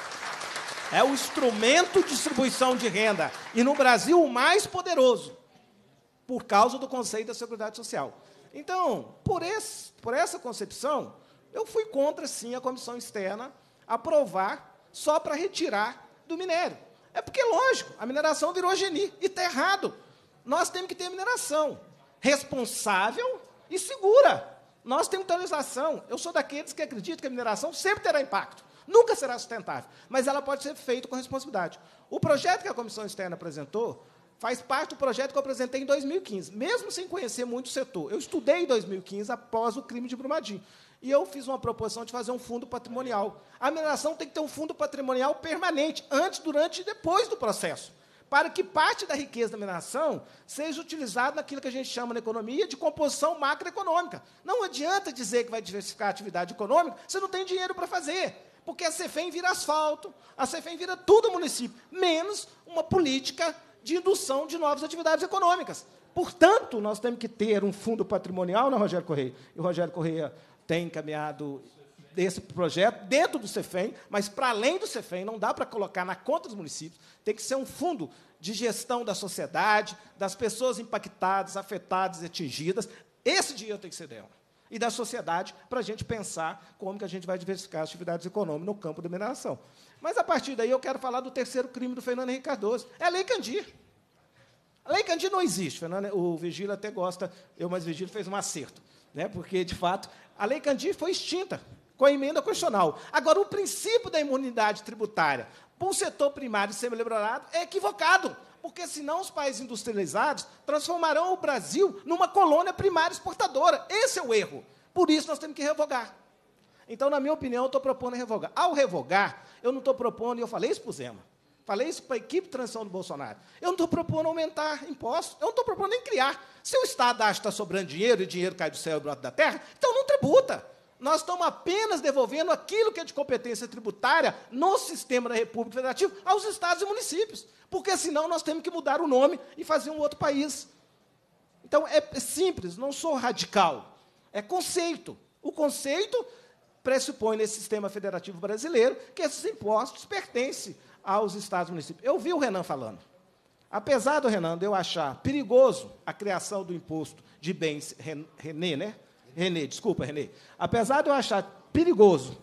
é o instrumento de distribuição de renda, e, no Brasil, o mais poderoso, por causa do conceito da Seguridade Social. Então, por, esse, por essa concepção, eu fui contra, sim, a comissão externa aprovar só para retirar do minério. É porque, lógico, a mineração virou geni, e está errado. Nós temos que ter mineração responsável e segura. Nós temos legislação. Eu sou daqueles que acreditam que a mineração sempre terá impacto. Nunca será sustentável, mas ela pode ser feita com responsabilidade. O projeto que a comissão externa apresentou faz parte do projeto que eu apresentei em dois mil e quinze, mesmo sem conhecer muito o setor. Eu estudei em dois mil e quinze, após o crime de Brumadinho, e eu fiz uma proposição de fazer um fundo patrimonial. A mineração tem que ter um fundo patrimonial permanente, antes, durante e depois do processo, para que parte da riqueza da mineração seja utilizada naquilo que a gente chama na economia de composição macroeconômica. Não adianta dizer que vai diversificar a atividade econômica, você não tem dinheiro para fazer. Porque a Cefem vira asfalto, a Cefem vira tudo o município, menos uma política de indução de novas atividades econômicas. Portanto, nós temos que ter um fundo patrimonial, né, Rogério Correia? E o Rogério Correia tem encaminhado esse projeto dentro do Cefem, mas, para além do Cefem, não dá para colocar na conta dos municípios, tem que ser um fundo de gestão da sociedade, das pessoas impactadas, afetadas e atingidas. Esse dinheiro tem que ser dela. E da sociedade, para a gente pensar como que a gente vai diversificar as atividades econômicas no campo da mineração. Mas, a partir daí, eu quero falar do terceiro crime do Fernando Henrique Cardoso. É a Lei Candir. A Lei Candir não existe. Fernando, o Vigílio até gosta, eu, mas o Vigílio fez um acerto, né? Porque, de fato, a Lei Candir foi extinta com a emenda constitucional. Agora, o princípio da imunidade tributária para o setor primário e semi-elaborado é equivocado, porque, senão, os países industrializados transformarão o Brasil numa colônia primária exportadora. Esse é o erro. Por isso, nós temos que revogar. Então, na minha opinião, eu estou propondo revogar. Ao revogar, eu não estou propondo, e eu falei isso para o Zema, falei isso para a equipe de transição do Bolsonaro, eu não estou propondo aumentar impostos, eu não estou propondo nem criar. Se o Estado acha que está sobrando dinheiro e dinheiro cai do céu e brota da terra, então não tributa. Nós estamos apenas devolvendo aquilo que é de competência tributária no sistema da República Federativa aos estados e municípios, porque, senão, nós temos que mudar o nome e fazer um outro país. Então, é simples, não sou radical, é conceito. O conceito pressupõe, nesse sistema federativo brasileiro, que esses impostos pertencem aos estados e municípios. Eu vi o Renan falando. Apesar do Renan, eu achar perigoso a criação do imposto de bens, René, né? Renê, desculpa, Renê. Apesar de eu achar perigoso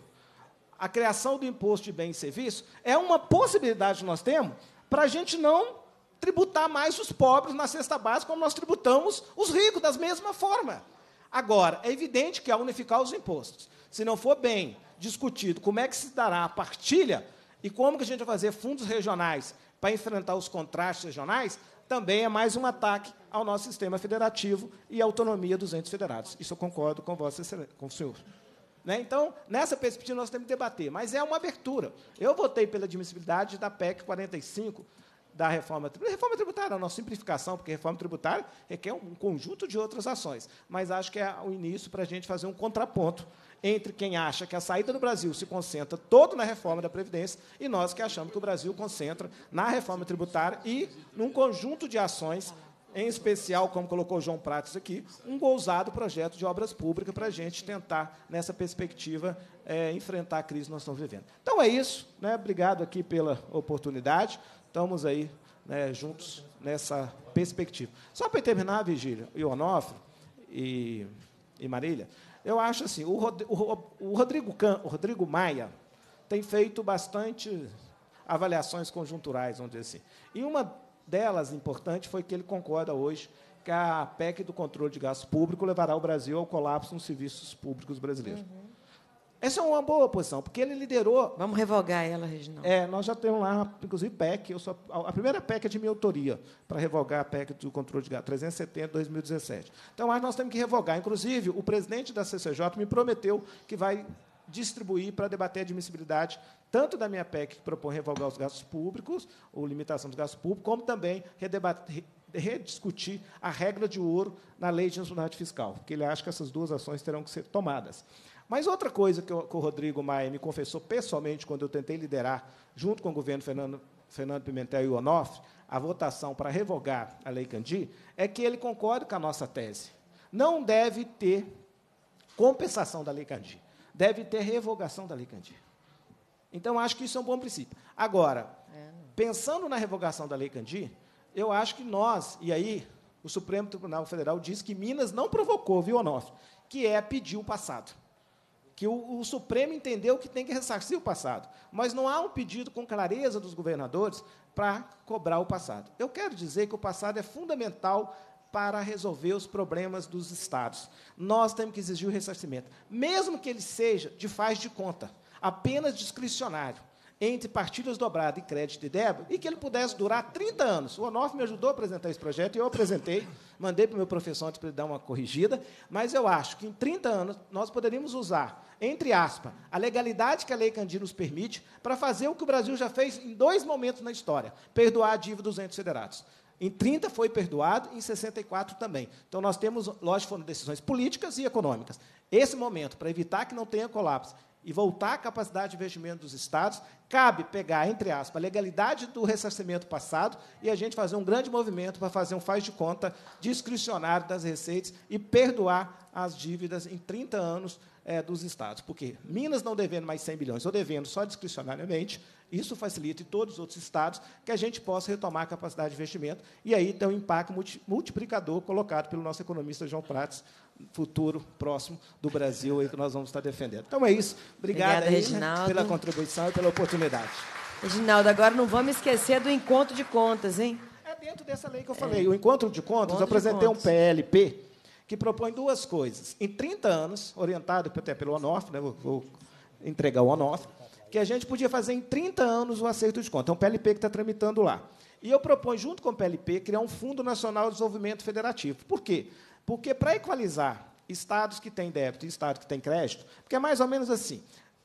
a criação do imposto de bens e serviços, é uma possibilidade que nós temos para a gente não tributar mais os pobres na cesta básica como nós tributamos os ricos, da mesma forma. Agora, é evidente que, ao unificar os impostos, se não for bem discutido como é que se dará a partilha e como que a gente vai fazer fundos regionais para enfrentar os contrastes regionais, também é mais um ataque ao nosso sistema federativo e à autonomia dos entes federados. Isso eu concordo com, vossa excelência, com o senhor. Né? Então, nessa perspectiva, nós temos que debater, mas é uma abertura. Eu votei pela admissibilidade da P E C quarenta e cinco, da reforma tributária. Reforma tributária, não, simplificação, porque reforma tributária requer um conjunto de outras ações, mas acho que é o início para a gente fazer um contraponto entre quem acha que a saída do Brasil se concentra todo na reforma da Previdência e nós que achamos que o Brasil concentra na reforma tributária e num conjunto de ações, em especial, como colocou o João Prates aqui, um ousado projeto de obras públicas para a gente tentar, nessa perspectiva, é, enfrentar a crise que nós estamos vivendo. Então, é isso. Né? Obrigado aqui pela oportunidade. Estamos aí, né, juntos nessa perspectiva. Só para terminar, Vigília, e Onofre e, e Marília, eu acho assim, o, Rod, o, o, Rodrigo Can, o Rodrigo Maia tem feito bastante avaliações conjunturais, vamos dizer assim. E uma delas, importante, foi que ele concorda hoje que a P E C do controle de gasto público levará o Brasil ao colapso nos serviços públicos brasileiros. Uhum. Essa é uma boa posição, porque ele liderou... Vamos revogar ela, Reginaldo. É, nós já temos lá, inclusive, P E C. Eu sou, a primeira P E C é de minha autoria, para revogar a P E C do controle de gasto, trezentos e setenta de dois mil e dezessete. Então, nós temos que revogar. Inclusive, o presidente da C C J me prometeu que vai distribuir para debater a admissibilidade tanto da minha P E C, que propõe revogar os gastos públicos, ou limitação dos gastos públicos, como também redebater, rediscutir a regra de ouro na lei de responsabilidade fiscal, porque ele acha que essas duas ações terão que ser tomadas. Mas outra coisa que, eu, que o Rodrigo Maia me confessou pessoalmente, quando eu tentei liderar, junto com o governo Fernando, Fernando Pimentel e o Onofre, a votação para revogar a Lei Candir, é que ele concorda com a nossa tese. Não deve ter compensação da Lei Candir, deve ter revogação da Lei Candir. Então, acho que isso é um bom princípio. Agora, pensando na revogação da Lei Candir, eu acho que nós, e aí o Supremo Tribunal Federal diz que Minas não provocou, viu, Onofre, que é pedir o passado. Que o, o Supremo entendeu que tem que ressarcir o passado, mas não há um pedido com clareza dos governadores para cobrar o passado. Eu quero dizer que o passado é fundamental para resolver os problemas dos estados. Nós temos que exigir o ressarcimento, mesmo que ele seja de faz de conta, apenas discricionário, entre partilhas dobradas e crédito e débito, e que ele pudesse durar trinta anos. O Onofre me ajudou a apresentar esse projeto, e eu apresentei, mandei para o meu professor antes para ele dar uma corrigida, mas eu acho que, em trinta anos, nós poderíamos usar, entre aspas, a legalidade que a Lei Candir nos permite para fazer o que o Brasil já fez em dois momentos na história, perdoar a dívida dos entes federados. Em trinta foi perdoado, em sessenta e quatro também. Então, nós temos, lógico, foram decisões políticas e econômicas. Esse momento, para evitar que não tenha colapso, e voltar à capacidade de investimento dos estados, cabe pegar, entre aspas, a legalidade do ressarcimento passado e a gente fazer um grande movimento para fazer um faz de conta discricionário das receitas e perdoar as dívidas em trinta anos é, dos estados. Porque Minas não devendo mais cem bilhões, ou devendo só discricionariamente, isso facilita em todos os outros estados que a gente possa retomar a capacidade de investimento e aí ter um impacto multiplicador colocado pelo nosso economista João Prates, futuro próximo do Brasil aí que nós vamos estar defendendo. Então é isso. Obrigada, Obrigada aí, Reginaldo, pela contribuição e pela oportunidade. Reginaldo, agora não vamos esquecer do encontro de contas, hein? É dentro dessa lei que eu falei. É. O encontro de contas, encontro eu apresentei um P L P que propõe duas coisas. Em trinta anos, orientado até pelo Onofre, né, vou, vou entregar o Onofre, que a gente podia fazer em trinta anos o acerto de contas. É um P L P que está tramitando lá. E eu proponho, junto com o P L P, criar um Fundo Nacional de Desenvolvimento Federativo. Por quê? Porque, para equalizar estados que têm débito e estados que têm crédito, porque é mais ou menos assim,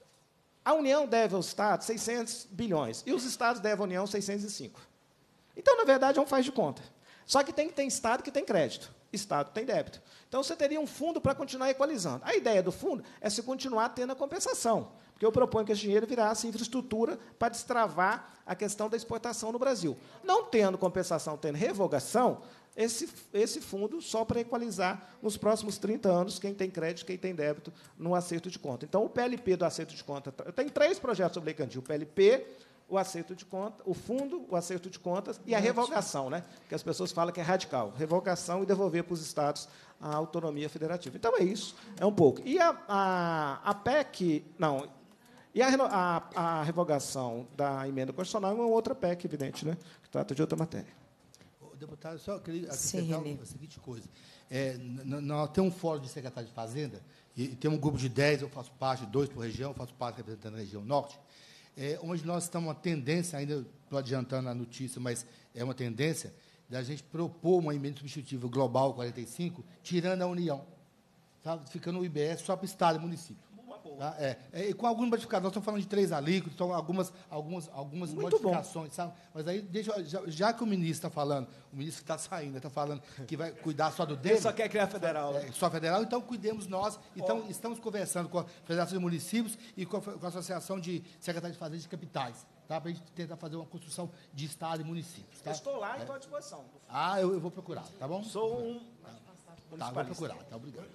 a União deve ao Estado seiscentos bilhões, e os estados devem à União seiscentos e cinco. Então, na verdade, é um faz de conta. Só que tem que ter estado que tem crédito, estado que tem débito. Então, você teria um fundo para continuar equalizando. A ideia do fundo é se continuar tendo a compensação, porque eu proponho que esse dinheiro virasse infraestrutura para destravar a questão da exportação no Brasil. Não tendo compensação, tendo revogação, esse, esse fundo só para equalizar nos próximos trinta anos quem tem crédito, quem tem débito no acerto de conta. Então, o P L P do acerto de conta... Eu tenho três projetos sobre Lei Candir. O P L P, o acerto de conta, o fundo, o acerto de contas e a revogação, né? Que as pessoas falam que é radical. Revogação e devolver para os estados a autonomia federativa. Então, é isso. É um pouco. E a, a, a P E C... Não... E a, a, a revogação da emenda constitucional é uma outra P E C, evidente, né? Que trata de outra matéria. Deputado, só queria acrescentar a seguinte coisa. É, nós temos um fórum de secretário de Fazenda, e, e temos um grupo de dez, eu faço parte, dois por região, eu faço parte representando a região norte, é, onde nós estamos uma tendência, ainda estou adiantando a notícia, mas é uma tendência, da gente propor uma emenda substitutiva global quarenta e cinco, tirando a União, sabe? Ficando o I B S só para o Estado e município. Tá? É, é, com algumas modificações, nós estamos falando de três alíquotas, então algumas, algumas, algumas modificações, sabe? Mas aí, deixa, já, já que o ministro está falando, o ministro que está saindo, está falando que vai cuidar só do dele. Ele só quer criar federal. É, só federal, então cuidemos nós. Então, oh. estamos conversando com a Federação de Municípios e com a, com a Associação de Secretários de Fazenda de Capitais, tá? Para a gente tentar fazer uma construção de Estado e municípios. Tá? Eu estou lá e é. estou à disposição. Ah, eu, eu vou procurar, tá bom? Sou um. Tá, tá vou procurar, tá, obrigado.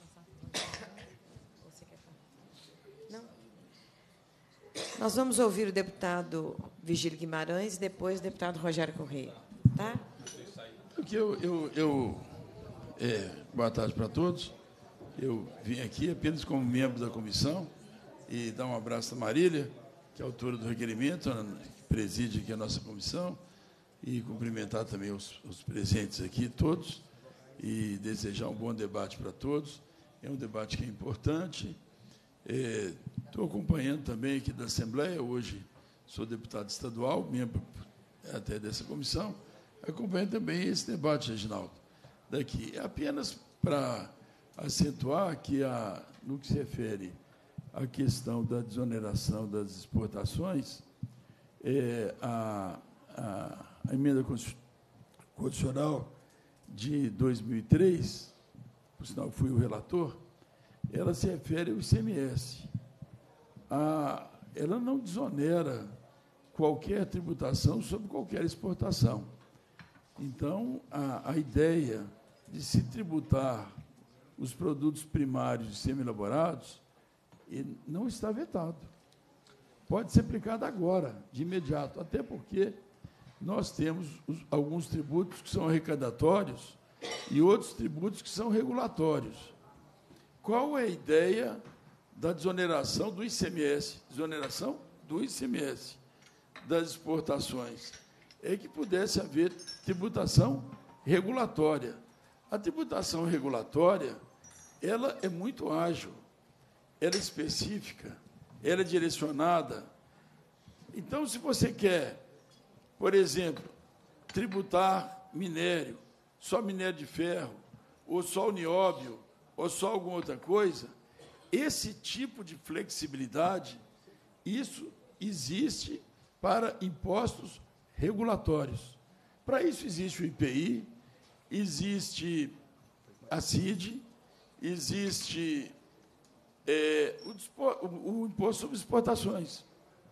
Nós vamos ouvir o deputado Vigílio Guimarães e depois o deputado Rogério Correia. Tá? Porque eu, eu, eu é, boa tarde para todos. Eu vim aqui apenas como membro da comissão e dar um abraço à Marília, que é autora do requerimento, que preside aqui a nossa comissão, e cumprimentar também os, os presentes aqui, todos, e desejar um bom debate para todos. É um debate que é importante. Estou é, acompanhando também aqui da Assembleia, hoje sou deputado estadual, membro até dessa comissão, acompanhando também esse debate, Reginaldo, daqui. Apenas para acentuar que, a, no que se refere a questão da desoneração das exportações, é, a, a, a emenda constitucional de dois mil e três, por sinal fui o relator, ela se refere ao I C M S. A, ela não desonera qualquer tributação sobre qualquer exportação. Então, a, a ideia de se tributar os produtos primários e semi-elaborados não está vetado. Pode ser aplicado agora, de imediato, até porque nós temos os, alguns tributos que são arrecadatórios e outros tributos que são regulatórios. Qual é a ideia da desoneração do I C M S? Desoneração do I C M S das exportações. É que pudesse haver tributação regulatória. A tributação regulatória, ela é muito ágil, ela é específica, ela é direcionada. Então, se você quer, por exemplo, tributar minério, só minério de ferro, ou só o nióbio, ou só alguma outra coisa, esse tipo de flexibilidade, isso existe para impostos regulatórios. Para isso existe o I P I, existe a C I D, existe é, o, o imposto sobre exportações.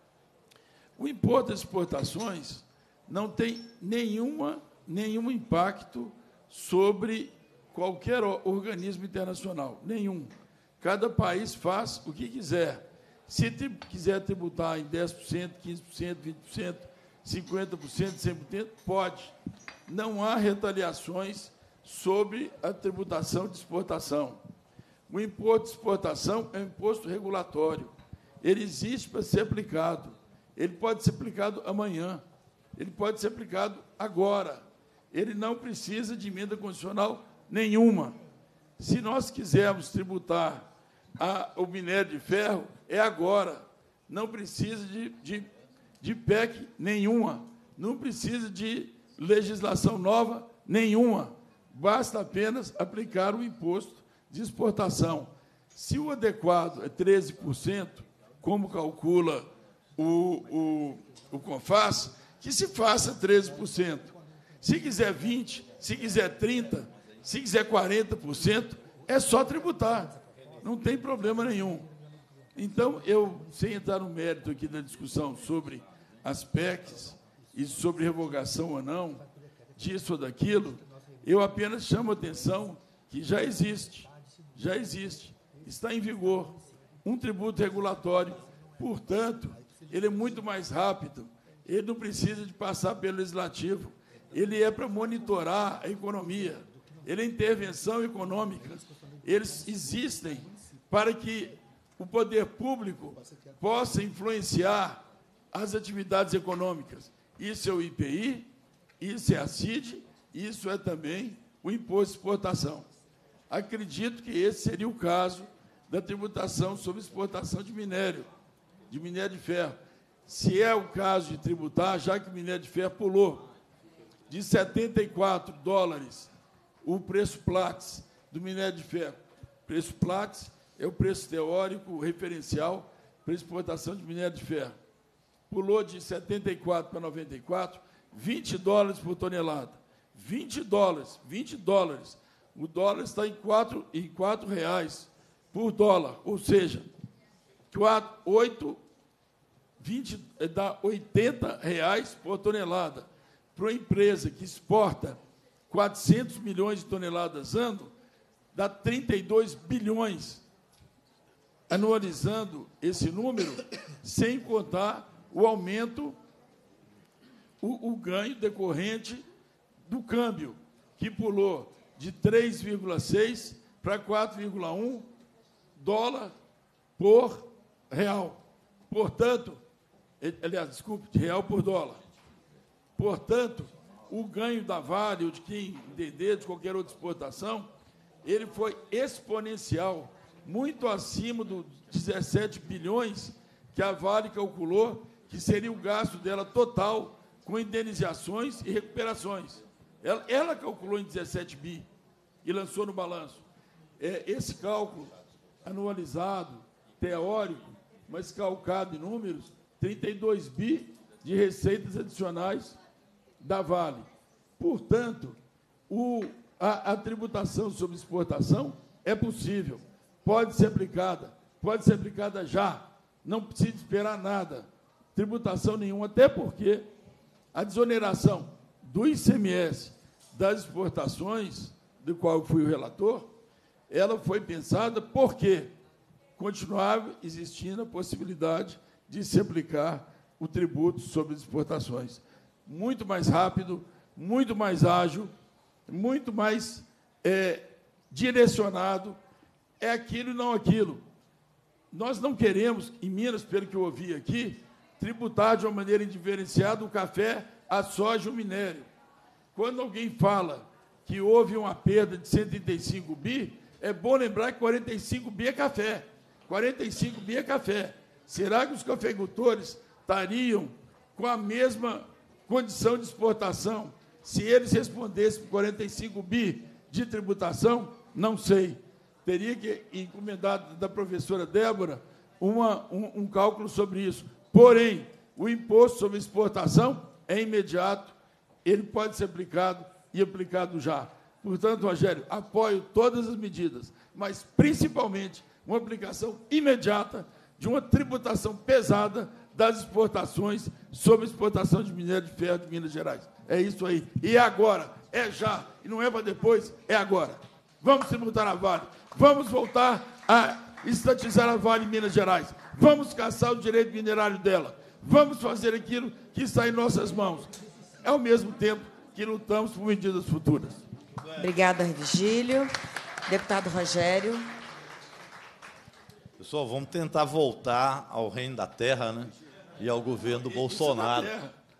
O imposto das exportações não tem nenhuma, nenhum impacto sobre qualquer organismo internacional, nenhum. Cada país faz o que quiser. Se tri quiser tributar em dez por cento, quinze por cento, vinte por cento, cinquenta por cento, cem por cento, pode. Não há retaliações sobre a tributação de exportação. O imposto de exportação é um imposto regulatório. Ele existe para ser aplicado. Ele pode ser aplicado amanhã. Ele pode ser aplicado agora. Ele não precisa de emenda constitucional nenhuma. Se nós quisermos tributar a, o minério de ferro, é agora. Não precisa de, de, de P E C nenhuma. Não precisa de legislação nova nenhuma. Basta apenas aplicar o imposto de exportação. Se o adequado é treze por cento, como calcula o, o, o CONFAS, que se faça treze por cento. Se quiser vinte por cento, se quiser trinta por cento, se quiser quarenta por cento, é só tributar. Não tem problema nenhum. Então, eu, sem entrar no mérito aqui da discussão sobre as P E Cs e sobre revogação ou não, disso ou daquilo, eu apenas chamo a atenção que já existe, já existe, está em vigor um tributo regulatório, portanto, ele é muito mais rápido, ele não precisa de passar pelo legislativo, ele é para monitorar a economia, ele é intervenção econômica, eles existem para que o poder público possa influenciar as atividades econômicas. Isso é o I P I, isso é a C I D, isso é também o imposto de exportação. Acredito que esse seria o caso da tributação sobre exportação de minério, de minério de ferro. Se é o caso de tributar, já que o minério de ferro pulou de setenta e quatro dólares o preço Platts do minério de ferro. O preço Platts é o preço teórico referencial para exportação de minério de ferro. Pulou de setenta e quatro para noventa e quatro, vinte dólares por tonelada. vinte dólares, vinte dólares. O dólar está em quatro, em quatro reais por dólar, ou seja, quatro, oito, vinte, dá oitenta reais por tonelada. Para uma empresa que exporta quatrocentos milhões de toneladas ano, dá trinta e dois bilhões, anualizando esse número, sem contar o aumento, o, o ganho decorrente do câmbio, que pulou de três vírgula seis para quatro vírgula um dólar por real. Portanto, aliás, desculpe, de real por dólar. Portanto, o ganho da Vale, ou de quem entender, de qualquer outra exportação, ele foi exponencial, muito acima dos dezessete bilhões que a Vale calculou que seria o gasto dela total com indenizações e recuperações. Ela, ela calculou em dezessete bi e lançou no balanço. É, esse cálculo anualizado teórico, mas calcado em números, trinta e dois bi de receitas adicionais da Vale. Portanto, o, a, a tributação sobre exportação é possível, pode ser aplicada, pode ser aplicada já, não precisa esperar nada, tributação nenhuma, até porque a desoneração do I C M S das exportações, do qual eu fui o relator, ela foi pensada porque continuava existindo a possibilidade de se aplicar o tributo sobre as exportações. Muito mais rápido, muito mais ágil, muito mais é, direcionado, é aquilo e não aquilo. Nós não queremos, em Minas, pelo que eu ouvi aqui, tributar de uma maneira indiferenciada o café, a soja e o minério. Quando alguém fala que houve uma perda de cento e trinta e cinco bi, é bom lembrar que quarenta e cinco bi é café. quarenta e cinco bi é café. Será que os cafeicultores estariam com a mesma condição de exportação se eles respondessem por quarenta e cinco bi de tributação? Não sei. Teria que encomendar da professora Débora uma, um, um cálculo sobre isso. Porém, o imposto sobre exportação é imediato, ele pode ser aplicado e aplicado já. Portanto, Rogério, apoio todas as medidas, mas, principalmente, uma aplicação imediata de uma tributação pesada das exportações sobre exportação de minério de ferro de Minas Gerais. É isso aí. E é agora, é já, e não é para depois, é agora. Vamos tributar a Vale, vamos voltar a estatizar a Vale em Minas Gerais, vamos caçar o direito minerário dela, vamos fazer aquilo que está em nossas mãos, ao mesmo tempo que lutamos por medidas futuras. Obrigada, Virgílio. Deputado Rogério. Pessoal, vamos tentar voltar ao reino da terra, né? E ao governo do Bolsonaro.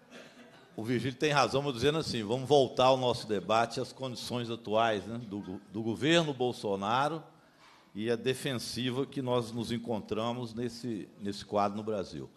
O Virgílio tem razão, mas dizendo assim, vamos voltar ao nosso debate às condições atuais, né, do, do governo Bolsonaro e a defensiva que nós nos encontramos nesse, nesse quadro no Brasil.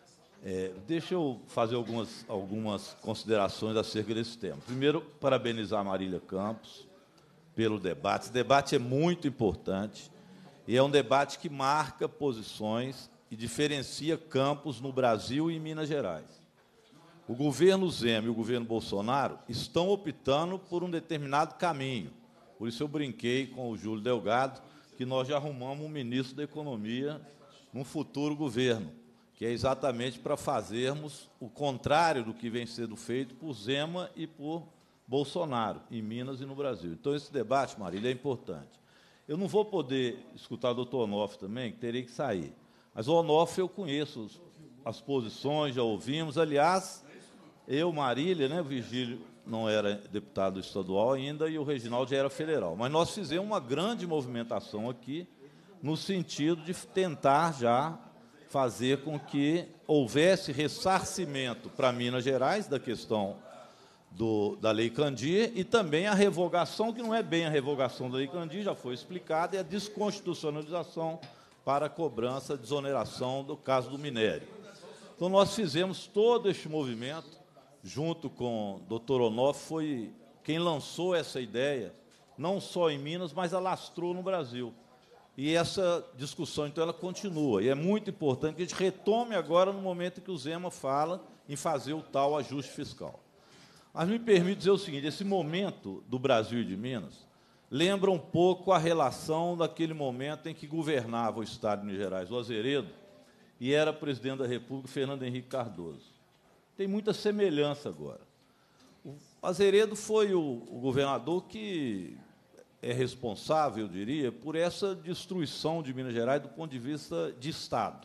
É, deixa eu fazer algumas, algumas considerações acerca desse tema. Primeiro, parabenizar a Marília Campos pelo debate. Esse debate é muito importante e é um debate que marca posições e diferencia campos no Brasil e em Minas Gerais. O governo Zema e o governo Bolsonaro estão optando por um determinado caminho. Por isso eu brinquei com o Júlio Delgado que nós já arrumamos um ministro da Economia num futuro governo, que é exatamente para fazermos o contrário do que vem sendo feito por Zema e por Bolsonaro, em Minas e no Brasil. Então, esse debate, Marília, é importante. Eu não vou poder escutar o doutor Onofre também, que terei que sair. Mas o Onofre eu conheço as posições, já ouvimos. Aliás, eu, Marília, né, Virgílio não era deputado estadual ainda e o Reginaldo já era federal. Mas nós fizemos uma grande movimentação aqui no sentido de tentar já fazer com que houvesse ressarcimento para Minas Gerais da questão do, da Lei Candir e também a revogação, que não é bem a revogação da Lei Candir, já foi explicada, é a desconstitucionalização para a cobrança, desoneração do caso do minério. Então, nós fizemos todo este movimento, junto com o doutor Onofre, foi quem lançou essa ideia, não só em Minas, mas alastrou no Brasil. E essa discussão, então, ela continua. E é muito importante que a gente retome agora no momento em que o Zema fala em fazer o tal ajuste fiscal. Mas me permite dizer o seguinte, esse momento do Brasil e de Minas lembra um pouco a relação daquele momento em que governava o Estado de Minas Gerais, o Azeredo, e era presidente da República, Fernando Henrique Cardoso. Tem muita semelhança agora. O Azeredo foi o, o governador que é responsável, eu diria, por essa destruição de Minas Gerais do ponto de vista de Estado.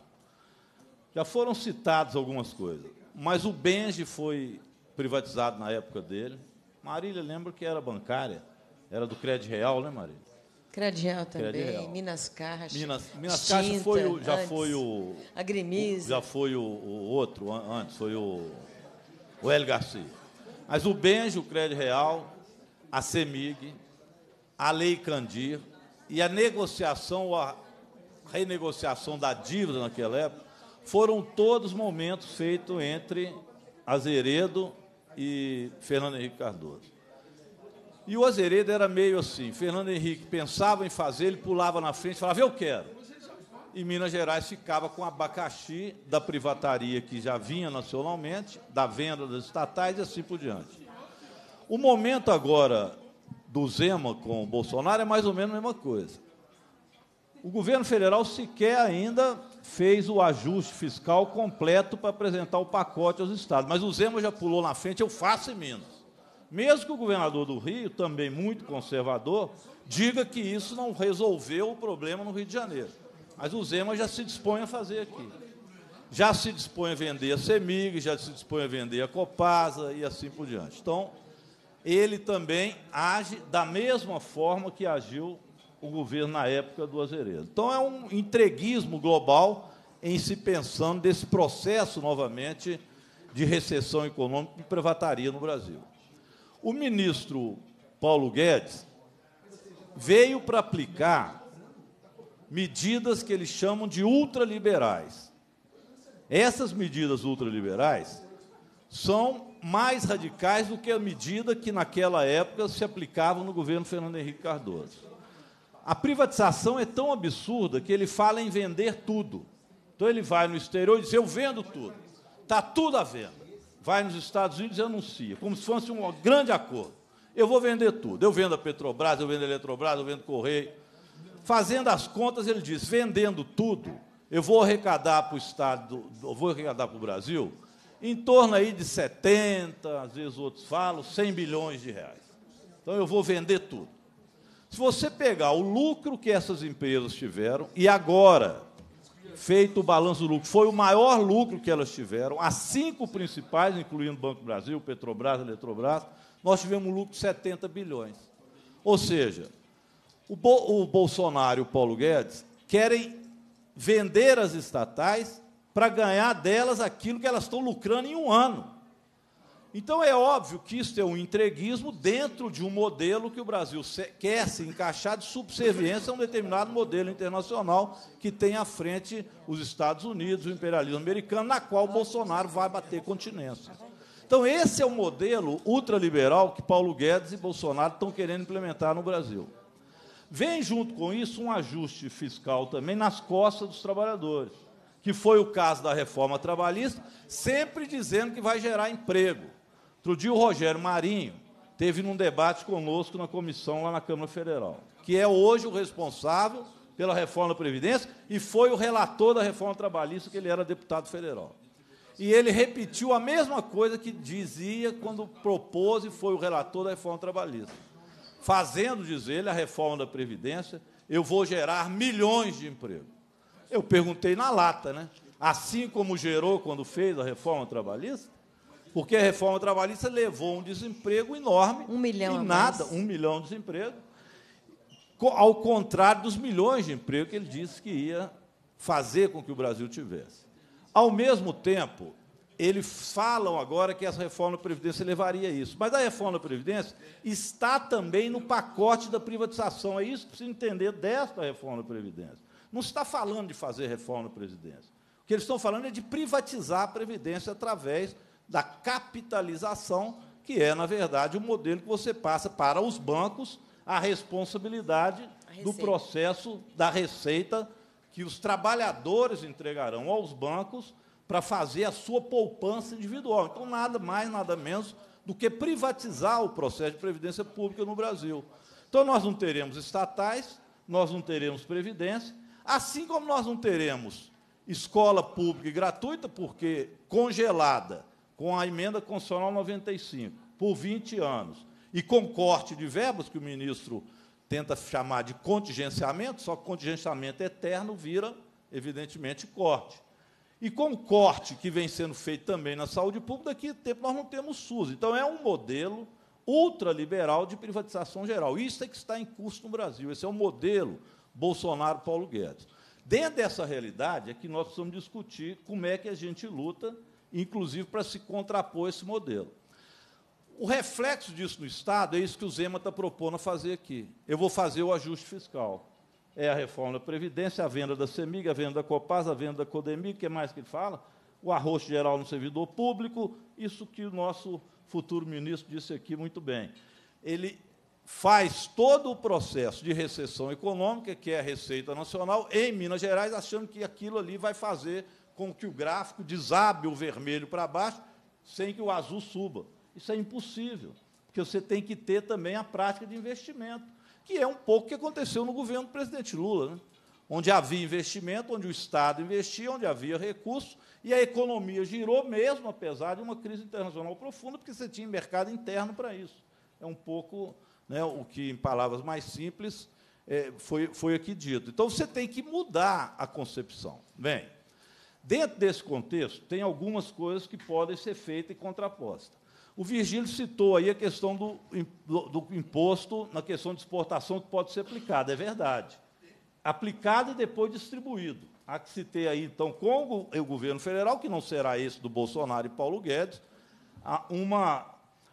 Já foram citadas algumas coisas, mas o Benji foi privatizado na época dele. Marília, lembra que era bancária, era do Crédito Real, né, Marília? Crédito Real também, Crédito Real. Minas Caixa. Minas, Minas Caixa foi o, já antes, foi o... Agremisa. Já foi o, o outro, antes, foi o, o Hélio Garcia. Mas o Benji, o Crédito Real, a CEMIG, a Lei Candir e a negociação, a renegociação da dívida naquela época, foram todos momentos feitos entre Azeredo e Fernando Henrique Cardoso. E o Azeredo era meio assim, Fernando Henrique pensava em fazer, ele pulava na frente e falava, eu quero. e Minas Gerais ficava com abacaxi da privataria que já vinha nacionalmente, da venda das estatais e assim por diante. O momento agora do Zema com o Bolsonaro é mais ou menos a mesma coisa. O governo federal sequer ainda fez o ajuste fiscal completo para apresentar o pacote aos estados, mas o Zema já pulou na frente, eu faço em Minas. Mesmo que o governador do Rio, também muito conservador, diga que isso não resolveu o problema no Rio de Janeiro. Mas o Zema já se dispõe a fazer aqui. Já se dispõe a vender a CEMIG, já se dispõe a vender a Copasa e assim por diante. Então, ele também age da mesma forma que agiu o governo na época do Azeredo. Então, é um entreguismo global em se pensando desse processo, novamente, de recessão econômica e privataria no Brasil. O ministro Paulo Guedes veio para aplicar medidas que eles chamam de ultraliberais. Essas medidas ultraliberais são mais radicais do que a medida que, naquela época, se aplicava no governo Fernando Henrique Cardoso. A privatização é tão absurda que ele fala em vender tudo. Então, ele vai no exterior e diz, eu vendo tudo. Está tudo à venda. Vai nos Estados Unidos e anuncia, como se fosse um grande acordo. Eu vou vender tudo. Eu vendo a Petrobras, eu vendo a Eletrobras, eu vendo Correio. Fazendo as contas, ele diz, vendendo tudo, eu vou arrecadar para o Estado, eu vou arrecadar para o Brasil, em torno aí de setenta, às vezes outros falam, cem bilhões de reais. Então, eu vou vender tudo. Se você pegar o lucro que essas empresas tiveram, e agora, feito o balanço do lucro, foi o maior lucro que elas tiveram, as cinco principais, incluindo o Banco do Brasil, Petrobras, Eletrobras, nós tivemos um lucro de setenta bilhões. Ou seja, o, Bo o Bolsonaro e o Paulo Guedes querem vender as estatais para ganhar delas aquilo que elas estão lucrando em um ano. Então, é óbvio que isso é um entreguismo dentro de um modelo que o Brasil quer se encaixar de subserviência a um determinado modelo internacional que tem à frente os Estados Unidos, o imperialismo americano, na qual o Bolsonaro vai bater continência. Então, esse é o modelo ultraliberal que Paulo Guedes e Bolsonaro estão querendo implementar no Brasil. Vem, junto com isso, um ajuste fiscal também nas costas dos trabalhadores, que foi o caso da reforma trabalhista, sempre dizendo que vai gerar emprego. Outro dia, o Rogério Marinho teve num debate conosco na comissão lá na Câmara Federal, que é hoje o responsável pela reforma da Previdência e foi o relator da reforma trabalhista, que ele era deputado federal. E ele repetiu a mesma coisa que dizia quando propôs e foi o relator da reforma trabalhista. Fazendo, diz ele, a reforma da Previdência, eu vou gerar milhões de empregos. Eu perguntei na lata, né? Assim como gerou quando fez a reforma trabalhista, porque a reforma trabalhista levou um desemprego enorme. Um milhão e nada, um milhão de desemprego, ao contrário dos milhões de empregos que ele disse que ia fazer com que o Brasil tivesse. Ao mesmo tempo, eles falam agora que essa reforma da Previdência levaria a isso. Mas a reforma da Previdência está também no pacote da privatização. É isso que precisa entender desta reforma da Previdência. Não se está falando de fazer reforma da Previdência. O que eles estão falando é de privatizar a Previdência através da capitalização, que é, na verdade, o modelo que você passa para os bancos a responsabilidade do processo da receita que os trabalhadores entregarão aos bancos para fazer a sua poupança individual. Então, nada mais, nada menos do que privatizar o processo de previdência pública no Brasil. Então, nós não teremos estatais, nós não teremos previdência, assim como nós não teremos escola pública e gratuita, porque congelada com a emenda constitucional noventa e cinco, por vinte anos, e com corte de verbas, que o ministro tenta chamar de contingenciamento, só que contingenciamento eterno vira, evidentemente, corte. E com o corte que vem sendo feito também na saúde pública, daqui a tempo nós não temos SUS. Então, é um modelo ultraliberal de privatização geral. Isso é que está em curso no Brasil. Esse é o modelo Bolsonaro-Paulo Guedes. Dentro dessa realidade é que nós precisamos discutir como é que a gente luta, inclusive para se contrapor esse modelo. O reflexo disso no Estado é isso que o Zema está propondo a fazer aqui. Eu vou fazer o ajuste fiscal. É a reforma da Previdência, a venda da CEMIG, a venda da Copasa, a venda da Codemig, o que mais que ele fala? O arrocho geral no servidor público, isso que o nosso futuro ministro disse aqui muito bem. Ele faz todo o processo de recessão econômica, que é a Receita Nacional, em Minas Gerais, achando que aquilo ali vai fazer com que o gráfico desabe o vermelho para baixo, sem que o azul suba. Isso é impossível, porque você tem que ter também a prática de investimento, que é um pouco o que aconteceu no governo do presidente Lula, né? Onde havia investimento, onde o Estado investia, onde havia recursos, e a economia girou mesmo, apesar de uma crise internacional profunda, porque você tinha mercado interno para isso. É um pouco, né, o que, em palavras mais simples, é, foi, foi aqui dito. Então, você tem que mudar a concepção. Bem, dentro desse contexto, tem algumas coisas que podem ser feitas e contrapostas. O Virgílio citou aí a questão do, do, do imposto na questão de exportação que pode ser aplicado. É verdade. Aplicado e depois distribuído. Há que se ter aí, então, com o governo federal, que não será esse do Bolsonaro e Paulo Guedes, uma,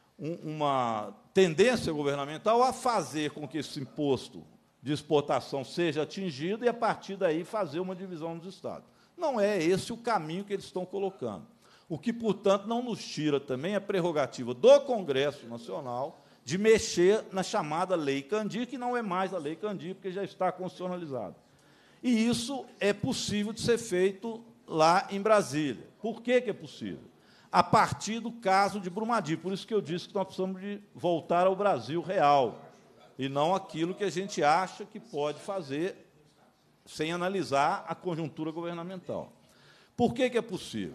uma tendência governamental a fazer com que esse imposto de exportação seja atingido e, a partir daí, fazer uma divisão nos estados. Não é esse o caminho que eles estão colocando. O que, portanto, não nos tira também a prerrogativa do Congresso Nacional de mexer na chamada Lei Candir, que não é mais a Lei Candir, porque já está constitucionalizada. E isso é possível de ser feito lá em Brasília. Por que que é possível? A partir do caso de Brumadinho. Por isso que eu disse que nós precisamos de voltar ao Brasil real, e não aquilo que a gente acha que pode fazer sem analisar a conjuntura governamental. Por que que é possível?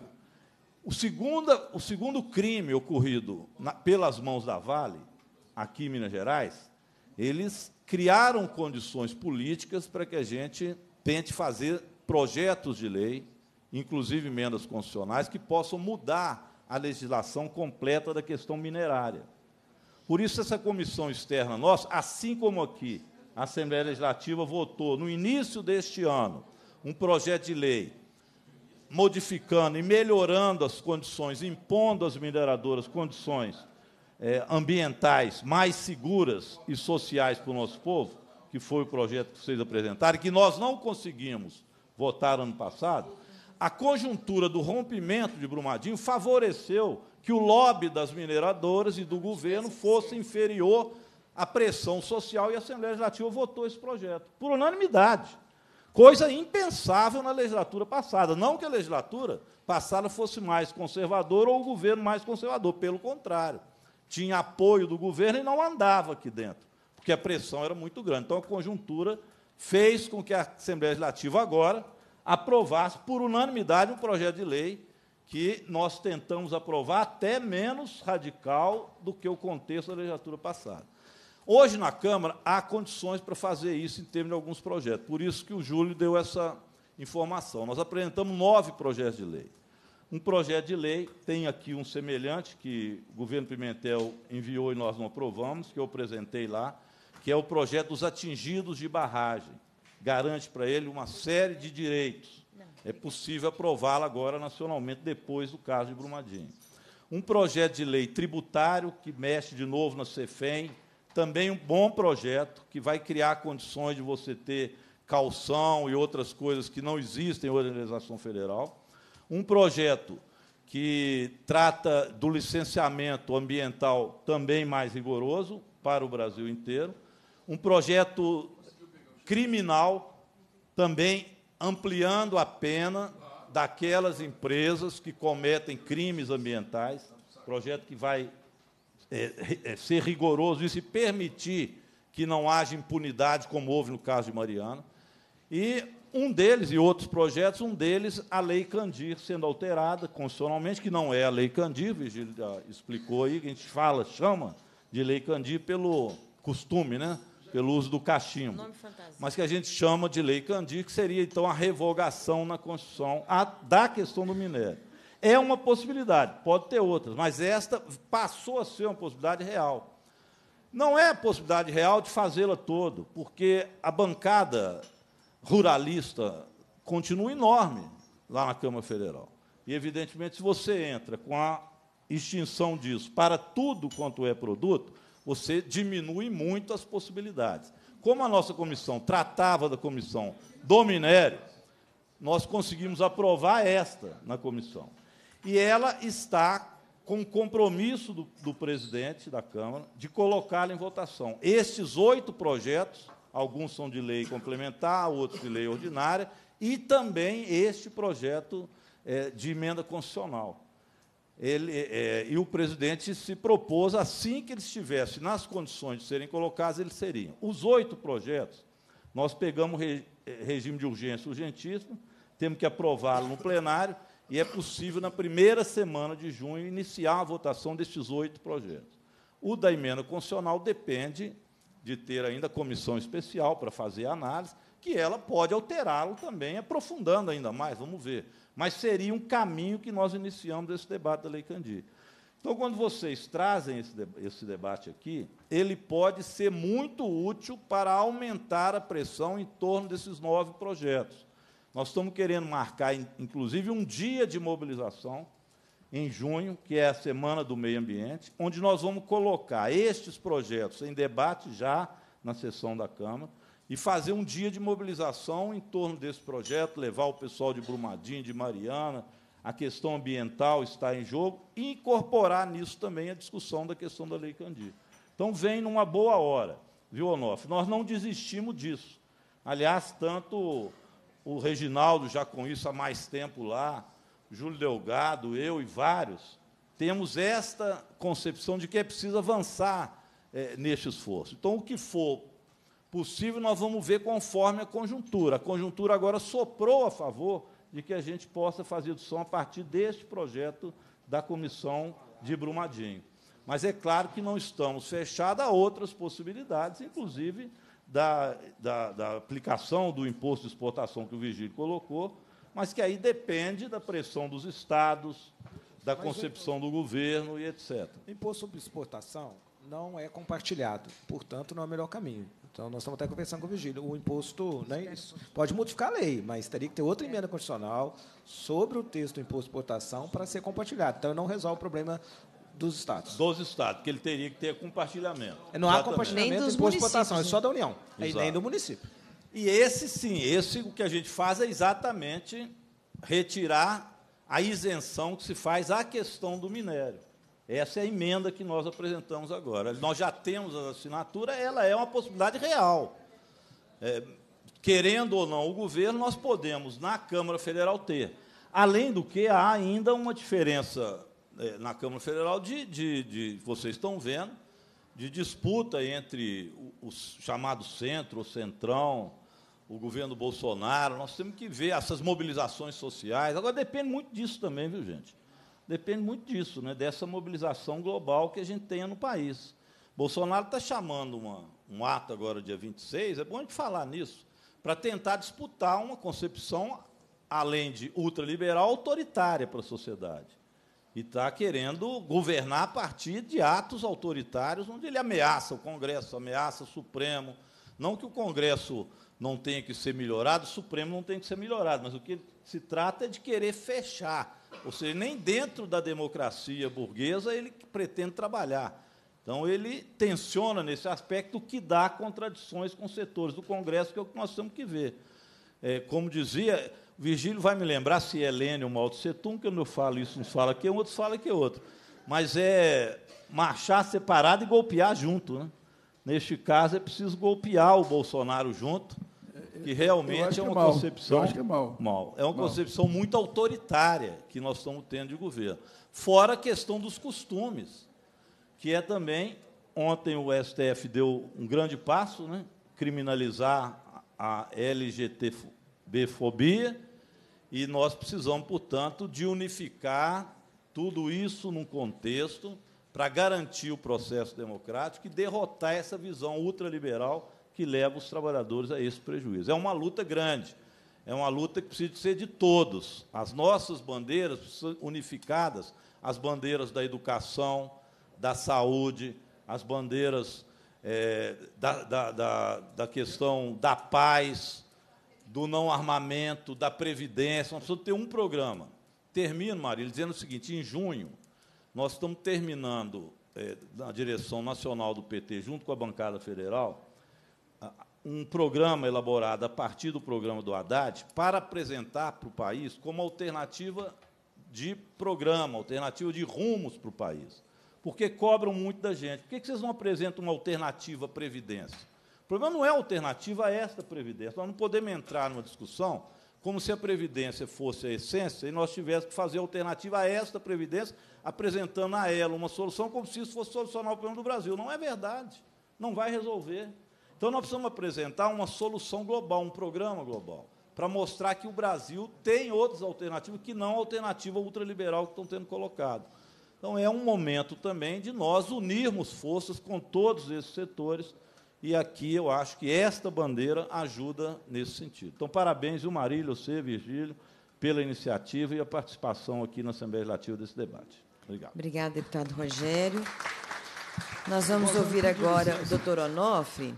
O segundo, o segundo crime ocorrido na, pelas mãos da Vale, aqui em Minas Gerais, eles criaram condições políticas para que a gente tente fazer projetos de lei, inclusive emendas constitucionais, que possam mudar a legislação completa da questão minerária. Por isso, essa comissão externa nossa, assim como aqui, a Assembleia Legislativa votou, no início deste ano, um projeto de lei modificando e melhorando as condições, impondo às mineradoras condições É, ambientais mais seguras e sociais para o nosso povo, que foi o projeto que vocês apresentaram, que nós não conseguimos votar ano passado, a conjuntura do rompimento de Brumadinho favoreceu que o lobby das mineradoras e do governo fosse inferior à pressão social, e a Assembleia Legislativa votou esse projeto, por unanimidade, coisa impensável na legislatura passada. Não que a legislatura passada fosse mais conservadora ou o governo mais conservador, pelo contrário. Tinha apoio do governo e não andava aqui dentro, porque a pressão era muito grande. Então, a conjuntura fez com que a Assembleia Legislativa agora aprovasse, por unanimidade, um projeto de lei que nós tentamos aprovar até menos radical do que o contexto da legislatura passada. Hoje, na Câmara, há condições para fazer isso em termos de alguns projetos. Por isso que o Júlio deu essa informação. Nós apresentamos nove projetos de lei. Um projeto de lei, tem aqui um semelhante, que o governo Pimentel enviou e nós não aprovamos, que eu apresentei lá, que é o projeto dos atingidos de barragem. Garante para ele uma série de direitos. É possível aprová-lo agora nacionalmente, depois do caso de Brumadinho. Um projeto de lei tributário, que mexe de novo na Cefem, também um bom projeto, que vai criar condições de você ter calção e outras coisas que não existem hoje na legislação federal. Um projeto que trata do licenciamento ambiental também mais rigoroso para o Brasil inteiro. Um projeto criminal, também ampliando a pena daquelas empresas que cometem crimes ambientais. Projeto que vai é, é, ser rigoroso e se permitir que não haja impunidade, como houve no caso de Mariana. E um deles, e outros projetos, um deles, a Lei Candir, sendo alterada constitucionalmente, que não é a Lei Candir, o Virgílio já explicou aí, que a gente fala, chama de Lei Candir pelo costume, né? Pelo uso do cachimbo. Nome fantasia. Mas que a gente chama de Lei Candir, que seria, então, a revogação na Constituição a, da questão do minério. É uma possibilidade, pode ter outras, mas esta passou a ser uma possibilidade real. Não é a possibilidade real de fazê-la toda, porque a bancada ruralista continua enorme lá na Câmara Federal. E, evidentemente, se você entra com a extinção disso para tudo quanto é produto, você diminui muito as possibilidades. Como a nossa comissão tratava da comissão do minério, nós conseguimos aprovar esta na comissão. E ela está com o compromisso do, do presidente da Câmara de colocá-lo em votação. Estes oito projetos, alguns são de lei complementar, outros de lei ordinária, e também este projeto é, de emenda constitucional. Ele, é, e o presidente se propôs, assim que ele estivesse nas condições de serem colocados, eles seriam. Os oito projetos, nós pegamos re, regime de urgência urgentíssimo, temos que aprová-lo no plenário, e é possível, na primeira semana de junho, iniciar a votação desses oito projetos. O da emenda constitucional depende de ter ainda comissão especial para fazer a análise, que ela pode alterá-lo também, aprofundando ainda mais, vamos ver. Mas seria um caminho que nós iniciamos esse debate da Lei Candir. Então, quando vocês trazem esse, esse debate aqui, ele pode ser muito útil para aumentar a pressão em torno desses nove projetos. Nós estamos querendo marcar, inclusive, um dia de mobilização, em junho, que é a Semana do Meio Ambiente, onde nós vamos colocar estes projetos em debate já na sessão da Câmara, e fazer um dia de mobilização em torno desse projeto, levar o pessoal de Brumadinho, de Mariana, a questão ambiental está em jogo, e incorporar nisso também a discussão da questão da Lei Candir. Então, vem numa boa hora, viu, Onofre? Nós não desistimos disso. Aliás, tanto o Reginaldo, já com isso há mais tempo lá, Júlio Delgado, eu e vários, temos esta concepção de que é preciso avançar é, neste esforço. Então, o que for possível, nós vamos ver conforme a conjuntura. A conjuntura agora soprou a favor de que a gente possa fazer discussão a partir deste projeto da Comissão de Brumadinho. Mas é claro que não estamos fechados a outras possibilidades, inclusive da, da, da aplicação do imposto de exportação que o Virgílio colocou, mas que aí depende da pressão dos estados, da concepção do governo e etcétera. O imposto sobre exportação não é compartilhado, portanto, não é o melhor caminho. Então, nós estamos até conversando com o Virgílio. O imposto, né, pode modificar a lei, mas teria que ter outra emenda constitucional sobre o texto do imposto de exportação para ser compartilhado. Então, não resolve o problema dos estados. Dos estados, porque ele teria que ter compartilhamento. Não há compartilhamento do imposto de exportação, é só da União, e nem do município. E esse, sim, esse o que a gente faz é exatamente retirar a isenção que se faz à questão do minério. Essa é a emenda que nós apresentamos agora. Nós já temos a assinatura, ela é uma possibilidade real. É, querendo ou não o governo, nós podemos, na Câmara Federal, ter. Além do que, há ainda uma diferença é, na Câmara Federal de, de, de, vocês estão vendo, de disputa entre o, o chamado centro, o centrão, o governo Bolsonaro. Nós temos que ver essas mobilizações sociais. Agora, depende muito disso também, viu, gente? Depende muito disso, né, dessa mobilização global que a gente tenha no país. Bolsonaro está chamando uma, um ato agora, dia vinte e seis, é bom a gente falar nisso, para tentar disputar uma concepção, além de ultraliberal, autoritária para a sociedade. E está querendo governar a partir de atos autoritários, onde ele ameaça o Congresso, ameaça o Supremo. Não que o Congresso não tenha que ser melhorado, o Supremo não tem que ser melhorado, mas o que se trata é de querer fechar. Ou seja, nem dentro da democracia burguesa ele pretende trabalhar. Então, ele tensiona nesse aspecto, o que dá contradições com os setores do Congresso, que é o que nós temos que ver. É, como dizia, o Virgílio vai me lembrar se é Lênin ou Mao Tse Tung, que eu não falo isso, uns falam que outros falam que outro. Mas é marchar separado e golpear junto, né? Neste caso, é preciso golpear o Bolsonaro junto, que realmente é uma mal. concepção... Eu acho que é mal. mal. É uma mal. concepção muito autoritária que nós estamos tendo de governo. Fora a questão dos costumes, que é também... Ontem o S T F deu um grande passo, né? Criminalizar a L G B T fobia, e nós precisamos, portanto, de unificar tudo isso num contexto para garantir o processo democrático e derrotar essa visão ultraliberal que leva os trabalhadores a esse prejuízo. É uma luta grande, é uma luta que precisa ser de todos. As nossas bandeiras precisam ser unificadas, as bandeiras da educação, da saúde, as bandeiras é, da, da, da, da questão da paz, do não armamento, da previdência. Nós precisamos ter um programa. Termino, Marília, dizendo o seguinte: em junho, nós estamos terminando, é, na direção nacional do P T, junto com a bancada federal, um programa elaborado a partir do programa do Haddad para apresentar para o país como alternativa de programa, alternativa de rumos para o país. Porque cobram muito da gente. Por que vocês não apresentam uma alternativa à Previdência? O problema não é a alternativa a esta Previdência. Nós não podemos entrar numa discussão como se a Previdência fosse a essência e nós tivéssemos que fazer alternativa a esta Previdência, apresentando a ela uma solução como se isso fosse solucionar o problema do Brasil. Não é verdade. Não vai resolver. Então, nós precisamos apresentar uma solução global, um programa global, para mostrar que o Brasil tem outras alternativas que não a alternativa ultraliberal que estão sendo colocado. Então, é um momento também de nós unirmos forças com todos esses setores, e aqui eu acho que esta bandeira ajuda nesse sentido. Então, parabéns, o Marílio, você, Virgílio, pela iniciativa e a participação aqui na Assembleia Legislativa desse debate. Obrigado. Obrigada, deputado Rogério. Nós vamos ouvir agora o doutor Onofre.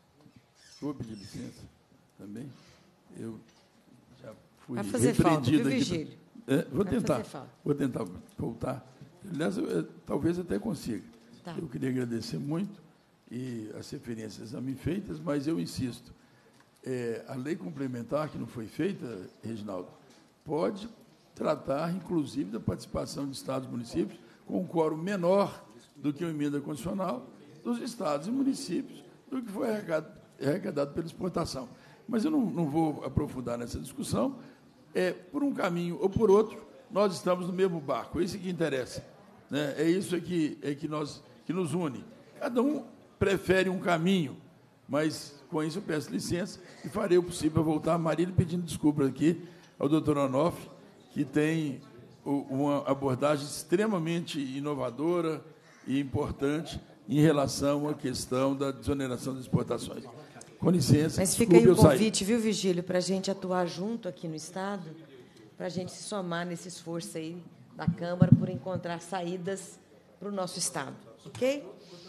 Vou pedir licença também. Eu já fui Vai fazer falta, viu, aqui. Virgílio? É, vou Vai tentar. fazer falta. Vou tentar voltar. Aliás, eu, eu, talvez até consiga. Tá. Eu queria agradecer muito e as referências a mim feitas, mas eu insisto, é, a lei complementar que não foi feita, Reginaldo, pode tratar, inclusive, da participação de estados e municípios com um quórum menor do que a emenda constitucional dos estados e municípios do que foi arrecadado, arrecadado pela exportação. Mas eu não, não vou aprofundar nessa discussão. É, por um caminho ou por outro, nós estamos no mesmo barco. É isso que interessa. Né? É isso que, é que, nós, que nos une. Cada um prefere um caminho, mas, com isso, eu peço licença e farei o possível para voltar a Marília pedindo desculpas aqui ao doutor Onofre, que tem uma abordagem extremamente inovadora e importante em relação à questão da desoneração das exportações. Com licença. Mas fica aí o convite, viu, Virgílio, para a gente atuar junto aqui no Estado, para a gente se somar nesse esforço aí da Câmara por encontrar saídas para o nosso Estado. Ok?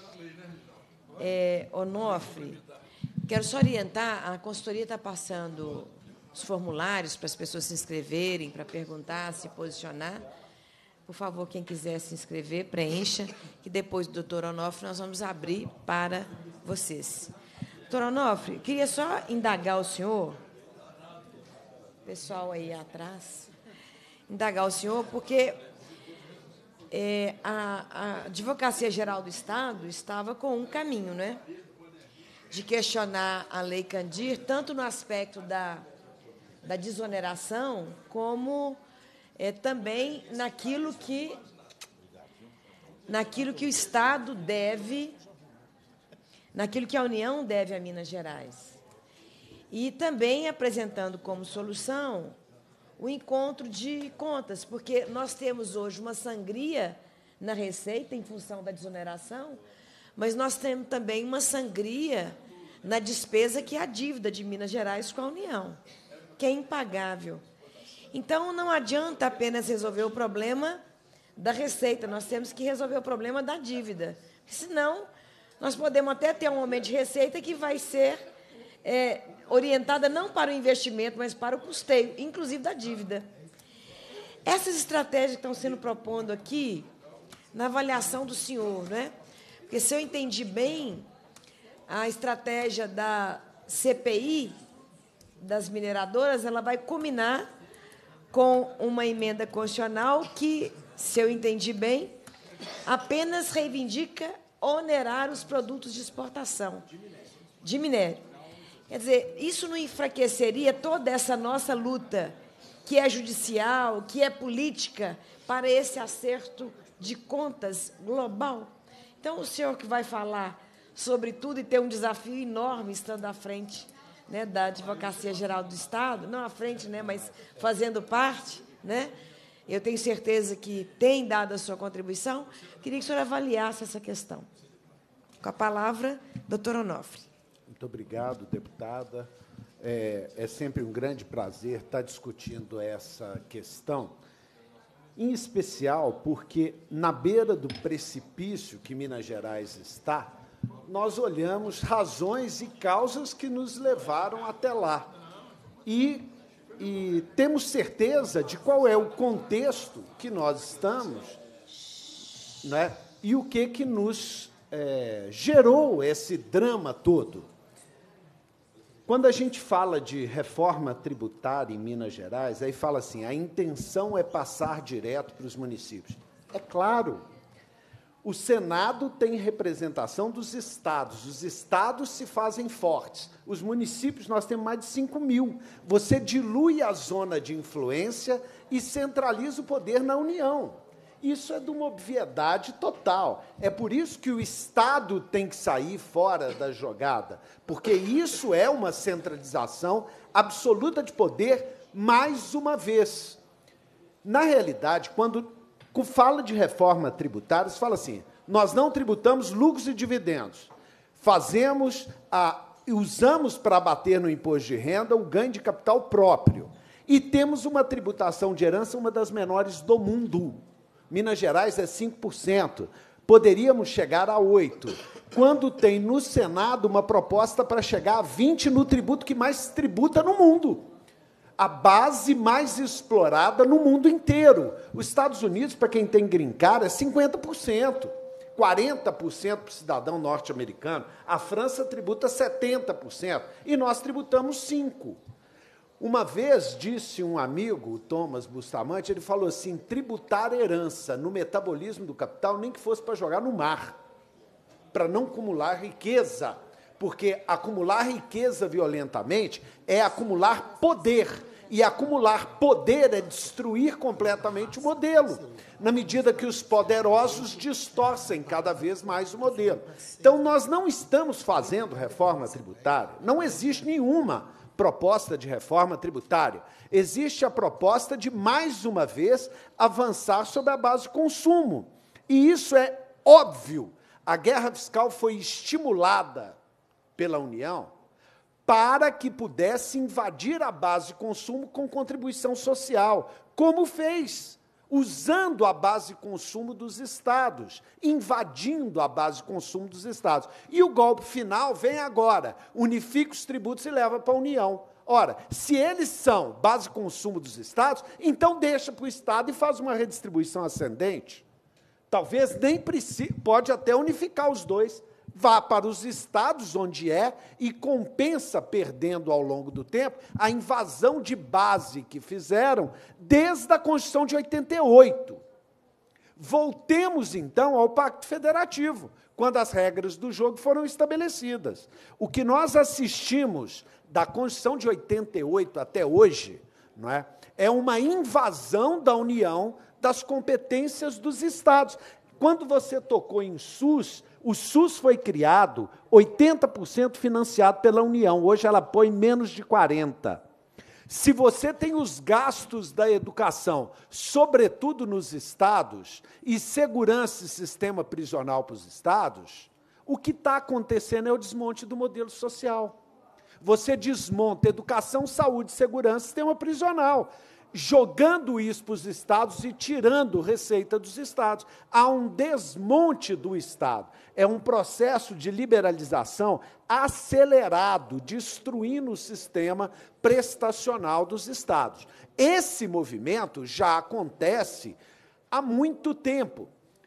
É, Onofre, quero só orientar, a consultoria está passando os formulários para as pessoas se inscreverem, para perguntar, se posicionar. Por favor, quem quiser se inscrever, preencha, que depois do doutor Onofre nós vamos abrir para vocês. Doutor Onofre, queria só indagar o senhor, pessoal aí atrás, indagar o senhor, porque é, a, a Advocacia Geral do Estado estava com um caminho, né, de questionar a Lei Candir, tanto no aspecto da, da desoneração, como é, também naquilo que, naquilo que o Estado deve, naquilo que a União deve a Minas Gerais. E também apresentando como solução o encontro de contas, porque nós temos hoje uma sangria na Receita em função da desoneração, mas nós temos também uma sangria na despesa, que é a dívida de Minas Gerais com a União, que é impagável. Então, não adianta apenas resolver o problema da Receita, nós temos que resolver o problema da dívida, senão nós podemos até ter um aumento de receita que vai ser é, orientada não para o investimento, mas para o custeio, inclusive da dívida. Essas estratégias que estão sendo propondo aqui, na avaliação do senhor, né? Porque, se eu entendi bem, a estratégia da C P I, das mineradoras, ela vai culminar com uma emenda constitucional que, se eu entendi bem, apenas reivindica onerar os produtos de exportação de minério. Quer dizer, isso não enfraqueceria toda essa nossa luta, que é judicial, que é política, para esse acerto de contas global? Então, o senhor que vai falar sobre tudo e ter um desafio enorme estando à frente, né, da Advocacia Geral do Estado, não à frente, né, mas fazendo parte, né? Eu tenho certeza que tem dado a sua contribuição. Queria que o senhor avaliasse essa questão. Com a palavra, doutor Onofre. Muito obrigado, deputada. É, é sempre um grande prazer estar discutindo essa questão, em especial porque, na beira do precipício que Minas Gerais está, nós olhamos razões e causas que nos levaram até lá. E, e temos certeza de qual é o contexto que nós estamos, né, e o que, que nos é, gerou esse drama todo. Quando a gente fala de reforma tributária em Minas Gerais, aí fala assim, a intenção é passar direto para os municípios. É claro, o Senado tem representação dos estados, os estados se fazem fortes, os municípios, nós temos mais de cinco mil. Você dilui a zona de influência e centraliza o poder na União. Isso é de uma obviedade total. É por isso que o Estado tem que sair fora da jogada, porque isso é uma centralização absoluta de poder, mais uma vez. Na realidade, quando fala de reforma tributária, se fala assim, nós não tributamos lucros e dividendos, fazemos a, usamos para abater no imposto de renda o ganho de capital próprio, e temos uma tributação de herança, uma das menores do mundo. Minas Gerais é cinco por cento, poderíamos chegar a oito por cento, quando tem no Senado uma proposta para chegar a vinte por cento no tributo que mais tributa no mundo. A base mais explorada no mundo inteiro. Os Estados Unidos, para quem tem green card, é cinquenta por cento, quarenta por cento para o cidadão norte-americano, a França tributa setenta por cento, e nós tributamos cinco por cento. Uma vez disse um amigo, o Thomas Bustamante, ele falou assim, tributar herança no metabolismo do capital, nem que fosse para jogar no mar, para não acumular riqueza, porque acumular riqueza violentamente é acumular poder, e acumular poder é destruir completamente o modelo, na medida que os poderosos distorcem cada vez mais o modelo. Então, nós não estamos fazendo reforma tributária, não existe nenhuma proposta de reforma tributária. Existe a proposta de, mais uma vez, avançar sobre a base de consumo. E isso é óbvio. A guerra fiscal foi estimulada pela União para que pudesse invadir a base de consumo com contribuição social, como fez, usando a base de consumo dos estados, invadindo a base de consumo dos estados. E o golpe final vem agora, unifica os tributos e leva para a União. Ora, se eles são base de consumo dos estados, então deixa para o Estado e faz uma redistribuição ascendente. Talvez nem precise, pode até unificar os dois, vá para os estados onde é e compensa, perdendo ao longo do tempo, a invasão de base que fizeram desde a Constituição de oitenta e oito. Voltemos, então, ao Pacto Federativo, quando as regras do jogo foram estabelecidas. O que nós assistimos da Constituição de oitenta e oito até hoje, não é, é uma invasão da União das competências dos estados. Quando você tocou em SUS, o SUS foi criado oitenta por cento financiado pela União, hoje ela põe menos de quarenta por cento. Se você tem os gastos da educação, sobretudo nos estados, e segurança e sistema prisional para os estados, o que está acontecendo é o desmonte do modelo social. Você desmonta educação, saúde, segurança, sistema prisional, jogando isso para os estados e tirando receita dos estados. Há um desmonte do Estado. É um processo de liberalização acelerado, destruindo o sistema prestacional dos estados. Esse movimento já acontece há muito tempo.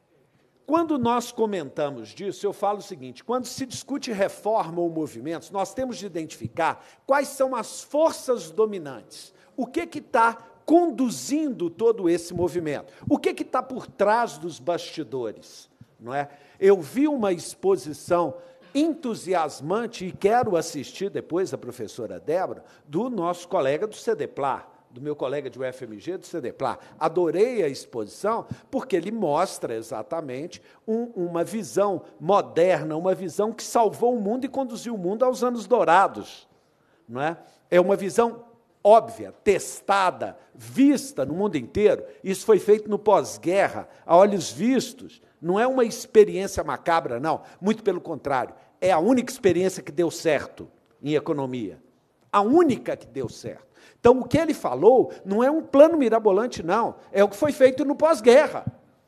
Quando nós comentamos disso, eu falo o seguinte, quando se discute reforma ou movimentos, nós temos de identificar quais são as forças dominantes. O que que está conduzindo todo esse movimento? O que que está por trás dos bastidores? Não é? Eu vi uma exposição entusiasmante, e quero assistir depois a professora Débora, do nosso colega do CEDEPLAR, do meu colega de U F M G, do CEDEPLAR. Adorei a exposição, porque ele mostra exatamente um, uma visão moderna, uma visão que salvou o mundo e conduziu o mundo aos anos dourados. Não é? É uma visão óbvia, testada, vista no mundo inteiro. Isso foi feito no pós-guerra, a olhos vistos. Não é uma experiência macabra, não. Muito pelo contrário. É a única experiência que deu certo em economia. A única que deu certo. Então, o que ele falou não é um plano mirabolante, não. É o que foi feito no pós-guerra.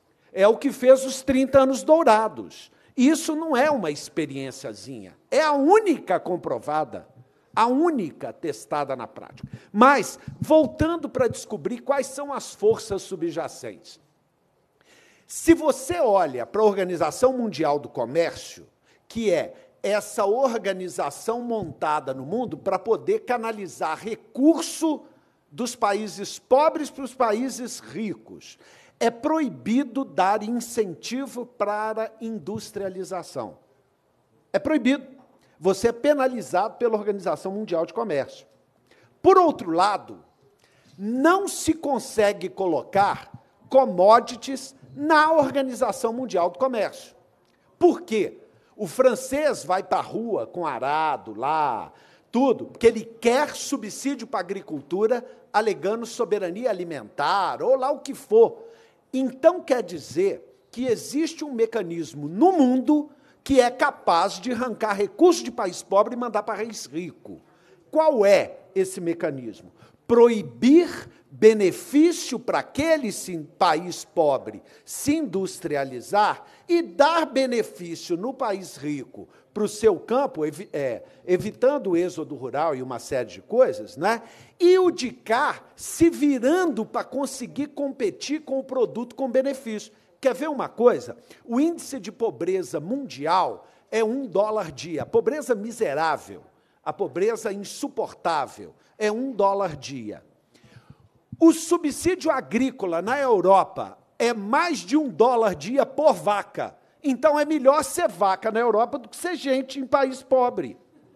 É o que fez os trinta anos dourados. Isso não é uma experiênciazinha. É a única comprovada. A única testada na prática. Mas, voltando para descobrir quais são as forças subjacentes. Se você olha para a Organização Mundial do Comércio, que é essa organização montada no mundo para poder canalizar recurso dos países pobres para os países ricos. É proibido dar incentivo para a industrialização. É proibido. Você é penalizado pela Organização Mundial de Comércio. Por outro lado, não se consegue colocar commodities na Organização Mundial do Comércio. Por quê? O francês vai para a rua com arado lá, tudo, porque ele quer subsídio para a agricultura, alegando soberania alimentar, ou lá o que for. Então, quer dizer que existe um mecanismo no mundo que é capaz de arrancar recursos de país pobre e mandar para país rico. Qual é esse mecanismo? Proibir benefício para aquele país pobre se industrializar e dar benefício no país rico para o seu campo, evi é, evitando o êxodo rural e uma série de coisas, né? E o de cá se virando para conseguir competir com o produto com benefício. Quer ver uma coisa? O índice de pobreza mundial é um dólar dia. A pobreza miserável, a pobreza insuportável, é um dólar dia. O subsídio agrícola na Europa é mais de um dólar dia por vaca. Então, é melhor ser vaca na Europa do que ser gente em país pobre.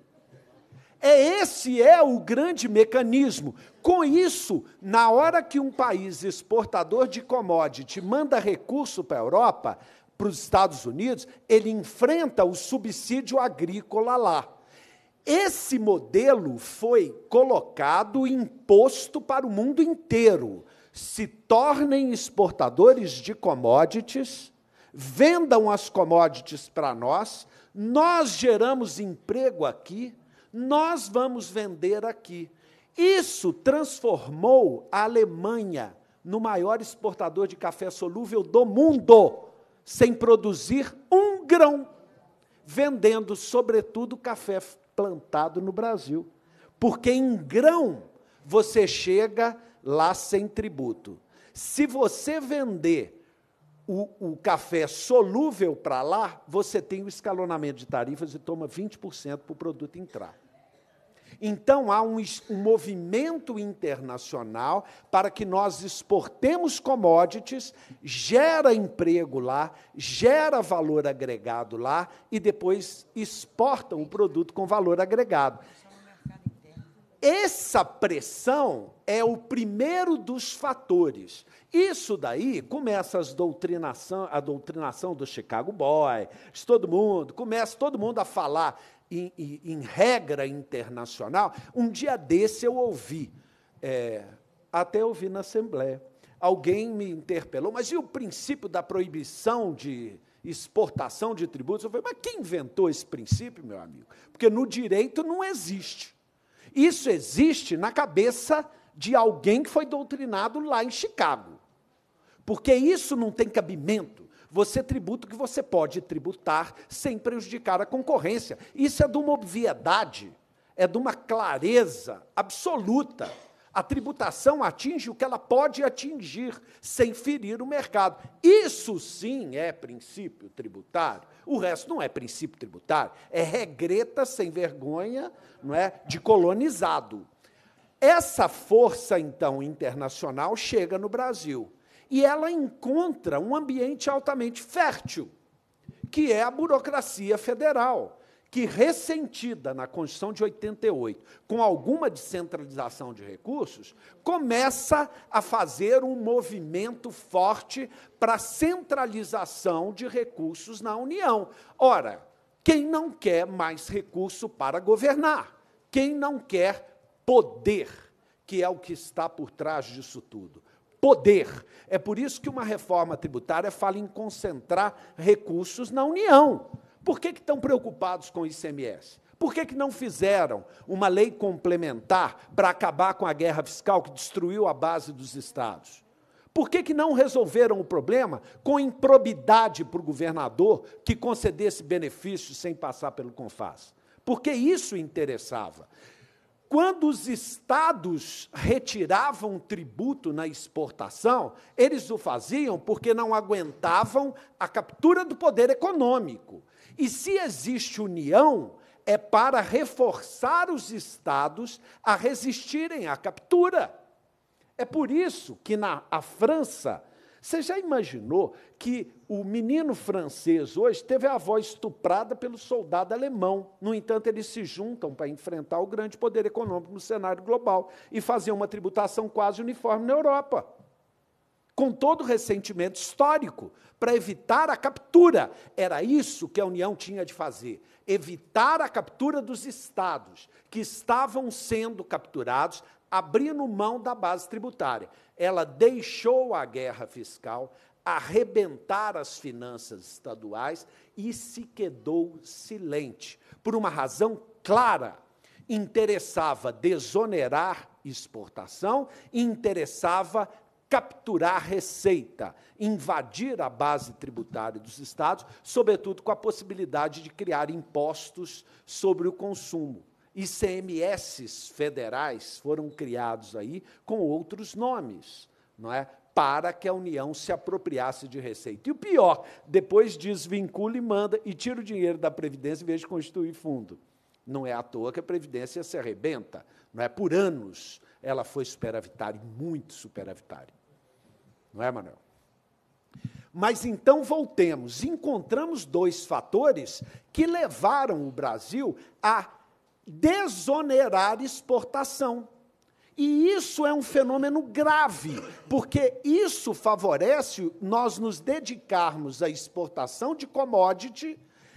É, esse é o grande mecanismo. Com isso, na hora que um país exportador de commodity manda recurso para a Europa, para os Estados Unidos, ele enfrenta o subsídio agrícola lá. Esse modelo foi colocado e imposto para o mundo inteiro. Se tornem exportadores de commodities, vendam as commodities para nós, nós geramos emprego aqui, nós vamos vender aqui. Isso transformou a Alemanha no maior exportador de café solúvel do mundo, sem produzir um grão, vendendo, sobretudo, café plantado no Brasil. Porque em grão você chega lá sem tributo. Se você vender o, o café solúvel para lá, você tem o escalonamento de tarifas e toma vinte por cento para o produto entrar. Então, há um, um movimento internacional para que nós exportemos commodities, gera emprego lá, gera valor agregado lá e depois exportam o produto com valor agregado. Essa pressão é o primeiro dos fatores. Isso daí começa as doutrinação, a doutrinação do Chicago Boy, de todo mundo, começa todo mundo a falar Em, em, em regra internacional. Um dia desse eu ouvi, é, até ouvi na Assembleia, alguém me interpelou, mas e o princípio da proibição de exportação de tributos? Eu falei, mas quem inventou esse princípio, meu amigo? Porque no direito não existe. Isso existe na cabeça de alguém que foi doutrinado lá em Chicago. Porque isso não tem cabimento. Você tributa o que você pode tributar sem prejudicar a concorrência. Isso é de uma obviedade, é de uma clareza absoluta. A tributação atinge o que ela pode atingir, sem ferir o mercado. Isso, sim, é princípio tributário. O resto não é princípio tributário, é regreta sem vergonha, não é, de colonizado. Essa força, então, internacional chega no Brasil. E ela encontra um ambiente altamente fértil, que é a burocracia federal, que, ressentida na Constituição de oitenta e oito, com alguma descentralização de recursos, começa a fazer um movimento forte para a centralização de recursos na União. Ora, quem não quer mais recurso para governar? Quem não quer poder, que é o que está por trás disso tudo? Poder. É por isso que uma reforma tributária fala em concentrar recursos na União. Por que que estão preocupados com o I C M S? Por que que não fizeram uma lei complementar para acabar com a guerra fiscal que destruiu a base dos estados? Por que que não resolveram o problema com improbidade para o governador que concedesse benefícios sem passar pelo CONFAS? Porque isso interessava. Quando os estados retiravam tributo na exportação, eles o faziam porque não aguentavam a captura do poder econômico. E se existe união, é para reforçar os estados a resistirem à captura. É por isso que, na a França, você já imaginou que o menino francês hoje teve a avó estuprada pelo soldado alemão? No entanto, eles se juntam para enfrentar o grande poder econômico no cenário global e fazer uma tributação quase uniforme na Europa, com todo o ressentimento histórico, para evitar a captura. Era isso que a União tinha de fazer, evitar a captura dos estados que estavam sendo capturados, abrindo mão da base tributária. Ela deixou a guerra fiscal arrebentar as finanças estaduais e se quedou silente, por uma razão clara. Interessava desonerar exportação e interessava capturar receita, invadir a base tributária dos estados, sobretudo com a possibilidade de criar impostos sobre o consumo. I C M S federais foram criados aí com outros nomes, não é? Para que a União se apropriasse de receita. E o pior, depois desvincula e manda e tira o dinheiro da Previdência em vez de constituir fundo. Não é à toa que a Previdência se arrebenta, não é? Por anos ela foi superavitária, muito superavitária. Não é, Manuel? Mas, então, voltemos. Encontramos dois fatores que levaram o Brasil a desonerar exportação. E isso é um fenômeno grave, porque isso favorece nós nos dedicarmos à exportação de commodity,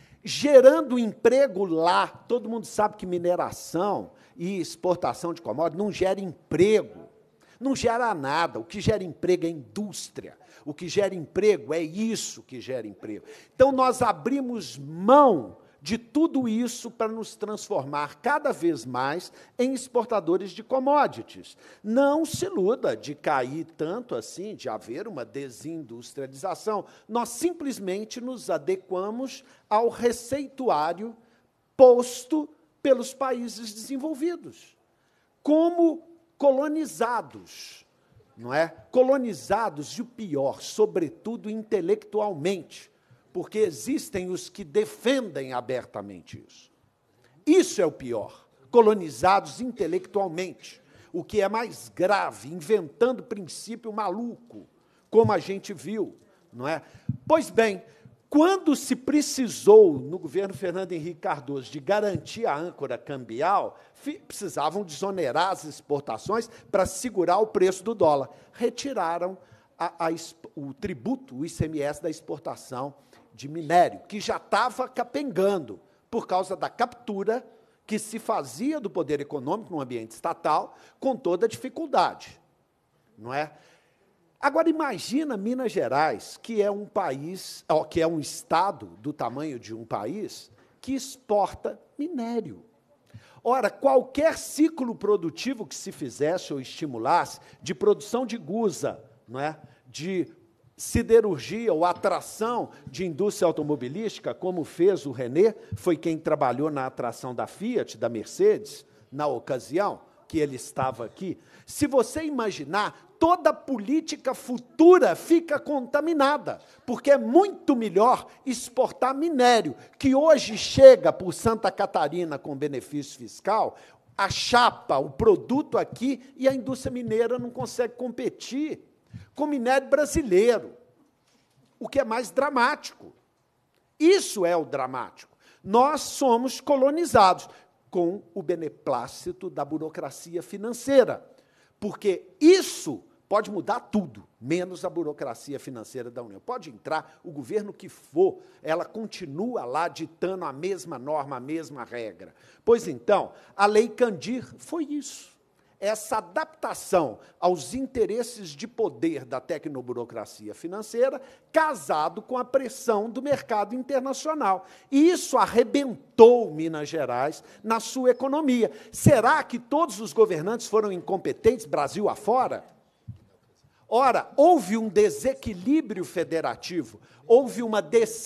gerando emprego lá. Todo mundo sabe que mineração e exportação de commodity não gera emprego, não gera nada. O que gera emprego é indústria. O que gera emprego é isso que gera emprego. Então, nós abrimos mão de tudo isso para nos transformar cada vez mais em exportadores de commodities. Não se iluda de cair tanto assim, de haver uma desindustrialização. Nós simplesmente nos adequamos ao receituário posto pelos países desenvolvidos, como colonizados, não é? Colonizados, e o pior, sobretudo intelectualmente, porque existem os que defendem abertamente isso. Isso é o pior, colonizados intelectualmente, o que é mais grave, inventando princípio maluco, como a gente viu, não é? Pois bem, quando se precisou, no governo Fernando Henrique Cardoso, de garantir a âncora cambial, precisavam desonerar as exportações para segurar o preço do dólar. Retiraram a, a, o tributo, o I C M S da exportação de minério, que já estava capengando por causa da captura que se fazia do poder econômico no ambiente estatal, com toda a dificuldade, não é? Agora, imagina Minas Gerais, que é um país, ó, que é um estado do tamanho de um país, que exporta minério. Ora, qualquer ciclo produtivo que se fizesse ou estimulasse, de produção de gusa, não é? De siderurgia ou atração de indústria automobilística, como fez o René, foi quem trabalhou na atração da Fiat, da Mercedes, na ocasião que ele estava aqui. Se você imaginar, toda política futura fica contaminada, porque é muito melhor exportar minério, que hoje chega por Santa Catarina com benefício fiscal, a chapa, o produto aqui, e a indústria mineira não consegue competir com minério brasileiro, o que é mais dramático. Isso é o dramático. Nós somos colonizados com o beneplácito da burocracia financeira, porque isso pode mudar tudo, menos a burocracia financeira da União. Pode entrar o governo que for, ela continua lá ditando a mesma norma, a mesma regra. Pois então, a Lei Candir foi isso. Essa adaptação aos interesses de poder da tecnoburocracia financeira, casado com a pressão do mercado internacional. E isso arrebentou Minas Gerais na sua economia. Será que todos os governantes foram incompetentes, Brasil afora? Ora, houve um desequilíbrio federativo, houve uma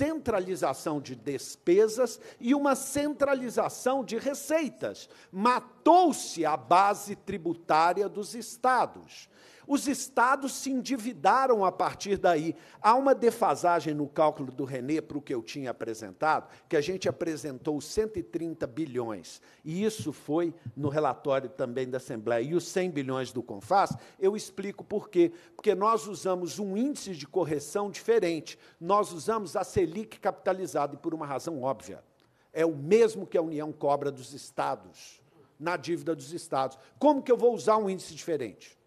descentralização de despesas e uma centralização de receitas, matando matou-se a base tributária dos estados. Os estados se endividaram a partir daí. Há uma defasagem no cálculo do René para o que eu tinha apresentado, que a gente apresentou cento e trinta bilhões, e isso foi no relatório também da Assembleia, e os cem bilhões do CONFAS, eu explico por quê. Porque nós usamos um índice de correção diferente, nós usamos a Selic capitalizada, e por uma razão óbvia. É o mesmo que a União cobra dos estados, na dívida dos estados. Como que eu vou usar um índice diferente?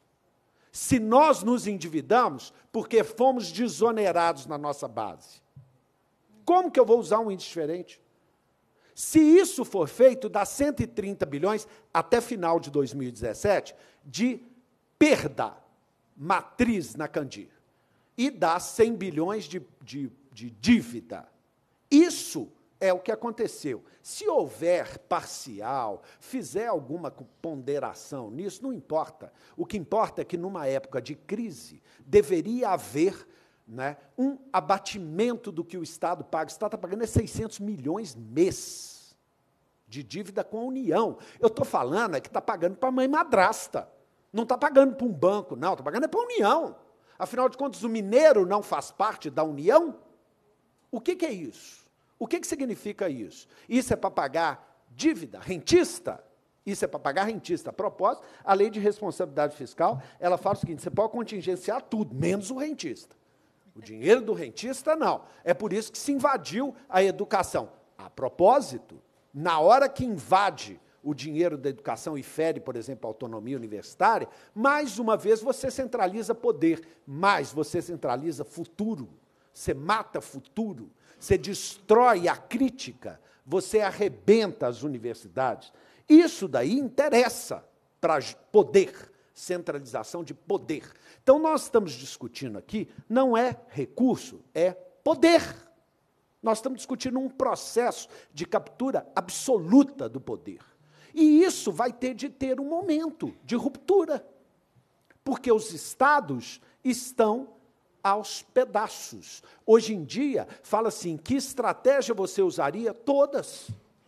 Se nós nos endividamos porque fomos desonerados na nossa base, como que eu vou usar um índice diferente? Se isso for feito, dá cento e trinta bilhões até final de dois mil e dezessete de perda matriz na Candir. E dá cem bilhões de, de, de dívida. Isso é o que aconteceu. Se houver parcial, fizer alguma ponderação nisso, não importa. O que importa é que, numa época de crise, deveria haver, né, um abatimento do que o Estado paga. O Estado está pagando é seiscentos milhões mês de dívida com a União. Eu estou falando é que está pagando para a mãe madrasta. Não está pagando para um banco, não. Está pagando é para a União. Afinal de contas, o mineiro não faz parte da União? O que, que é isso? O que, que significa isso? Isso é para pagar dívida, rentista? Isso é para pagar rentista. A propósito, a lei de responsabilidade fiscal, ela fala o seguinte, você pode contingenciar tudo, menos o rentista. O dinheiro do rentista, não. É por isso que se invadiu a educação. A propósito, na hora que invade o dinheiro da educação e fere, por exemplo, a autonomia universitária, mais uma vez você centraliza poder, mais você centraliza futuro, você mata futuro, você destrói a crítica, você arrebenta as universidades. Isso daí interessa para poder, centralização de poder. Então, nós estamos discutindo aqui, não é recurso, é poder. Nós estamos discutindo um processo de captura absoluta do poder. E isso vai ter de ter um momento de ruptura, porque os estados estão aos pedaços. Hoje em dia, fala assim, que estratégia você usaria? Todas.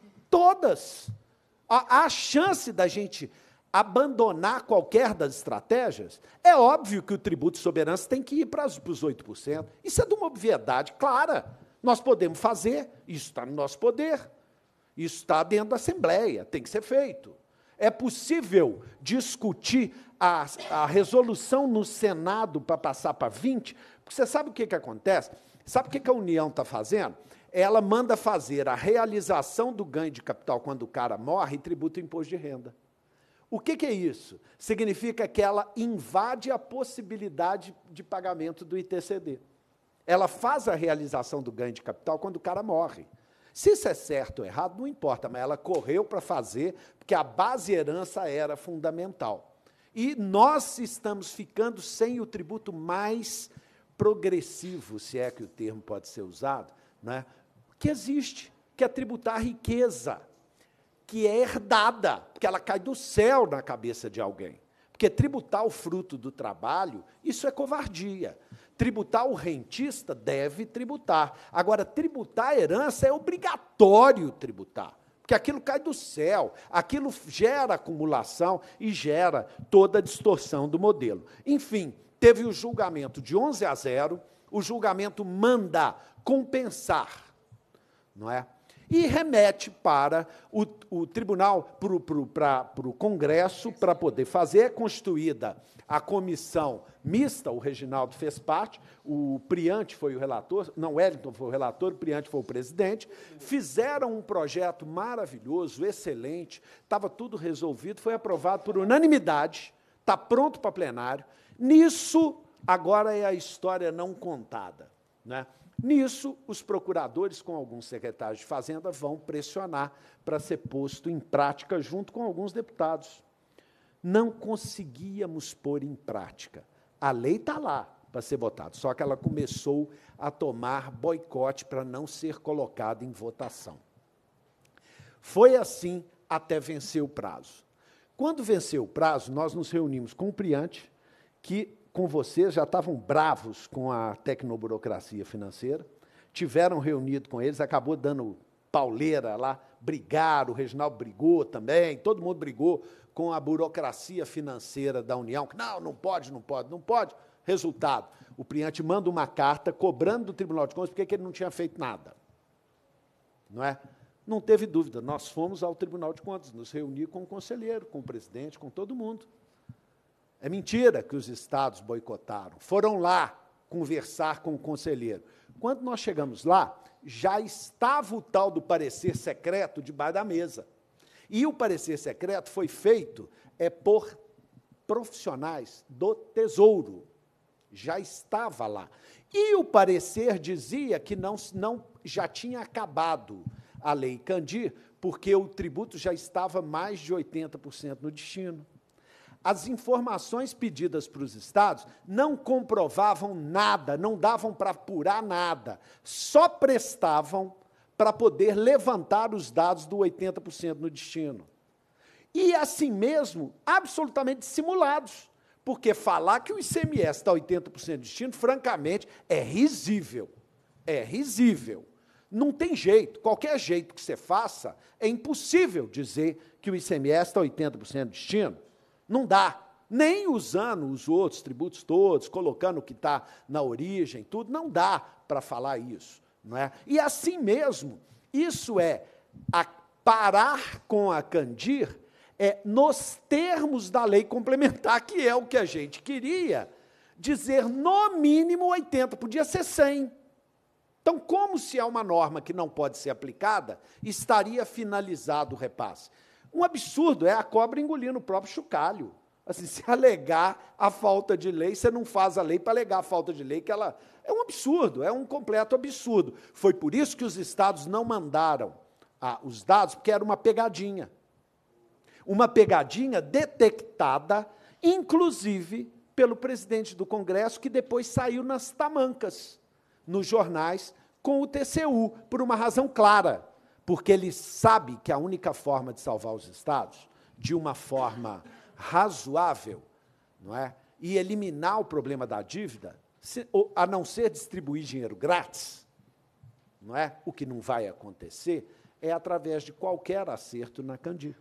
Todas. Há a chance da gente abandonar qualquer das estratégias, é óbvio que o tributo de soberania tem que ir para os oito por cento. Isso é de uma obviedade clara. Nós podemos fazer, isso está no nosso poder, isso está dentro da Assembleia, tem que ser feito. É possível discutir a, a resolução no Senado para passar para vinte, porque você sabe o que, que acontece? Sabe o que, que a União está fazendo? Ela manda fazer a realização do ganho de capital quando o cara morre e tributa o imposto de renda. O que, que é isso? Significa que ela invade a possibilidade de pagamento do I T C D. Ela faz a realização do ganho de capital quando o cara morre. Se isso é certo ou errado, não importa, mas ela correu para fazer, porque a base herança era fundamental. E nós estamos ficando sem o tributo mais progressivo, se é que o termo pode ser usado, né, que existe, que é tributar a riqueza, que é herdada, porque ela cai do céu na cabeça de alguém. Porque tributar o fruto do trabalho, isso é covardia. Tributar o rentista deve tributar. Agora, tributar a herança é obrigatório tributar, porque aquilo cai do céu, aquilo gera acumulação e gera toda a distorção do modelo. Enfim, teve o julgamento de onze a zero, o julgamento manda compensar, não é? E remete para o, o tribunal, para o Congresso, para poder fazer. É constituída a comissão mista, o Reginaldo fez parte, o Priante foi o relator, não, Wellington foi o relator, o Priante foi o presidente, fizeram um projeto maravilhoso, excelente, estava tudo resolvido, foi aprovado por unanimidade, está pronto para plenário. Nisso, agora é a história não contada, né? Nisso, os procuradores, com alguns secretários de Fazenda, vão pressionar para ser posto em prática junto com alguns deputados. Não conseguíamos pôr em prática. A lei está lá para ser votada, só que ela começou a tomar boicote para não ser colocada em votação. Foi assim até vencer o prazo. Quando venceu o prazo, nós nos reunimos com o Priante, que com vocês já estavam bravos com a tecnoburocracia financeira, tiveram reunido com eles, acabou dando pauleira lá, brigaram, o Reginaldo brigou também, todo mundo brigou com a burocracia financeira da União, que não, não pode, não pode, não pode. Resultado, o Priante manda uma carta cobrando do Tribunal de Contas porque ele não tinha feito nada. Não é? Não teve dúvida, nós fomos ao Tribunal de Contas, nos reunir com o conselheiro, com o presidente, com todo mundo. É mentira que os estados boicotaram. Foram lá conversar com o conselheiro. Quando nós chegamos lá, já estava o tal do parecer secreto debaixo da mesa. E o parecer secreto foi feito é, por profissionais do Tesouro. Já estava lá. E o parecer dizia que não, não já tinha acabado a Lei Candir, porque o tributo já estava mais de oitenta por cento no destino. As informações pedidas para os estados não comprovavam nada, não davam para apurar nada, só prestavam para poder levantar os dados do oitenta por cento no destino. E, assim mesmo, absolutamente simulados, porque falar que o I C M S está oitenta por cento de destino, francamente, é risível. É risível. Não tem jeito. Qualquer jeito que você faça, é impossível dizer que o I C M S está oitenta por cento de destino. Não dá. Nem usando os outros tributos todos, colocando o que está na origem, tudo, não dá para falar isso. Não é? E, assim mesmo, isso é a parar com a Candir é, nos termos da lei complementar, que é o que a gente queria, dizer, no mínimo, oitenta, podia ser cem. Então, como se há uma norma que não pode ser aplicada, estaria finalizado o repasse. Um absurdo, é a cobra engolindo o próprio chocalho. Assim, se alegar a falta de lei, você não faz a lei para alegar a falta de lei, que ela é um absurdo, é um completo absurdo. Foi por isso que os estados não mandaram ah, os dados, porque era uma pegadinha. Uma pegadinha detectada, inclusive, pelo presidente do Congresso, que depois saiu nas tamancas, nos jornais, com o T C U, por uma razão clara, porque ele sabe que a única forma de salvar os estados, de uma forma razoável, não é? E eliminar o problema da dívida, se, ou, a não ser distribuir dinheiro grátis, não é? O que não vai acontecer, é através de qualquer acerto na Candir.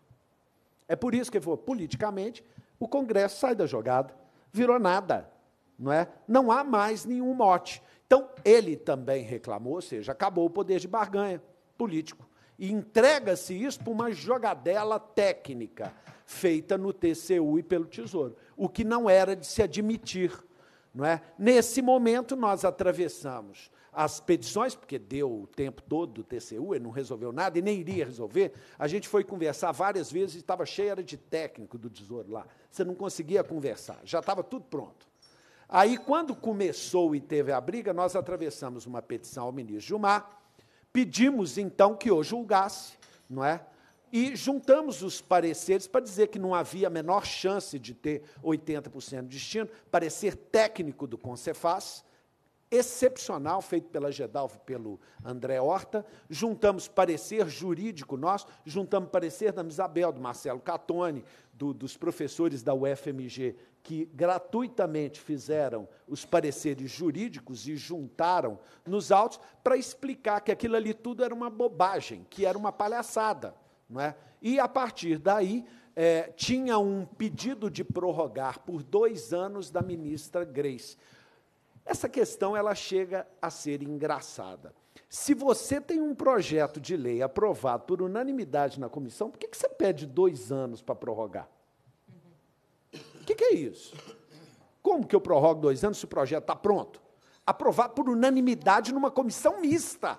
É por isso que ele falou, politicamente, o Congresso sai da jogada, virou nada, não é? Não há mais nenhum mote. Então, ele também reclamou, ou seja, acabou o poder de barganha político. E entrega-se isso para uma jogadela técnica, feita no T C U e pelo Tesouro, o que não era de se admitir. Não é? Nesse momento, nós atravessamos as petições, porque deu o tempo todo do T C U, ele não resolveu nada e nem iria resolver. A gente foi conversar várias vezes e estava cheia de técnico do Tesouro lá. Você não conseguia conversar, já estava tudo pronto. Aí, quando começou e teve a briga, nós atravessamos uma petição ao ministro Gilmar, pedimos, então, que o julgasse, não é? E juntamos os pareceres para dizer que não havia a menor chance de ter oitenta por cento de destino, parecer técnico do Concefaz, excepcional, feito pela Gedalvo e pelo André Horta, juntamos parecer jurídico nosso, juntamos parecer da Isabel, do Marcelo Catone, do, dos professores da U F M G, que gratuitamente fizeram os pareceres jurídicos e juntaram nos autos para explicar que aquilo ali tudo era uma bobagem, que era uma palhaçada. Não é? E, a partir daí, é, tinha um pedido de prorrogar por dois anos da ministra Grace. Essa questão ela chega a ser engraçada. Se você tem um projeto de lei aprovado por unanimidade na comissão, por que que você pede dois anos para prorrogar? O que que é isso? Como que eu prorrogo dois anos se o projeto está pronto? Aprovado por unanimidade numa comissão mista.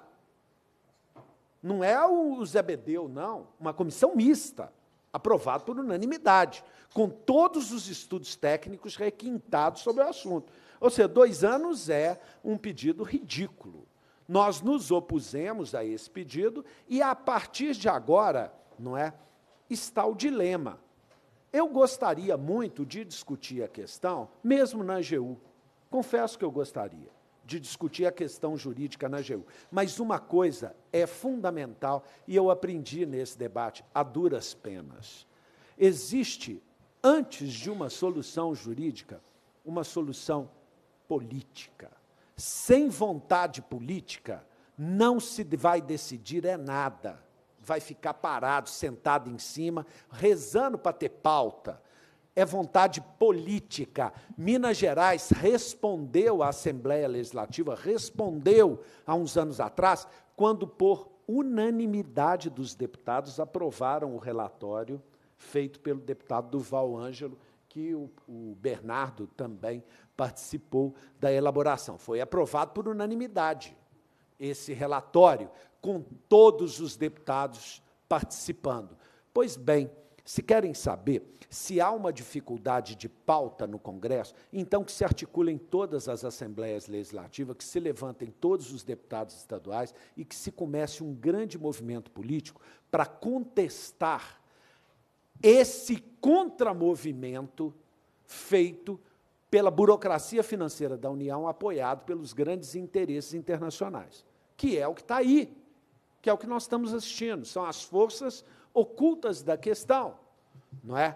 Não é o Zé Bedeu, não. Uma comissão mista, aprovado por unanimidade, com todos os estudos técnicos requintados sobre o assunto. Ou seja, dois anos é um pedido ridículo. Nós nos opusemos a esse pedido e, a partir de agora, não é, está o dilema. Eu gostaria muito de discutir a questão, mesmo na A G U. Confesso que eu gostaria de discutir a questão jurídica na A G U. Mas uma coisa é fundamental, e eu aprendi nesse debate, a duras penas. Existe, antes de uma solução jurídica, uma solução política. Sem vontade política, não se vai decidir é nada. vai ficar parado, sentado em cima, rezando para ter pauta. É vontade política. Minas Gerais respondeu à Assembleia Legislativa, respondeu há uns anos atrás, quando, por unanimidade dos deputados, aprovaram o relatório feito pelo deputado Durval Ângelo, que o, o Bernardo também participou da elaboração. Foi aprovado por unanimidade esse relatório, com todos os deputados participando. Pois bem, se querem saber se há uma dificuldade de pauta no Congresso, então que se articulem todas as assembleias legislativas, que se levantem todos os deputados estaduais e que se comece um grande movimento político para contestar esse contramovimento feito pela burocracia financeira da União, apoiado pelos grandes interesses internacionais, que é o que está aí, que é o que nós estamos assistindo, são as forças ocultas da questão, não é?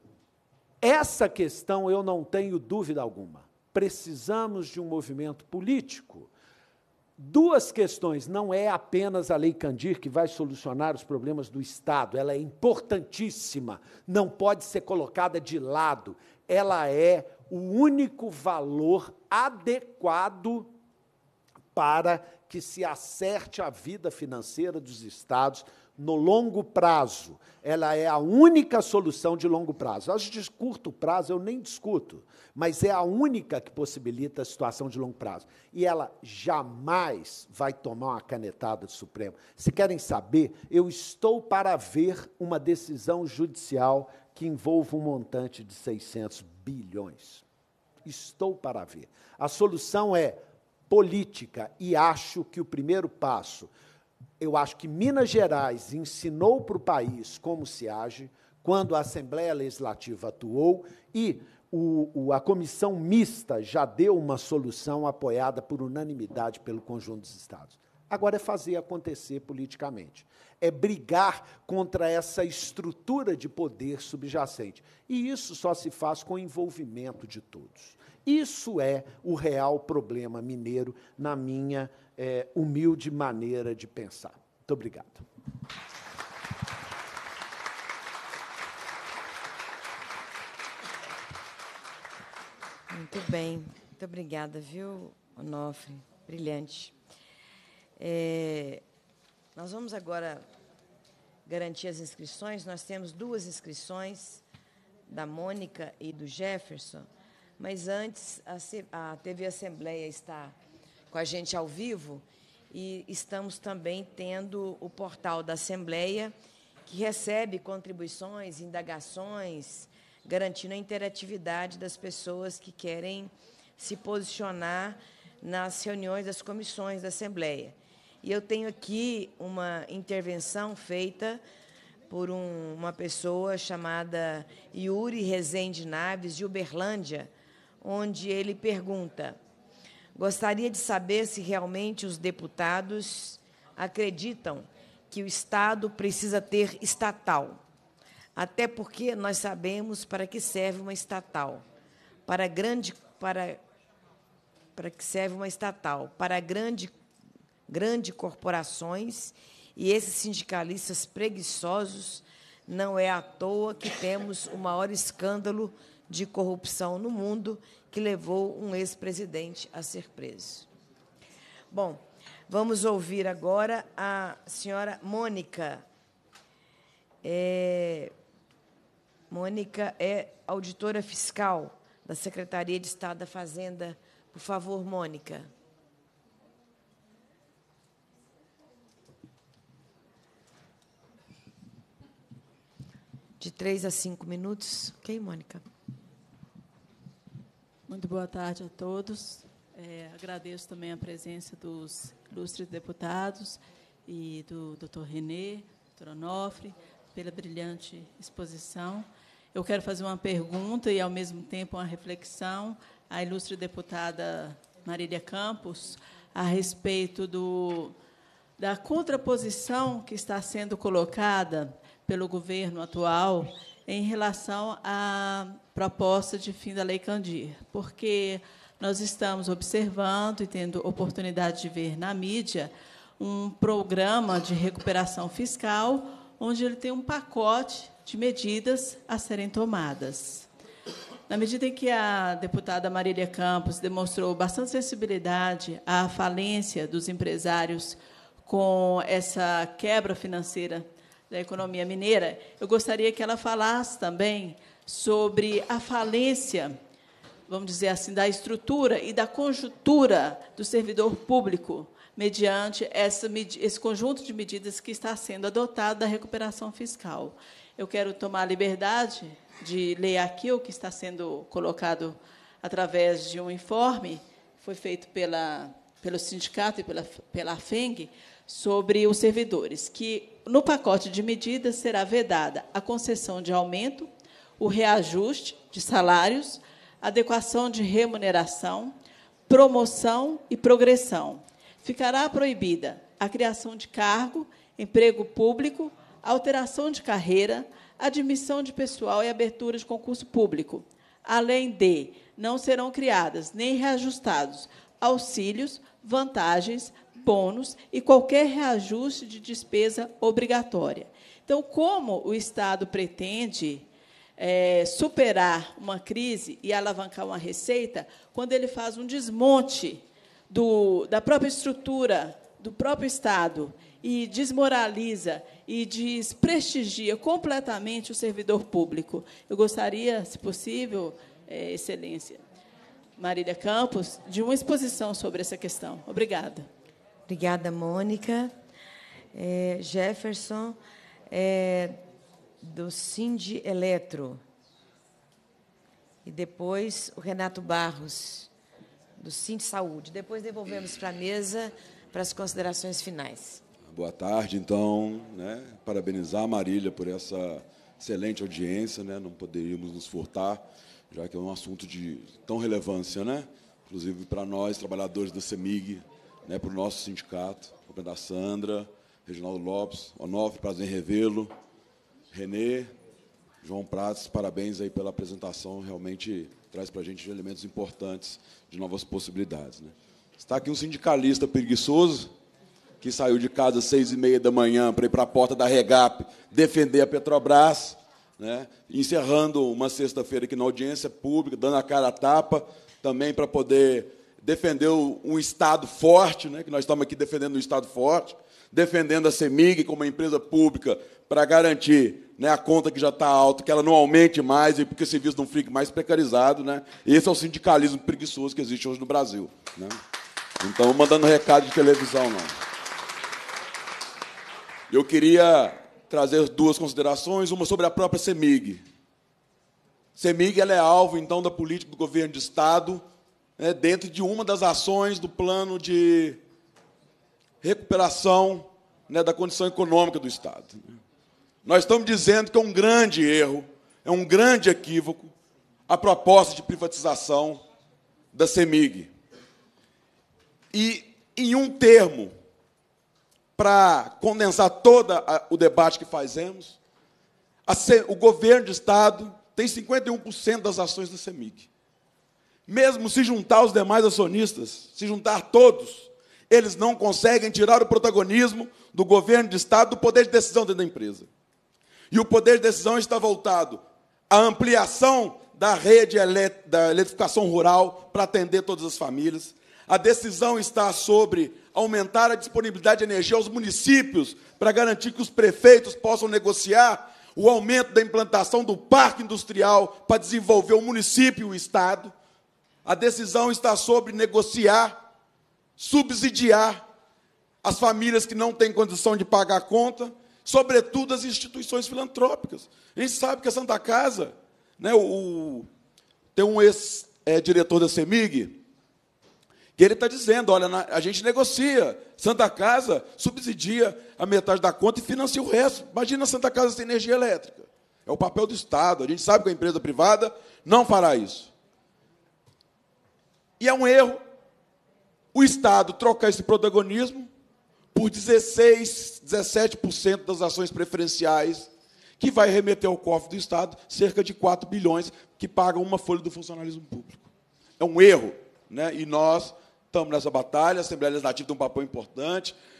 Essa questão eu não tenho dúvida alguma. Precisamos de um movimento político. Duas questões, não é apenas a Lei Candir que vai solucionar os problemas do Estado, ela é importantíssima, não pode ser colocada de lado, ela é o único valor adequado para que se acerte a vida financeira dos estados no longo prazo. Ela é a única solução de longo prazo. As de curto prazo eu nem discuto, mas é a única que possibilita a situação de longo prazo. E ela jamais vai tomar uma canetada do Supremo. Se querem saber, eu estou para ver uma decisão judicial que envolva um montante de seiscentos bilhões. Estou para ver. A solução é política, e acho que o primeiro passo, eu acho que Minas Gerais ensinou para o país como se age, quando a Assembleia Legislativa atuou, e o, o, a comissão mista já deu uma solução apoiada por unanimidade pelo conjunto dos estados. Agora é fazer acontecer politicamente, é brigar contra essa estrutura de poder subjacente. E isso só se faz com o envolvimento de todos. Isso é o real problema mineiro, na minha é, humilde maneira de pensar. Muito obrigado. Muito bem. Muito obrigada, viu, Onofre? Brilhante. É, nós vamos agora garantir as inscrições. Nós temos duas inscrições, da Mônica e do Jefferson, mas antes a, a T V Assembleia está com a gente ao vivo e estamos também tendo o portal da Assembleia, que recebe contribuições, indagações, garantindo a interatividade das pessoas que querem se posicionar nas reuniões das comissões da Assembleia. E eu tenho aqui uma intervenção feita por um, uma pessoa chamada Yuri Rezende Naves, de Uberlândia, onde ele pergunta: gostaria de saber se realmente os deputados acreditam que o Estado precisa ter estatal, até porque nós sabemos para que serve uma estatal, para grande, para, para que serve uma estatal, para grande, grande corporações, e esses sindicalistas preguiçosos, não é à toa que temos o maior escândalo de corrupção no mundo, que levou um ex-presidente a ser preso. Bom, vamos ouvir agora a senhora Mônica. É, Mônica é auditora fiscal da Secretaria de Estado da Fazenda. Por favor, Mônica. De três a cinco minutos. Ok, Mônica? Muito boa tarde a todos. É, agradeço também a presença dos ilustres deputados e do doutor Renê, doutor Onofre, pela brilhante exposição. Eu quero fazer uma pergunta e, ao mesmo tempo, uma reflexão à ilustre deputada Marília Campos a respeito do, da contraposição que está sendo colocada pelo governo atual em relação à proposta de fim da Lei Candir, porque nós estamos observando e tendo oportunidade de ver na mídia um programa de recuperação fiscal, onde ele tem um pacote de medidas a serem tomadas. Na medida em que a deputada Marília Campos demonstrou bastante sensibilidade à falência dos empresários com essa quebra financeira da economia mineira, eu gostaria que ela falasse também sobre a falência, vamos dizer assim, da estrutura e da conjuntura do servidor público, mediante essa, esse conjunto de medidas que está sendo adotado da recuperação fiscal. Eu quero tomar a liberdade de ler aqui o que está sendo colocado através de um informe, foi feito pela, pelo sindicato e pela, pela AFENG, sobre os servidores, que, no pacote de medidas, será vedada a concessão de aumento, o reajuste de salários, adequação de remuneração, promoção e progressão. Ficará proibida a criação de cargo, emprego público, alteração de carreira, admissão de pessoal e abertura de concurso público. Além de, não serão criadas nem reajustados auxílios, vantagens, bônus e qualquer reajuste de despesa obrigatória. Então, como o Estado pretende é, superar uma crise e alavancar uma receita, quando ele faz um desmonte do, da própria estrutura do próprio Estado e desmoraliza e desprestigia completamente o servidor público. Eu gostaria, se possível, é, Excelência Marília Campos, de uma exposição sobre essa questão. Obrigada. Obrigada, Mônica. É, Jefferson, é, do Sindi Eletro. E depois o Renato Barros, do Sindi Saúde. Depois devolvemos para a mesa para as considerações finais. Boa tarde, então. Né? Parabenizar a Marília por essa excelente audiência. Né? Não poderíamos nos furtar, já que é um assunto de tão relevância, né? Inclusive para nós, trabalhadores da CEMIG, né? Para o nosso sindicato, o da Sandra, Reginaldo Lopes, Onofre, prazer em revê-lo, Renê, João Prates, parabéns aí pela apresentação, realmente traz para a gente elementos importantes de novas possibilidades. Né? Está aqui um sindicalista preguiçoso, que saiu de casa às seis e meia da manhã para ir para a porta da Regap defender a Petrobras, né? Encerrando uma sexta-feira aqui na audiência pública, dando a cara a tapa, também para poder defender um Estado forte, né? Que nós estamos aqui defendendo um Estado forte, defendendo a CEMIG como uma empresa pública para garantir, né, a conta que já está alta, que ela não aumente mais e porque o serviço não fique mais precarizado. Né? Esse é o sindicalismo preguiçoso que existe hoje no Brasil. Né? Então, mandando recado de televisão, não. Eu queria trazer duas considerações, uma sobre a própria CEMIG. CEMIG ela é alvo, então, da política do governo de Estado, né, dentro de uma das ações do plano de recuperação, né, da condição econômica do Estado. Nós estamos dizendo que é um grande erro, é um grande equívoco a proposta de privatização da CEMIG. E, em um termo, para condensar todo o debate que fazemos, a C... o governo de Estado tem cinquenta e um por cento das ações da CEMIG. Mesmo se juntar os demais acionistas, se juntar todos, eles não conseguem tirar o protagonismo do governo de Estado do poder de decisão dentro da empresa. E o poder de decisão está voltado à ampliação da rede da eletrificação rural para atender todas as famílias. A decisão está sobre aumentar a disponibilidade de energia aos municípios para garantir que os prefeitos possam negociar o aumento da implantação do parque industrial para desenvolver o município e o Estado. A decisão está sobre negociar, subsidiar as famílias que não têm condição de pagar a conta, sobretudo as instituições filantrópicas. A gente sabe que a Santa Casa, né, o, o, tem um ex-diretor da CEMIG, que ele está dizendo, olha, a gente negocia, Santa Casa subsidia a metade da conta e financia o resto. Imagina a Santa Casa sem energia elétrica. É o papel do Estado. A gente sabe que a empresa privada não fará isso. E é um erro o Estado trocar esse protagonismo por dezesseis, dezessete por cento das ações preferenciais, que vai remeter ao cofre do Estado cerca de quatro bilhões, que pagam uma folha do funcionalismo público. É um erro, né? E nós estamos nessa batalha, a Assembleia Legislativa tem um papel importante,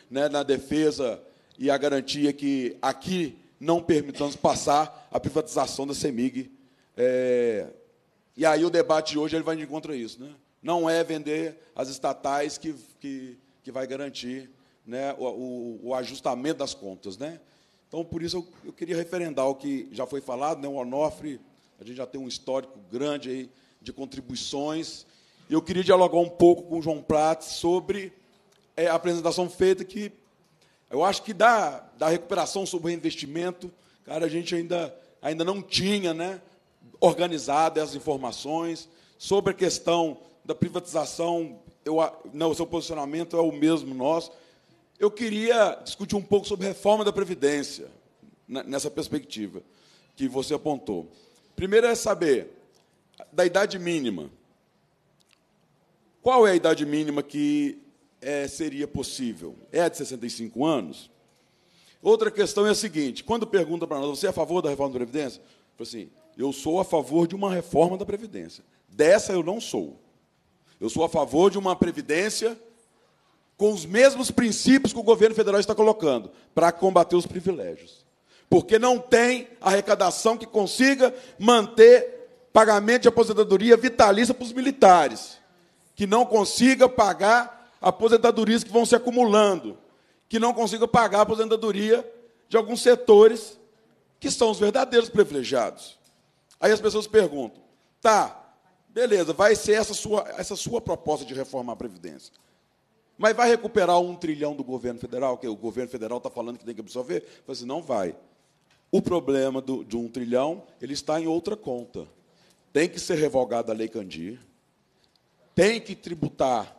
né, na defesa e a garantia que aqui não permitamos passar a privatização da CEMIG. É, e aí o debate de hoje ele vai de encontro a isso. Né? Não é vender as estatais que, que, que vai garantir, né, o, o, o ajustamento das contas. Né? Então, por isso, eu, eu queria referendar o que já foi falado. Né? O Onofre, a gente já tem um histórico grande aí de contribuições. E eu queria dialogar um pouco com o João Prats sobre é, a apresentação feita, que eu acho que da, da recuperação sobre o reinvestimento, cara, a gente ainda, ainda não tinha, né, organizado essas informações. Sobre a questão da privatização, eu, não, o seu posicionamento é o mesmo nosso. Eu queria discutir um pouco sobre reforma da Previdência, nessa perspectiva que você apontou. Primeiro é saber da idade mínima. Qual é a idade mínima que é, seria possível? É a de sessenta e cinco anos? Outra questão é a seguinte, quando pergunta para nós, você é a favor da reforma da Previdência? Eu falo assim, eu sou a favor de uma reforma da Previdência. Dessa eu não sou. Eu sou a favor de uma Previdência com os mesmos princípios que o governo federal está colocando, para combater os privilégios. Porque não tem arrecadação que consiga manter pagamento de aposentadoria vitalícia para os militares, que não consiga pagar aposentadorias que vão se acumulando, que não consiga pagar a aposentadoria de alguns setores que são os verdadeiros privilegiados. Aí as pessoas perguntam, tá, beleza, vai ser essa sua, essa sua proposta de reformar a Previdência, mas vai recuperar um trilhão do governo federal, que o governo federal está falando que tem que absorver? Eu falei assim, não vai. O problema do, de um trilhão ele está em outra conta. Tem que ser revogada a Lei Candir, tem que tributar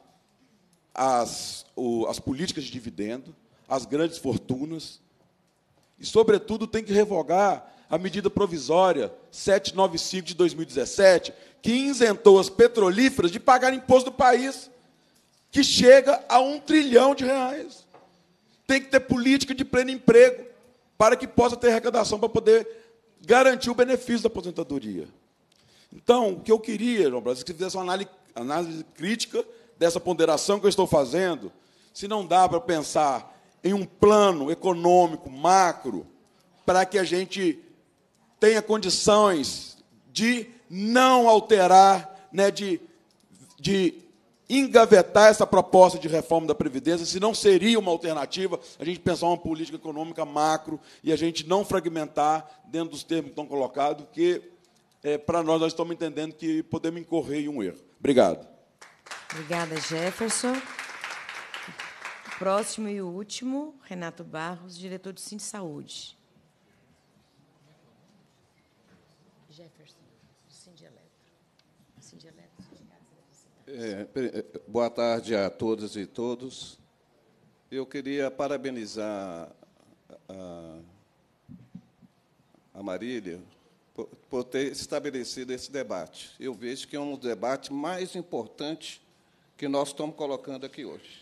as, o, as políticas de dividendo, as grandes fortunas, e, sobretudo, tem que revogar a medida provisória setecentos e noventa e cinco de dois mil e dezessete, que isentou as petrolíferas de pagar imposto do país, que chega a um trilhão de reais. Tem que ter política de pleno emprego para que possa ter arrecadação para poder garantir o benefício da aposentadoria. Então, o que eu queria, João Brasil, é que você fizesse uma análise, análise crítica dessa ponderação que eu estou fazendo, se não dá para pensar em um plano econômico macro para que a gente tenha condições de não alterar, né, de, de engavetar essa proposta de reforma da Previdência, se não seria uma alternativa a gente pensar uma política econômica macro e a gente não fragmentar dentro dos termos que estão colocados, porque, é, para nós, nós estamos entendendo que podemos incorrer em um erro. Obrigado. Obrigada, Jefferson. O próximo e o último, Renato Barros, diretor do Sind Saúde. Jefferson, do Sind Eletro. Sind Eletro. É, boa tarde a todas e todos. Eu queria parabenizar a, a Marília por, por ter estabelecido esse debate. Eu vejo que é um debate mais importante que nós estamos colocando aqui hoje.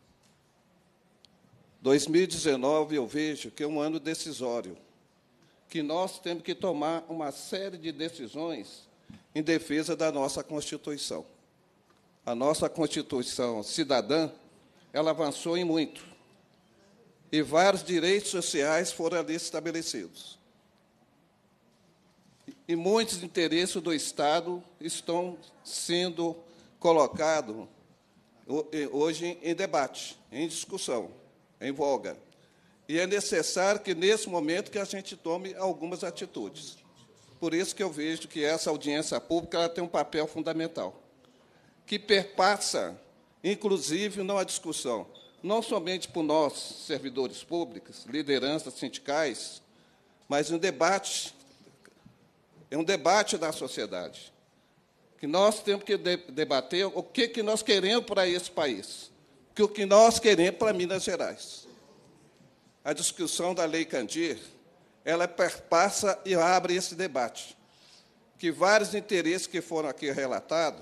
dois mil e dezenove, eu vejo que é um ano decisório, que nós temos que tomar uma série de decisões em defesa da nossa Constituição. A nossa Constituição cidadã, ela avançou em muito, e vários direitos sociais foram ali estabelecidos. E muitos interesses do Estado estão sendo colocados hoje em debate, em discussão, em voga. E é necessário que, nesse momento, que a gente tome algumas atitudes. Por isso que eu vejo que essa audiência pública ela tem um papel fundamental, que perpassa, inclusive, não a discussão, não somente por nós, servidores públicos, lideranças sindicais, mas um debate, é um debate da sociedade, que nós temos que debater o que, que nós queremos para esse país, o que nós queremos para Minas Gerais. A discussão da Lei Candir, ela perpassa e abre esse debate, que vários interesses que foram aqui relatados,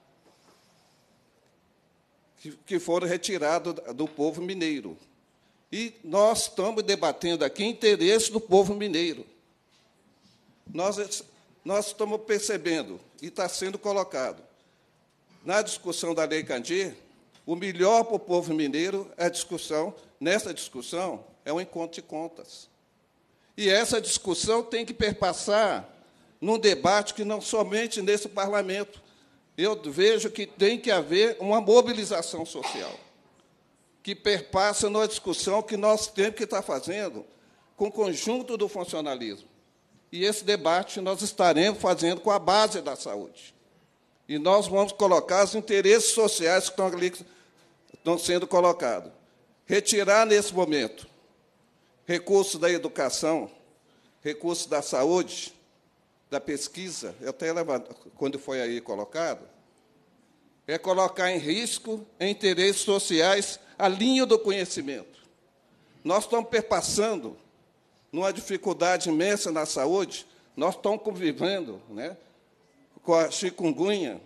que foram retirados do povo mineiro. E nós estamos debatendo aqui interesse do povo mineiro. Nós, nós estamos percebendo, e está sendo colocado, na discussão da Lei Candir, O melhor para o povo mineiro é a discussão, nessa discussão, é um encontro de contas. E essa discussão tem que perpassar num debate que não somente nesse parlamento. Eu vejo que tem que haver uma mobilização social, que perpassa numa discussão que nós temos que estar fazendo com o conjunto do funcionalismo. E esse debate nós estaremos fazendo com a base da saúde. E nós vamos colocar os interesses sociais que estão ali, estão sendo colocados. Retirar, nesse momento, recursos da educação, recursos da saúde, da pesquisa, eu até levanto, quando foi aí colocado, é colocar em risco em interesses sociais a linha do conhecimento. Nós estamos perpassando numa dificuldade imensa na saúde, nós estamos convivendo, né, com a chikungunya,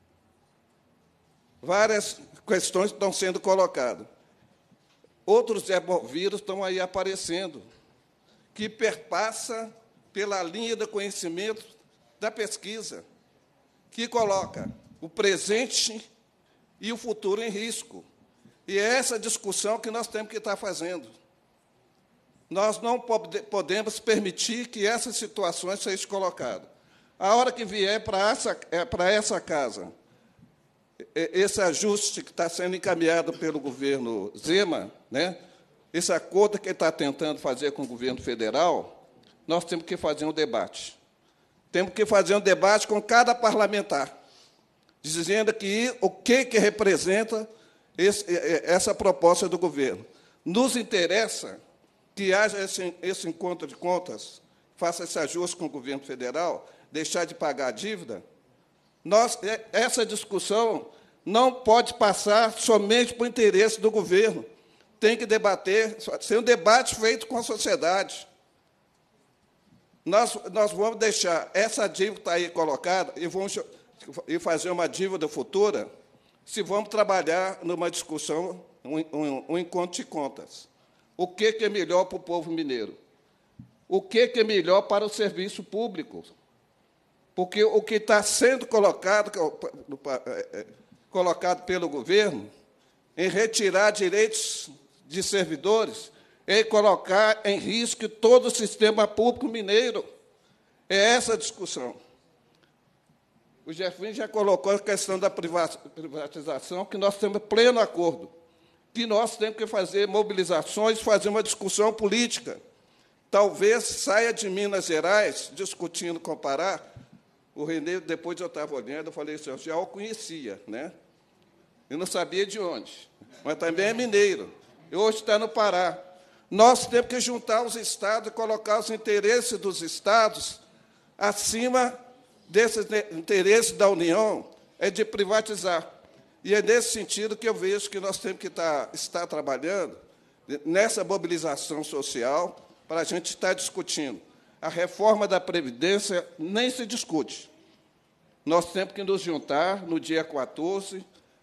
várias questões estão sendo colocadas. Outros hemovírus estão aí aparecendo, que perpassa pela linha do conhecimento da pesquisa, que coloca o presente e o futuro em risco. E é essa discussão que nós temos que estar fazendo. Nós não podemos permitir que essas situações sejam colocadas. A hora que vier para essa, para essa casa, esse ajuste que está sendo encaminhado pelo governo Zema, né, esse acordo que ele está tentando fazer com o governo federal, nós temos que fazer um debate. Temos que fazer um debate com cada parlamentar, dizendo que o que, que representa esse, essa proposta do governo. Nos interessa que haja esse, esse encontro de contas, faça esse ajuste com o governo federal, deixar de pagar a dívida. Nós, essa discussão não pode passar somente por interesse do governo. Tem que debater, ser um debate feito com a sociedade. Nós, nós vamos deixar essa dívida que está aí colocada e vamos e fazer uma dívida futura, se vamos trabalhar numa discussão, um, um, um encontro de contas. O que, que é melhor para o povo mineiro? O que, que é melhor para o serviço público? Porque o que está sendo colocado, colocado pelo governo em retirar direitos de servidores, é colocar em risco todo o sistema público mineiro. É essa a discussão. O Jefinho já colocou a questão da privatização, que nós temos pleno acordo, que nós temos que fazer mobilizações, fazer uma discussão política. Talvez saia de Minas Gerais, discutindo com o Pará. O Renê, depois eu estava olhando, eu falei assim, eu já o conhecia, né? Eu não sabia de onde, mas também é mineiro. E hoje está no Pará. Nós temos que juntar os estados e colocar os interesses dos estados acima desses interesses da União, é de privatizar. E é nesse sentido que eu vejo que nós temos que estar, estar trabalhando nessa mobilização social para a gente estar discutindo. A reforma da Previdência nem se discute. Nós temos que nos juntar no dia quatorze,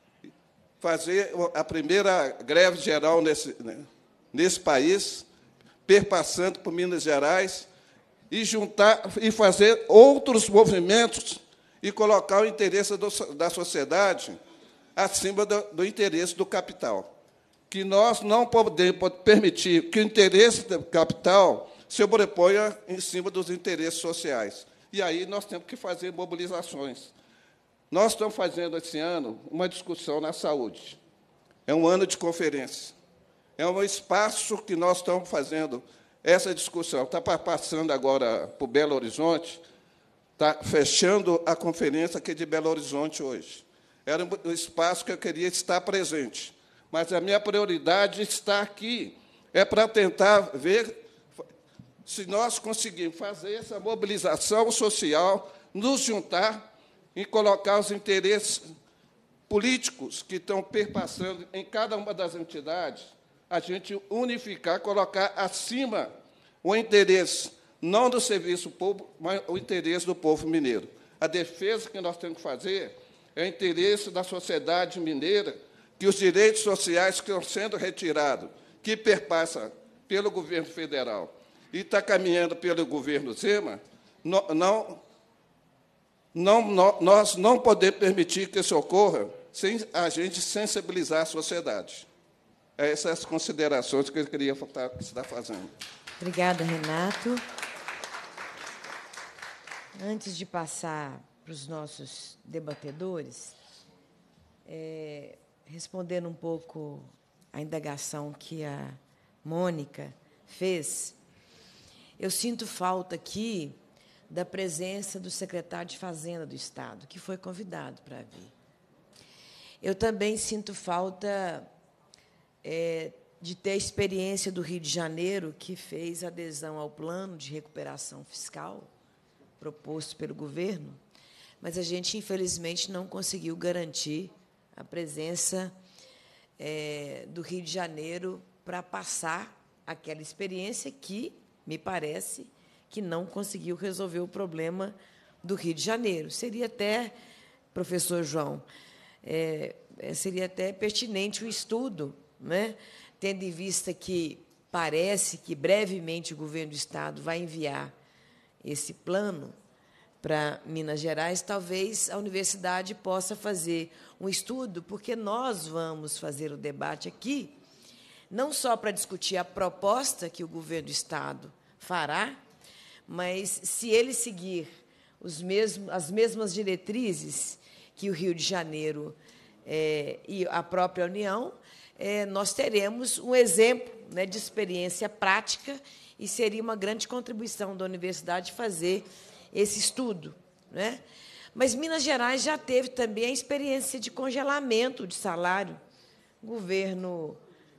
fazer a primeira greve geral nesse, né, nesse país, perpassando por Minas Gerais, e juntar e fazer outros movimentos e colocar o interesse do, da sociedade acima do, do interesse do capital. Que nós não podemos permitir que o interesse do capital se sobreponha em cima dos interesses sociais. E aí nós temos que fazer mobilizações. Nós estamos fazendo, esse ano, uma discussão na saúde. É um ano de conferência. É um espaço que nós estamos fazendo essa discussão. Está passando agora para o Belo Horizonte, está fechando a conferência aqui de Belo Horizonte hoje. Era um espaço que eu queria estar presente, mas a minha prioridade está aqui, é para tentar ver se nós conseguimos fazer essa mobilização social, nos juntar e colocar os interesses políticos que estão perpassando em cada uma das entidades, a gente unificar, colocar acima o interesse, não do serviço público, mas o interesse do povo mineiro. A defesa que nós temos que fazer é o interesse da sociedade mineira, que os direitos sociais que estão sendo retirados, que perpassa pelo governo federal e está caminhando pelo governo Zema, não, não, não, nós não podemos permitir que isso ocorra sem a gente sensibilizar a sociedade. Essas as considerações que eu queria estar fazendo. Obrigada, Renato. Antes de passar para os nossos debatedores, é, respondendo um pouco a indagação que a Mônica fez, eu sinto falta aqui da presença do secretário de Fazenda do Estado, que foi convidado para vir. Eu também sinto falta é, de ter a experiência do Rio de Janeiro, que fez adesão ao plano de recuperação fiscal proposto pelo governo, mas a gente, infelizmente, não conseguiu garantir a presença é, do Rio de Janeiro para passar aquela experiência que, me parece, que não conseguiu resolver o problema do Rio de Janeiro. Seria até, professor João, é, seria até pertinente o estudo, né? Tendo em vista que parece que brevemente o governo do Estado vai enviar esse plano para Minas Gerais, talvez a universidade possa fazer um estudo, porque nós vamos fazer o debate aqui, não só para discutir a proposta que o governo do Estado fará, mas, se ele seguir os mesmos, as mesmas diretrizes que o Rio de Janeiro é, e a própria União, é, nós teremos um exemplo, né, de experiência prática, e seria uma grande contribuição da universidade fazer esse estudo, né? Mas Minas Gerais já teve também a experiência de congelamento de salário. O governo,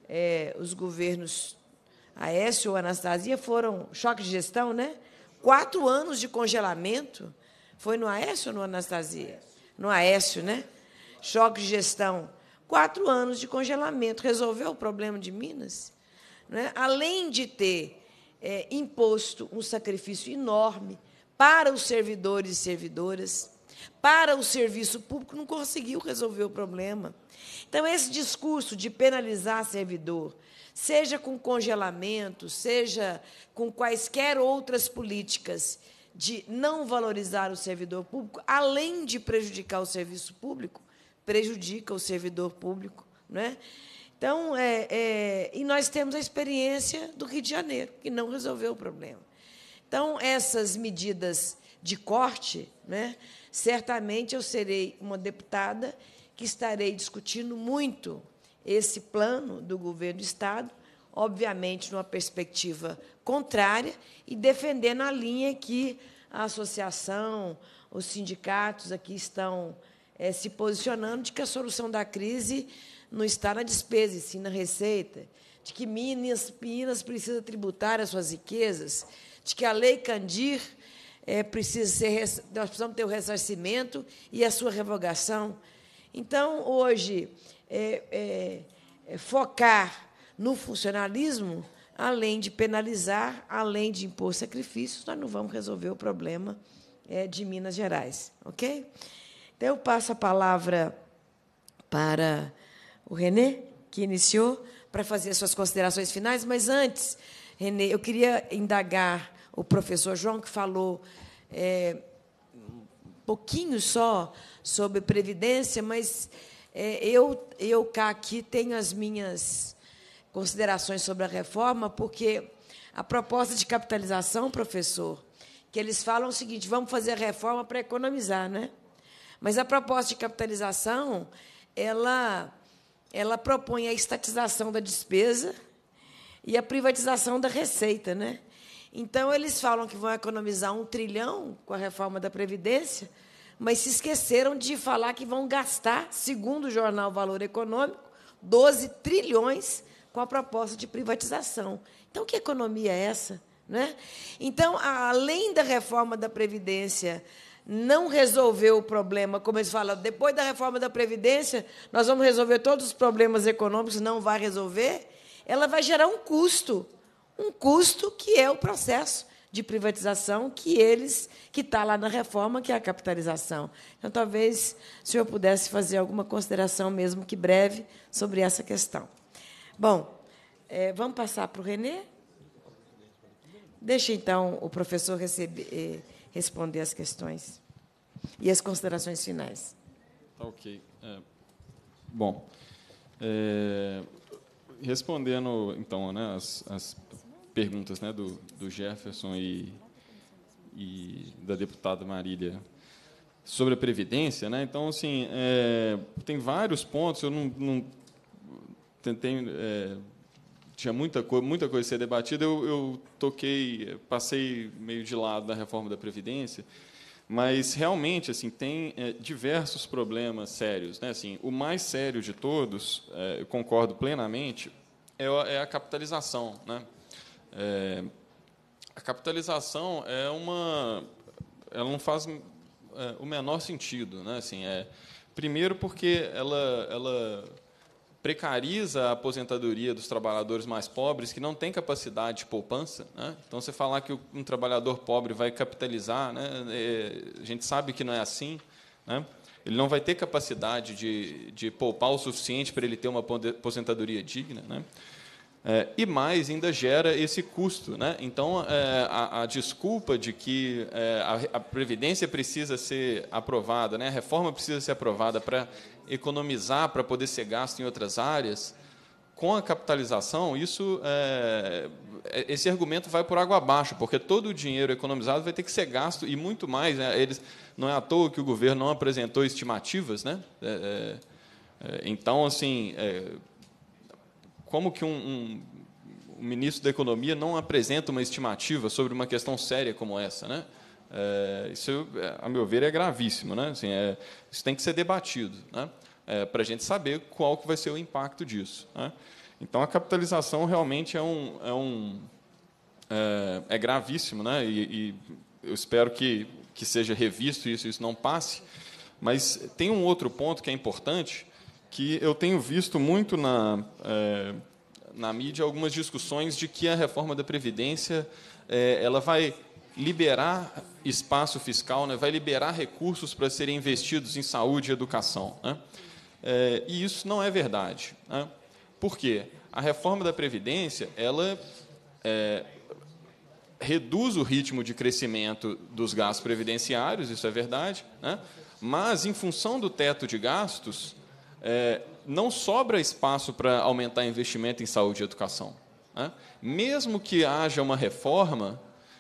é, os governos Aécio ou Anastasia foram choque de gestão, né? Quatro anos de congelamento. Foi no Aécio ou no Anastasia? No Aécio, né? Choque de gestão. Quatro anos de congelamento. Resolveu o problema de Minas? Né? Além de ter é, imposto um sacrifício enorme para os servidores e servidoras, para o serviço público, não conseguiu resolver o problema. Então, esse discurso de penalizar servidor, seja com congelamento, seja com quaisquer outras políticas de não valorizar o servidor público, além de prejudicar o serviço público, prejudica o servidor público, não é? Então, é, é, e nós temos a experiência do Rio de Janeiro, que não resolveu o problema. Então, essas medidas de corte, né, certamente eu serei uma deputada que estarei discutindo muito esse plano do governo do Estado, obviamente, numa perspectiva contrária, e defendendo a linha que a associação, os sindicatos aqui estão é, se posicionando, de que a solução da crise não está na despesa, e sim na receita, de que Minas, Minas precisa tributar as suas riquezas, de que a Lei Candir é, precisa ser, nós precisamos ter o ressarcimento e a sua revogação. Então, hoje, é, é, é, focar no funcionalismo, além de penalizar, além de impor sacrifícios, nós não vamos resolver o problema é, de Minas Gerais. Ok? Então, eu passo a palavra para o Renê, que iniciou, para fazer suas considerações finais, mas, antes, Renê, eu queria indagar o professor João, que falou é, um pouquinho só sobre Previdência, mas é, eu, eu cá aqui tenho as minhas considerações sobre a reforma, porque a proposta de capitalização, professor, que eles falam o seguinte, vamos fazer a reforma para economizar, né? Mas a proposta de capitalização, ela, ela propõe a estatização da despesa e a privatização da receita, né? Então, eles falam que vão economizar um trilhão com a reforma da Previdência, mas se esqueceram de falar que vão gastar, segundo o jornal Valor Econômico, doze trilhões com a proposta de privatização. Então, que economia é essa? Né? Então, além da reforma da Previdência não resolver o problema, como eles falam, depois da reforma da Previdência, nós vamos resolver todos os problemas econômicos, não vai resolver, ela vai gerar um custo, um custo que é o processo de privatização que eles que está lá na reforma, que é a capitalização. Então, talvez o senhor pudesse fazer alguma consideração, mesmo que breve, sobre essa questão. Bom, é, vamos passar para o Renê? Deixa, então, o professor receber, eh, responder as questões e as considerações finais. Tá ok. É, Bom, é, respondendo, então, né, as, as perguntas, né, do, do Jefferson e, e da deputada Marília sobre a Previdência, né, então, assim, é, tem vários pontos, eu não, não tentei... É, tinha muita, co muita coisa a ser debatida, eu, eu toquei, passei meio de lado da reforma da Previdência, mas, realmente, assim, tem é, diversos problemas sérios, né? Assim, o mais sério de todos, é, eu concordo plenamente, é a, é a capitalização, né? É, a capitalização é uma... ela não faz é, o menor sentido, né? Assim, é, primeiro, porque ela... ela precariza a aposentadoria dos trabalhadores mais pobres que não têm capacidade de poupança, né? Então, você falar que um trabalhador pobre vai capitalizar, né? A gente sabe que não é assim, né? Ele não vai ter capacidade de, de poupar o suficiente para ele ter uma aposentadoria digna, né? É, e mais, ainda gera esse custo, né? Então, é, a, a desculpa de que é, a, a Previdência precisa ser aprovada, né? A reforma precisa ser aprovada para economizar, para poder ser gasto em outras áreas, com a capitalização, isso, é, esse argumento vai por água abaixo, porque todo o dinheiro economizado vai ter que ser gasto, e muito mais, né? Eles, não é à toa que o governo não apresentou estimativas, né? É, é, então, assim... É, como que um, um, um ministro da Economia não apresenta uma estimativa sobre uma questão séria como essa, né? É, isso, a meu ver, é gravíssimo, né? Assim, é, isso tem que ser debatido, né? É, para a gente saber qual que vai ser o impacto disso, né? Então, a capitalização realmente é um é, um, é, é gravíssimo, né? E, e eu espero que que seja revisto isso, isso não passe. Mas tem um outro ponto que é importante, que eu tenho visto muito na, é, na mídia algumas discussões de que a reforma da Previdência é, ela vai liberar espaço fiscal, né, vai liberar recursos para serem investidos em saúde e educação, né? É, e isso não é verdade, né? Por quê? A reforma da Previdência ela é, reduz o ritmo de crescimento dos gastos previdenciários, isso é verdade, né? Mas, em função do teto de gastos, É, não sobra espaço para aumentar investimento em saúde e educação, né? Mesmo que haja uma reforma,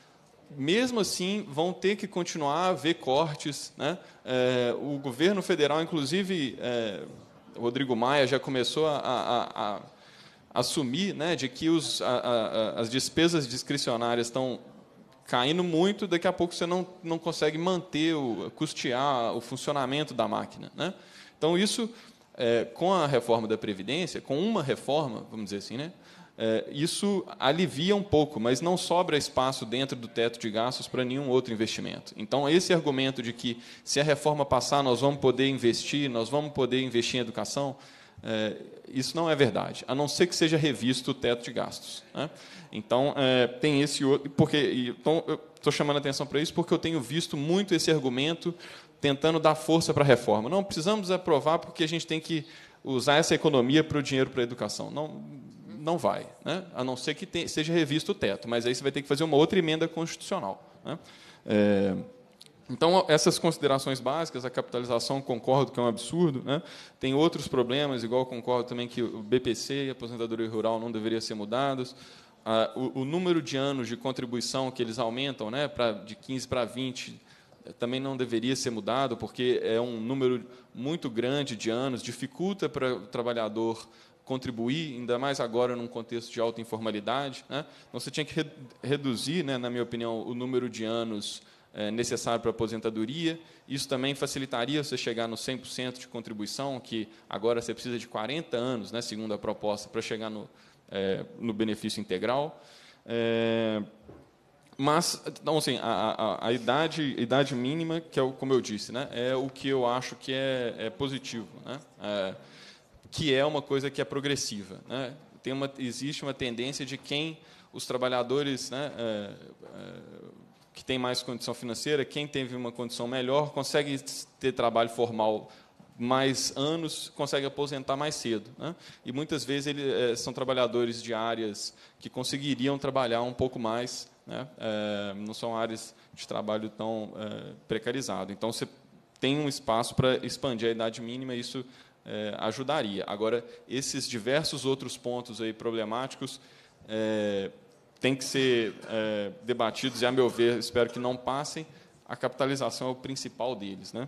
mesmo assim, vão ter que continuar a haver cortes, né? É, o governo federal, inclusive, é, Rodrigo Maia já começou a, a, a, a assumir, né, de que os, a, a, as despesas discricionárias estão caindo muito, daqui a pouco você não, não consegue manter, o, custear o funcionamento da máquina, né? Então, isso... É, com a reforma da Previdência, com uma reforma, vamos dizer assim, né, é, isso alivia um pouco, mas não sobra espaço dentro do teto de gastos para nenhum outro investimento. Então, esse argumento de que, se a reforma passar, nós vamos poder investir, nós vamos poder investir em educação, é, isso não é verdade, a não ser que seja revisto o teto de gastos, né? Então, é, tem esse outro... Porque, então, eu estou chamando a atenção para isso porque eu tenho visto muito esse argumento tentando dar força para a reforma. Não, precisamos aprovar porque a gente tem que usar essa economia para o dinheiro para a educação. Não, não vai, né? A não ser que tenha, seja revisto o teto, mas aí você vai ter que fazer uma outra emenda constitucional, né? É, então, essas considerações básicas, a capitalização, concordo que é um absurdo, né? Tem outros problemas, igual concordo também que o B P C e a aposentadoria rural não deveriam ser mudados. Ah, o, o número de anos de contribuição que eles aumentam, né, pra, de quinze para vinte, também não deveria ser mudado, porque é um número muito grande de anos, dificulta para o trabalhador contribuir, ainda mais agora num contexto de alta informalidade, né? Então, você tinha que re reduzir, né, na minha opinião, o número de anos é, necessário para a aposentadoria. Isso também facilitaria você chegar no cem por cento de contribuição, que agora você precisa de quarenta anos, né, segundo a proposta, para chegar no, é, no benefício integral. É, Mas, então, assim, a, a, a idade, idade mínima, que é o, como eu disse, né, é o que eu acho que é, é positivo, né, é, que é uma coisa que é progressiva, né? Tem uma, existe uma tendência de quem os trabalhadores, né, é, é, que tem mais condição financeira, quem teve uma condição melhor, consegue ter trabalho formal mais anos, consegue aposentar mais cedo, né? E muitas vezes eles é, são trabalhadores de áreas que conseguiriam trabalhar um pouco mais, né? É, não são áreas de trabalho tão é, precarizado. Então, você tem um espaço para expandir a idade mínima, e isso é, ajudaria. Agora, esses diversos outros pontos aí problemáticos é, têm que ser é, debatidos e, a meu ver, espero que não passem. A capitalização é o principal deles, né?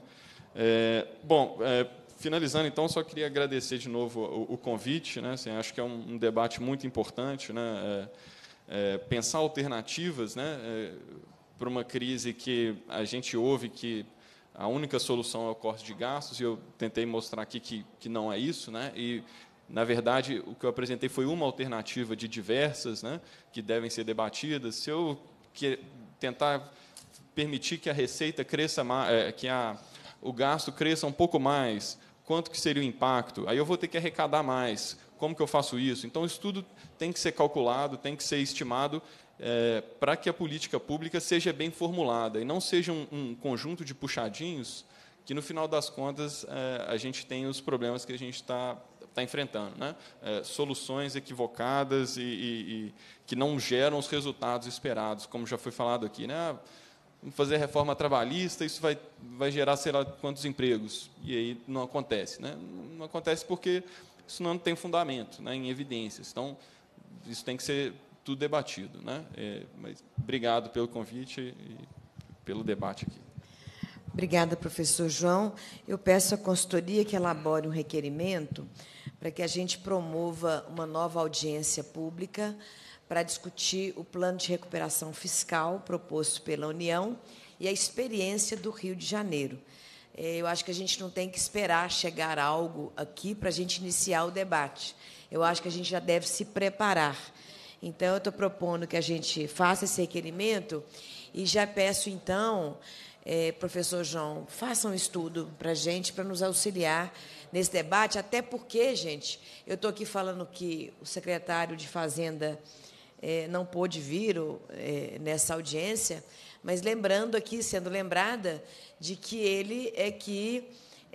É, bom, é, finalizando, então, só queria agradecer de novo o, o convite, né? Assim, acho que é um, um debate muito importante, né? É, é, pensar alternativas, né? É, para uma crise que a gente ouve que a única solução é o corte de gastos, e eu tentei mostrar aqui que, que não é isso, né? E, na verdade, o que eu apresentei foi uma alternativa de diversas, né? Que devem ser debatidas. Se eu que, tentar permitir que a receita cresça mais, que a, o gasto cresça um pouco mais, quanto que seria o impacto? Aí eu vou ter que arrecadar mais. Como que eu faço isso? Então, isso tudo tem que ser calculado, tem que ser estimado, é, para que a política pública seja bem formulada e não seja um, um conjunto de puxadinhos que, no final das contas, é, a gente tem os problemas que a gente está tá enfrentando, né? É, soluções equivocadas e, e, e que não geram os resultados esperados, como já foi falado aqui, né? Vamos fazer reforma trabalhista, isso vai, vai gerar sei lá quantos empregos, e aí não acontece, né? Não acontece porque isso não tem fundamento, né, em evidências. Então, isso tem que ser tudo debatido, né? É, mas obrigado pelo convite e pelo debate aqui. Obrigada, professor João. Eu peço à consultoria que elabore um requerimento para que a gente promova uma nova audiência pública para discutir o plano de recuperação fiscal proposto pela União e a experiência do Rio de Janeiro. Eu acho que a gente não tem que esperar chegar algo aqui para a gente iniciar o debate. Eu acho que a gente já deve se preparar. Então, eu estou propondo que a gente faça esse requerimento e já peço, então, eh, professor João, faça um estudo para a gente, para nos auxiliar nesse debate, até porque, gente, eu estou aqui falando que o secretário de Fazenda É, não pôde vir é, nessa audiência, mas lembrando aqui, sendo lembrada, de que ele é que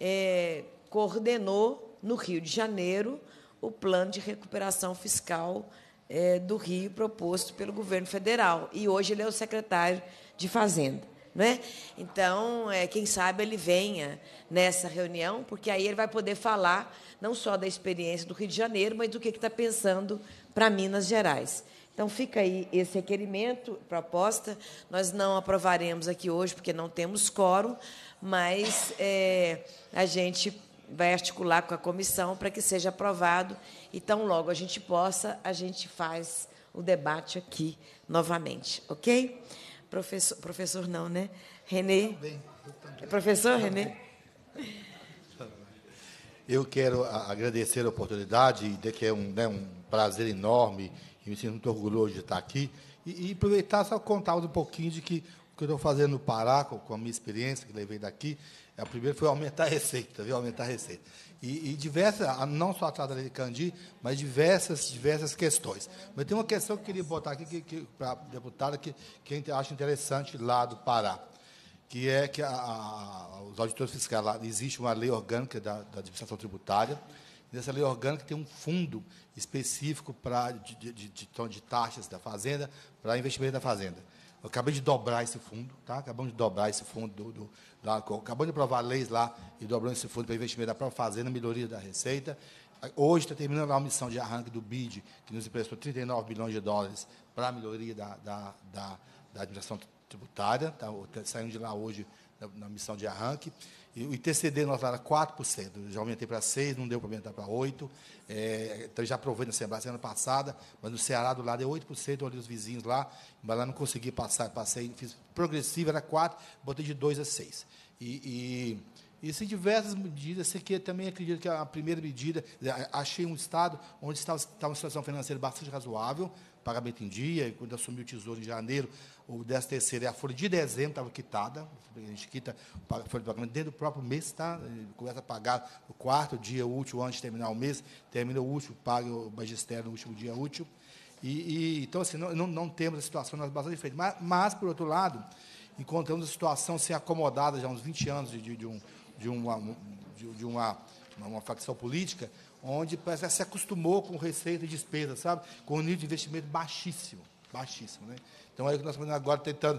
é, coordenou, no Rio de Janeiro, o plano de recuperação fiscal é, do Rio, proposto pelo governo federal. E hoje ele é o secretário de Fazenda. Não é? Então, é, quem sabe ele venha nessa reunião, porque aí ele vai poder falar não só da experiência do Rio de Janeiro, mas do que está pensando para Minas Gerais. Então, fica aí esse requerimento, proposta. Nós não aprovaremos aqui hoje, porque não temos quórum, mas é, a gente vai articular com a comissão para que seja aprovado, e tão logo a gente possa, a gente faz o debate aqui novamente. Ok? Professor, professor não, né? Renê? É professor, Renê? Eu quero agradecer a oportunidade, e dizer que é um, né, um prazer enorme, e me sinto muito orgulhoso de estar aqui, e, e aproveitar só contar um pouquinho de que o que eu estou fazendo no Pará, com, com a minha experiência, que levei daqui, a primeira foi aumentar a receita, viu? Aumentar a receita. E, e diversas, não só atrás da lei de Candi, mas diversas, diversas questões. Mas tem uma questão que eu queria botar aqui, que, que, para a deputada, que, que eu acho interessante lá do Pará, que é que a, a, os auditores fiscais, lá, existe uma lei orgânica da, da administração tributária. Nessa lei orgânica tem um fundo específico para, de, de, de, de taxas da Fazenda para investimento da Fazenda. Eu acabei de dobrar esse fundo, tá? Acabamos de dobrar esse fundo, do, do, lá, acabamos de aprovar leis lá e dobrando esse fundo para investimento da própria Fazenda, melhoria da receita. Hoje está terminando a missão de arranque do B I D, que nos emprestou trinta e nove bilhões de dólares para a melhoria da, da, da, da administração tributária. Tá? Saímos de lá hoje na, na missão de arranque. E o I T C D nosso era quatro por cento, já aumentei para seis por cento, não deu para aumentar para oito por cento. É, então, já aprovei na Assembleia semana passada, mas no Ceará, do lado, é oito por cento, eu olhei os vizinhos lá, mas lá não consegui passar, passei, fiz progressiva, era quatro por cento, botei de dois a seis por cento. E, e, e, sim, diversas medidas, sei que também acredito que a primeira medida, achei um estado onde estava, estava uma situação financeira bastante razoável, pagamento em dia, e quando assumi o Tesouro em janeiro, o décimo terceiro e a folha de dezembro estava quitada, a gente quita a folha de pagamento dentro do próprio mês, tá? Começa a pagar o quarto dia útil antes de terminar o mês, termina o último, paga o magistério no último dia útil. E, e, então, assim, não, não, não temos a situação bastante diferente. Mas, mas, por outro lado, encontramos a situação assim, acomodada já há uns vinte anos de, de, de, um, de, uma, de, de uma, uma, uma facção política, onde parece que se acostumou com receita e despesa, sabe? Com um nível de investimento baixíssimo, baixíssimo, né? Então, é o que nós estamos agora tentando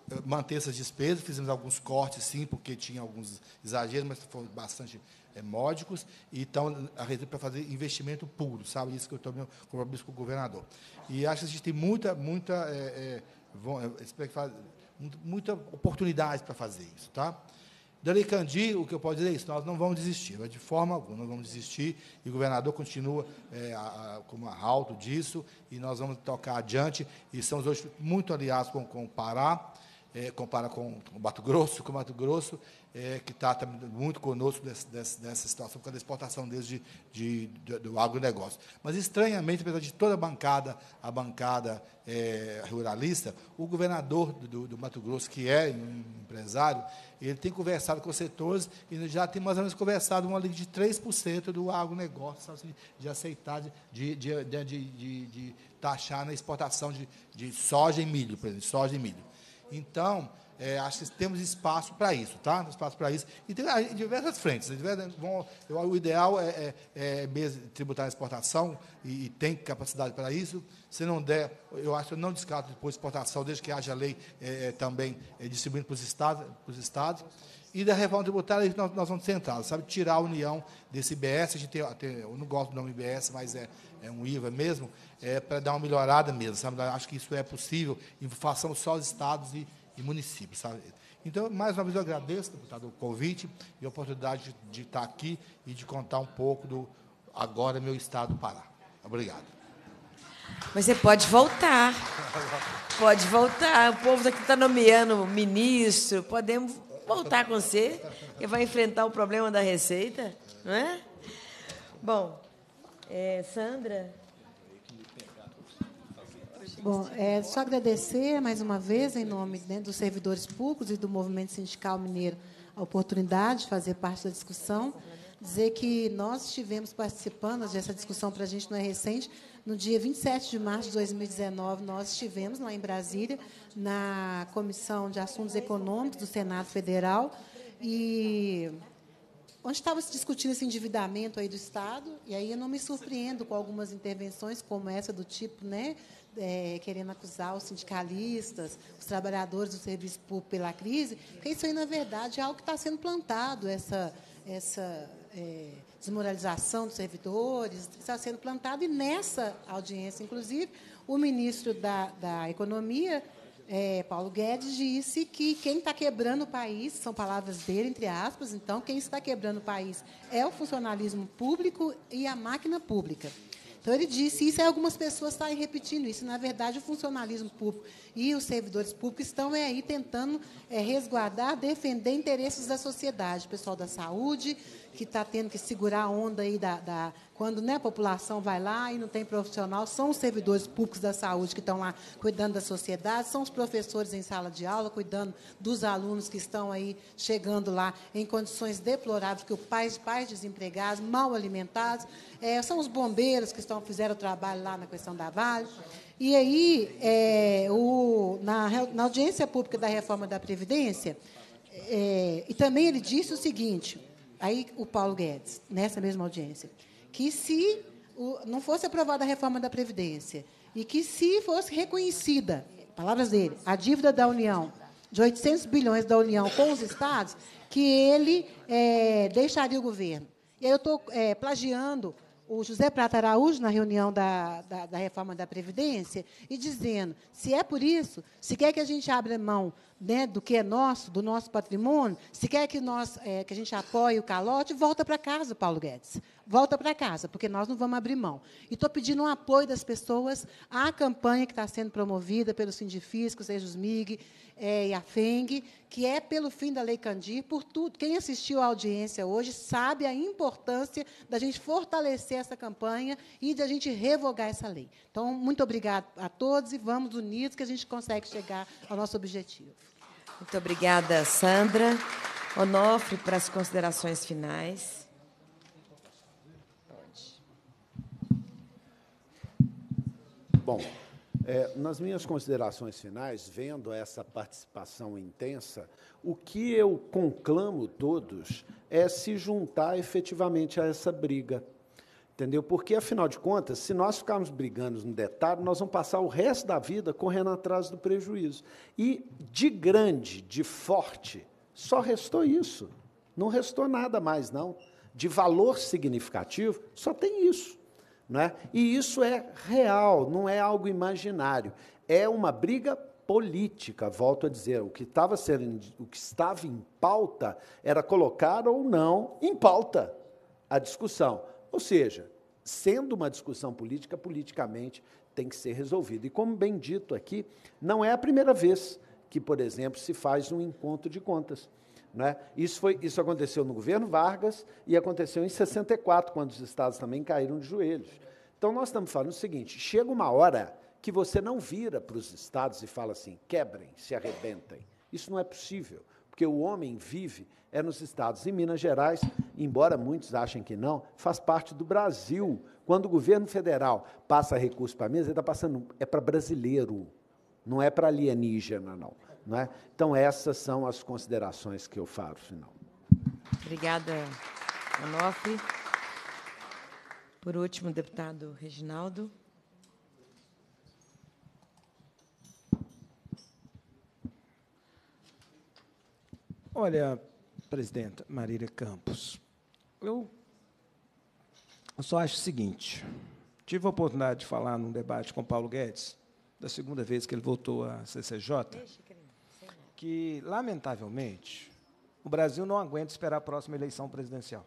manter essas despesas, fizemos alguns cortes, sim, porque tinha alguns exageros, mas foram bastante é, módicos, e então a Receita para fazer investimento puro, sabe? Isso que eu estou meu compromisso com o governador. E acho que a gente tem muita, muita, é, é, muita oportunidade para fazer isso, tá? Da Lei Candir, o que eu posso dizer é isso, nós não vamos desistir, de forma alguma, nós vamos desistir, e o governador continua é, a, a, como arauto disso, e nós vamos tocar adiante, e estamos hoje muito aliados com, com o Pará, é, compara com o Mato Grosso, com o Mato Grosso, é, que está muito conosco desse, desse, dessa situação, por causa da exportação deles de, de, de, do agronegócio. Mas, estranhamente, apesar de toda a bancada, a bancada é, ruralista, o governador do, do Mato Grosso, que é um empresário, ele tem conversado com os setores e já tem mais ou menos conversado uma linha de três por cento do agronegócio, sabe, de aceitar, de, de, de, de, de, de taxar na exportação de, de soja e milho, por exemplo, soja e milho. Então, é, acho que temos espaço para isso, tá? Espaço para isso. E tem em diversas frentes. Em diversas, bom, eu, o ideal é, é, é mesmo tributar a exportação, e, e tem capacidade para isso. Se não der, eu acho que eu não descarto depois exportação, desde que haja lei é, também é, distribuindo para os estados, para os estados. E da reforma tributária, nós, nós vamos centrar, sabe? Tirar a união desse I B S. A gente tem, tem, eu não gosto do nome I B S, mas é, é um I V A mesmo, é, para dar uma melhorada mesmo, sabe? Acho que isso é possível, e façamos só os estados e, e municípios, sabe? Então, mais uma vez, eu agradeço, deputado, o convite e a oportunidade de, de estar aqui e de contar um pouco do agora meu estado do Pará. Obrigado. Mas você pode voltar. Pode voltar. O povo aqui está nomeando ministro. Podemos voltar com você, que vai enfrentar o problema da Receita, não é? Bom, é, Sandra. Bom, é só agradecer mais uma vez, em nome, né, dos servidores públicos e do Movimento Sindical Mineiro, a oportunidade de fazer parte da discussão. Dizer que nós estivemos participando dessa discussão, para a gente não é recente, no dia vinte e sete de março de dois mil e dezenove, nós estivemos lá em Brasília, na Comissão de Assuntos Econômicos do Senado Federal, e onde estava se discutindo esse endividamento aí do Estado, e aí eu não me surpreendo com algumas intervenções como essa do tipo, né, é, querendo acusar os sindicalistas, os trabalhadores do serviço público pela crise, porque isso aí, na verdade, é algo que está sendo plantado, essa, essa é, desmoralização dos servidores, está sendo plantado, e nessa audiência, inclusive, o ministro da, da Economia, É, Paulo Guedes, disse que quem está quebrando o país, são palavras dele, entre aspas, então, quem está quebrando o país é o funcionalismo público e a máquina pública. Então, ele disse isso, e algumas pessoas estão repetindo isso. Na verdade, o funcionalismo público e os servidores públicos estão é, aí tentando é, resguardar, defender interesses da sociedade, o pessoal da saúde, que está tendo que segurar a onda aí da, da quando, né, a população vai lá e não tem profissional, são os servidores públicos da saúde que estão lá cuidando da sociedade, são os professores em sala de aula, cuidando dos alunos que estão aí chegando lá em condições deploráveis, que os pais, pais desempregados, mal alimentados, é, são os bombeiros que estão, fizeram o trabalho lá na questão da Vale. E aí, é, o, na, na audiência pública da reforma da Previdência, é, e também ele disse o seguinte, aí o Paulo Guedes, nessa mesma audiência, que se o, não fosse aprovada a reforma da Previdência e que se fosse reconhecida, palavras dele, a dívida da União, de oitocentos bilhões da União com os estados, que ele é, deixaria o governo. E aí eu estou é, plagiando o José Prata Araújo, na reunião da, da, da reforma da Previdência, e dizendo, se é por isso, se quer que a gente abra mão, né, do que é nosso, do nosso patrimônio, se quer que, nós, é, que a gente apoie o calote, volta para casa, Paulo Guedes. Volta para casa, porque nós não vamos abrir mão. E estou pedindo um apoio das pessoas à campanha que está sendo promovida pelo Sindifisco, Sejusmig é, e a FENG, que é pelo fim da Lei Candir, por tudo. Quem assistiu à audiência hoje sabe a importância da gente fortalecer essa campanha e de a gente revogar essa lei. Então, muito obrigada a todos e vamos unidos que a gente consegue chegar ao nosso objetivo. Muito obrigada, Sandra. Onofre, para as considerações finais. Bom, é, nas minhas considerações finais, vendo essa participação intensa, o que eu conclamo todos é se juntar efetivamente a essa briga. Entendeu? Porque, afinal de contas, se nós ficarmos brigando no detalhe, nós vamos passar o resto da vida correndo atrás do prejuízo. E, de grande, de forte, só restou isso. Não restou nada mais, não. De valor significativo, só tem isso. Não é? E isso é real, não é algo imaginário. É uma briga política, volto a dizer. O que estava sendo, o que estava em pauta era colocar ou não em pauta a discussão. Ou seja, sendo uma discussão política, politicamente tem que ser resolvida. E, como bem dito aqui, não é a primeira vez que, por exemplo, se faz um encontro de contas. Não é? Isso, foi, isso aconteceu no governo Vargas e aconteceu em sessenta e quatro, quando os estados também caíram de joelhos. Então, nós estamos falando o seguinte, chega uma hora que você não vira para os estados e fala assim, quebrem, se arrebentem. Isso não é possível, porque o homem vive é nos estados. Em Minas Gerais, embora muitos achem que não, faz parte do Brasil. Quando o governo federal passa recurso para Minas, ele está passando, é para brasileiro, não é para alienígena, não. Não é? Então, essas são as considerações que eu faço, final. Obrigada, Onofre. Por último, deputado Reginaldo. Olha, presidenta Marília Campos, eu, eu só acho o seguinte, tive a oportunidade de falar num debate com Paulo Guedes, da segunda vez que ele voltou à C C J, que, lamentavelmente, o Brasil não aguenta esperar a próxima eleição presidencial.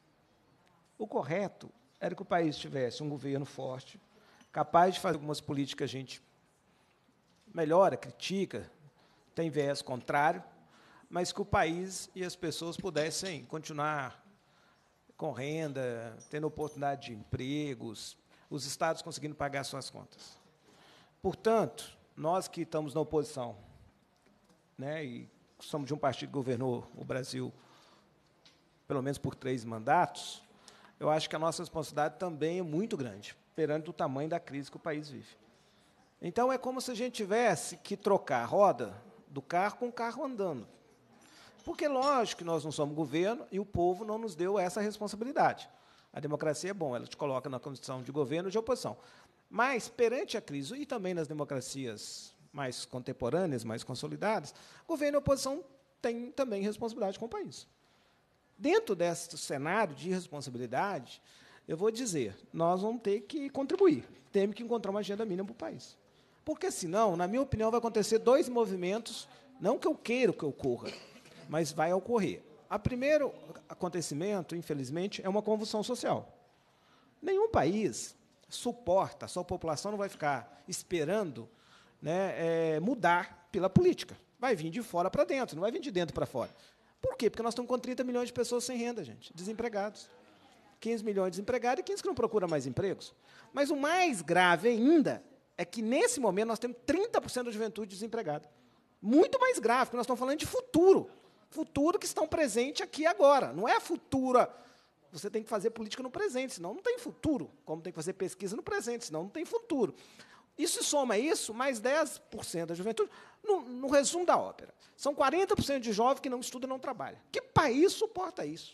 O correto era que o país tivesse um governo forte, capaz de fazer algumas políticas que a gente melhora, critica, tem viés contrário, mas que o país e as pessoas pudessem continuar com renda, tendo oportunidade de empregos, os estados conseguindo pagar suas contas. Portanto, nós que estamos na oposição, né, e somos de um partido que governou o Brasil pelo menos por três mandatos, eu acho que a nossa responsabilidade também é muito grande, perante o tamanho da crise que o país vive. Então, é como se a gente tivesse que trocar a roda do carro com o carro andando. Porque, lógico, que nós não somos governo e o povo não nos deu essa responsabilidade. A democracia é bom, ela te coloca na condição de governo e de oposição. Mas, perante a crise, e também nas democracias mais contemporâneas, mais consolidadas, governo e oposição têm também responsabilidade com o país. Dentro desse cenário de responsabilidade, eu vou dizer, nós vamos ter que contribuir, temos que encontrar uma agenda mínima para o país. Porque, senão, na minha opinião, vai acontecer dois movimentos, não que eu queira que ocorra, mas vai ocorrer. O primeiro acontecimento, infelizmente, é uma convulsão social. Nenhum país suporta, a sua população não vai ficar esperando, né, é, mudar pela política. Vai vir de fora para dentro, não vai vir de dentro para fora. Por quê? Porque nós estamos com trinta milhões de pessoas sem renda, gente, desempregados. quinze milhões de desempregados e quinze que não procuram mais empregos. Mas o mais grave ainda é que, nesse momento, nós temos trinta por cento da juventude desempregada. Muito mais grave, porque nós estamos falando de futuro. Futuro que estão presente aqui agora. Não é a futura. Você tem que fazer política no presente, senão não tem futuro. Como tem que fazer pesquisa no presente, senão não tem futuro. Isso soma isso, mais dez por cento da juventude, no, no resumo da ópera. São quarenta por cento de jovens que não estudam e não trabalham. Que país suporta isso?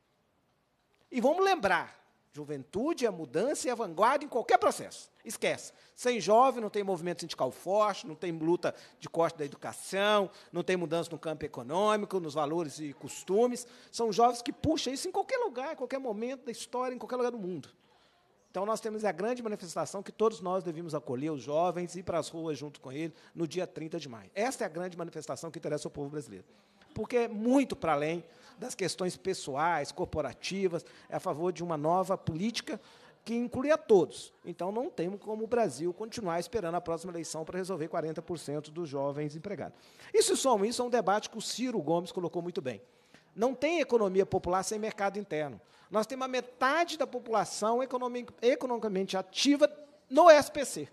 E vamos lembrar, juventude é mudança e é vanguarda em qualquer processo. Esquece. Sem jovem não tem movimento sindical forte, não tem luta de corte da educação, não tem mudança no campo econômico, nos valores e costumes. São jovens que puxam isso em qualquer lugar, em qualquer momento da história, em qualquer lugar do mundo. Então, nós temos a grande manifestação que todos nós devemos acolher os jovens e ir para as ruas junto com ele no dia trinta de maio. Esta é a grande manifestação que interessa ao povo brasileiro. Porque é muito para além das questões pessoais, corporativas, é a favor de uma nova política que inclui a todos. Então, não temos como o Brasil continuar esperando a próxima eleição para resolver quarenta por cento dos jovens empregados. Isso soma isso é um debate que o Ciro Gomes colocou muito bem. Não tem economia popular sem mercado interno. Nós temos a metade da população economic, economicamente ativa no S P C.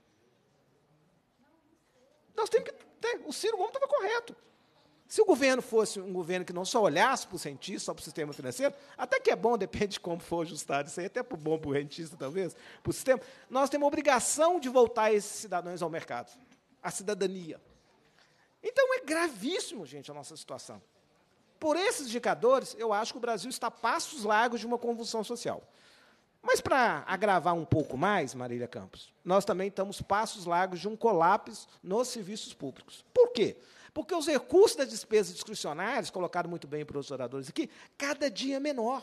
Nós temos que ter. O Ciro Gomes estava correto. Se o governo fosse um governo que não só olhasse para o cientista, só para o sistema financeiro, até que é bom, depende de como for ajustado, isso aí até para o bom para o rentista, talvez, para o sistema, nós temos a obrigação de voltar esses cidadãos ao mercado, à cidadania. Então, é gravíssimo, gente, a nossa situação. Por esses indicadores, eu acho que o Brasil está a passos largos de uma convulsão social. Mas, para agravar um pouco mais, Marília Campos, nós também estamos passos largos de um colapso nos serviços públicos. Por quê? Porque os recursos das despesas discricionárias, colocado muito bem pelos oradores aqui, cada dia é menor.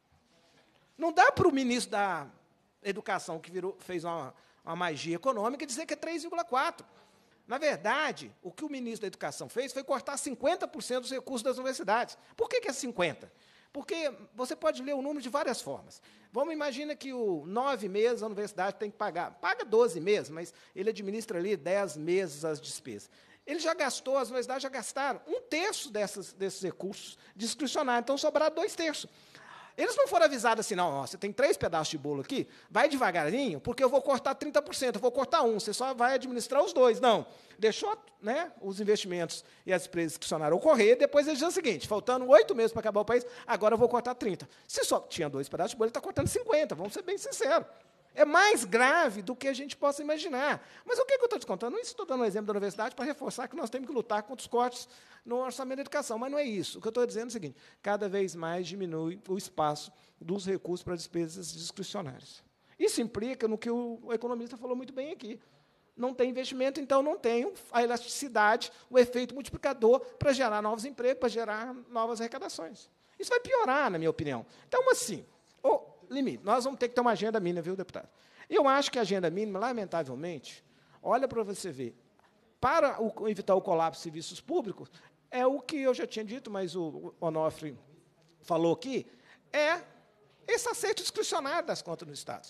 Não dá para o ministro da Educação, que virou, fez uma, uma magia econômica, dizer que é três vírgula quatro. Na verdade, o que o ministro da Educação fez foi cortar cinquenta por cento dos recursos das universidades. Por que, que é cinquenta por cento? Porque você pode ler o número de várias formas. Vamos imaginar que o nove meses a universidade tem que pagar. Paga doze meses, mas ele administra ali dez meses as despesas. Ele já gastou, as universidades já gastaram um terço dessas, desses recursos discricionários, então sobraram dois terços. Eles não foram avisados assim, não, ó, você tem três pedaços de bolo aqui, vai devagarinho, porque eu vou cortar trinta por cento, eu vou cortar um, você só vai administrar os dois. Não, deixou, né, os investimentos e as despesas discricionárias ocorrer, depois eles dizem o seguinte, faltando oito meses para acabar o país, agora eu vou cortar trinta. Se só tinha dois pedaços de bolo, ele está cortando cinquenta, vamos ser bem sinceros. É mais grave do que a gente possa imaginar. Mas o que, que eu estou te contando? Isso estou dando um exemplo da universidade para reforçar que nós temos que lutar contra os cortes no orçamento da educação. Mas não é isso. O que eu estou dizendo é o seguinte, cada vez mais diminui o espaço dos recursos para despesas discricionárias. Isso implica no que o, o economista falou muito bem aqui. Não tem investimento, então não tem a elasticidade, o efeito multiplicador para gerar novos empregos, para gerar novas arrecadações. Isso vai piorar, na minha opinião. Então, assim, o limite, nós vamos ter que ter uma agenda mínima, viu, deputado? Eu acho que a agenda mínima, lamentavelmente, olha para você ver, para o, evitar o colapso de serviços públicos, é o que eu já tinha dito, mas o Onofre falou aqui, é esse acerto discricionário das contas do Estado.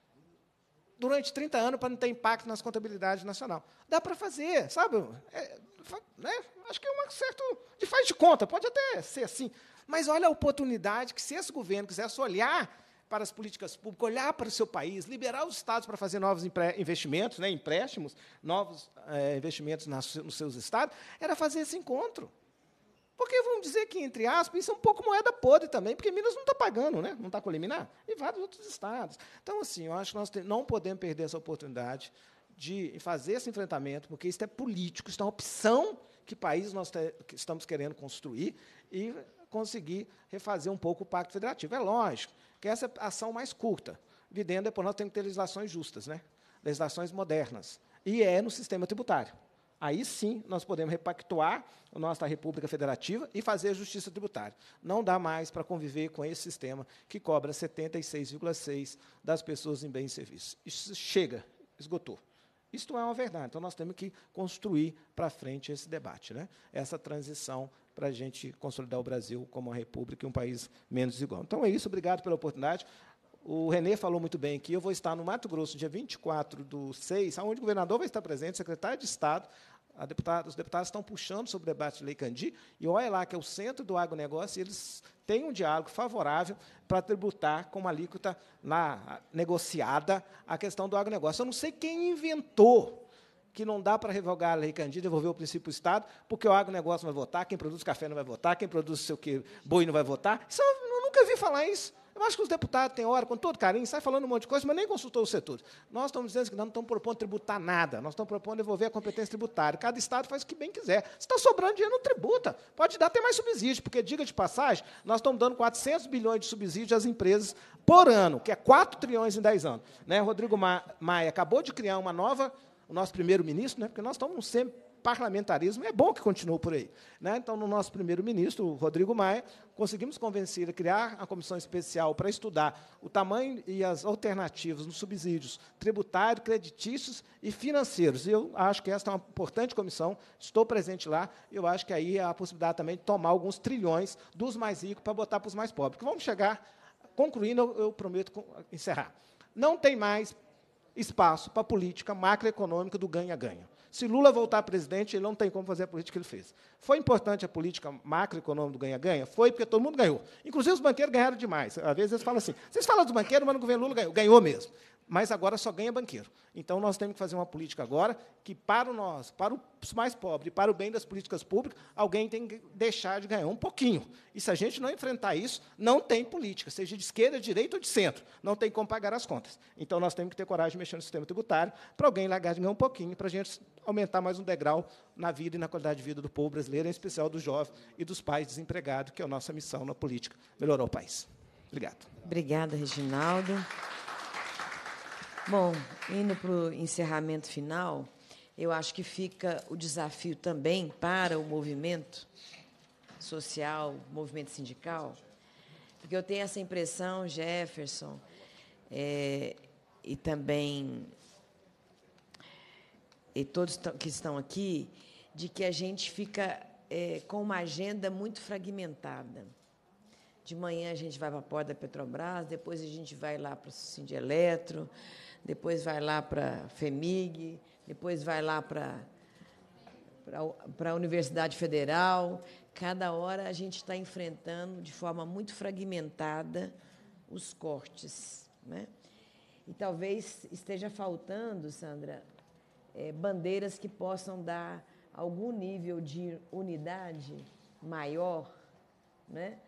Durante trinta anos, para não ter impacto nas contabilidades nacional. Dá para fazer, sabe? É, né? Acho que é um acerto de faz de conta, pode até ser assim. Mas olha a oportunidade que, se esse governo quisesse olhar para as políticas públicas, olhar para o seu país, liberar os estados para fazer novos investimentos, né, empréstimos, novos é, investimentos nas, nos seus estados, era fazer esse encontro. Porque vamos dizer que, entre aspas, isso é um pouco moeda podre também, porque Minas não está pagando, né, não está com liminar, e vários outros estados. Então, assim, eu acho que nós não podemos perder essa oportunidade de fazer esse enfrentamento, porque isso é político, isso é uma opção que país nós te, que estamos querendo construir e conseguir refazer um pouco o Pacto Federativo. É lógico que essa é a ação mais curta. Evidente, depois nós temos que ter legislações justas, né? Legislações modernas. E é no sistema tributário. Aí, sim, nós podemos repactuar a nossa República Federativa e fazer a justiça tributária. Não dá mais para conviver com esse sistema que cobra setenta e seis vírgula seis por cento das pessoas em bens e serviços. Isso chega, esgotou. Isso não é uma verdade. Então, nós temos que construir para frente esse debate, né? Essa transição para a gente consolidar o Brasil como uma república e um país menos desigual. Então, é isso. Obrigado pela oportunidade. O Renê falou muito bem aqui. Eu vou estar no Mato Grosso, dia vinte e quatro do seis, onde o governador vai estar presente, o secretário de Estado, a deputada, os deputados estão puxando sobre o debate de Lei Candir, e olha lá que é o centro do agronegócio, e eles têm um diálogo favorável para tributar com uma alíquota na, negociada a questão do agronegócio. Eu não sei quem inventou que não dá para revogar a Lei Candir, devolver o princípio do Estado, porque o agronegócio não vai votar, quem produz café não vai votar, quem produz sei o quê, boi não vai votar. Isso eu, eu nunca vi falar isso. Eu acho que os deputados têm hora, com todo carinho, saem falando um monte de coisa, mas nem consultou os setores. Nós estamos dizendo que nós não estamos propondo tributar nada, nós estamos propondo devolver a competência tributária. Cada Estado faz o que bem quiser. Se está sobrando dinheiro, não tributa. Pode dar até mais subsídio, porque, diga de passagem, nós estamos dando quatrocentos bilhões de subsídio às empresas por ano, que é quatro trilhões em dez anos. Né? Rodrigo Maia acabou de criar uma nova, o nosso primeiro-ministro, né? Porque nós estamos sempre parlamentarismo, é bom que continue por aí. Né? Então, no nosso primeiro-ministro, Rodrigo Maia, conseguimos convencer a criar a comissão especial para estudar o tamanho e as alternativas nos subsídios tributários, creditícios e financeiros. E eu acho que esta é uma importante comissão, estou presente lá, e eu acho que aí há a possibilidade também de tomar alguns trilhões dos mais ricos para botar para os mais pobres. Porque vamos chegar, concluindo, eu, eu prometo encerrar. Não tem mais espaço para a política macroeconômica do ganha-ganha. Se Lula voltar presidente, ele não tem como fazer a política que ele fez. Foi importante a política macroeconômica do ganha-ganha? Foi, porque todo mundo ganhou. Inclusive, os banqueiros ganharam demais. Às vezes, eles falam assim, vocês falam dos banqueiros, mas no governo Lula ganhou. Ganhou mesmo. Mas agora só ganha banqueiro. Então, nós temos que fazer uma política agora que, para nós, para os mais pobres e para o bem das políticas públicas, alguém tem que deixar de ganhar um pouquinho. E, se a gente não enfrentar isso, não tem política, seja de esquerda, de direita ou de centro. Não tem como pagar as contas. Então, nós temos que ter coragem de mexer no sistema tributário para alguém largar de ganhar um pouquinho, para a gente aumentar mais um degrau na vida e na qualidade de vida do povo brasileiro, em especial do jovem e dos pais desempregados, que é a nossa missão na política, melhorar o país. Obrigado. Obrigada, Reginaldo. Bom, indo para o encerramento final, eu acho que fica o desafio também para o movimento social, movimento sindical, porque eu tenho essa impressão, Jefferson, é, e também e todos que estão aqui, de que a gente fica é, com uma agenda muito fragmentada. De manhã a gente vai para a porta da Petrobras, depois a gente vai lá para o Sindeletro, depois vai lá para a FEMIG, depois vai lá para, para, para a Universidade Federal. Cada hora a gente está enfrentando, de forma muito fragmentada, os cortes, né? E talvez esteja faltando, Sandra, é, bandeiras que possam dar algum nível de unidade maior, né?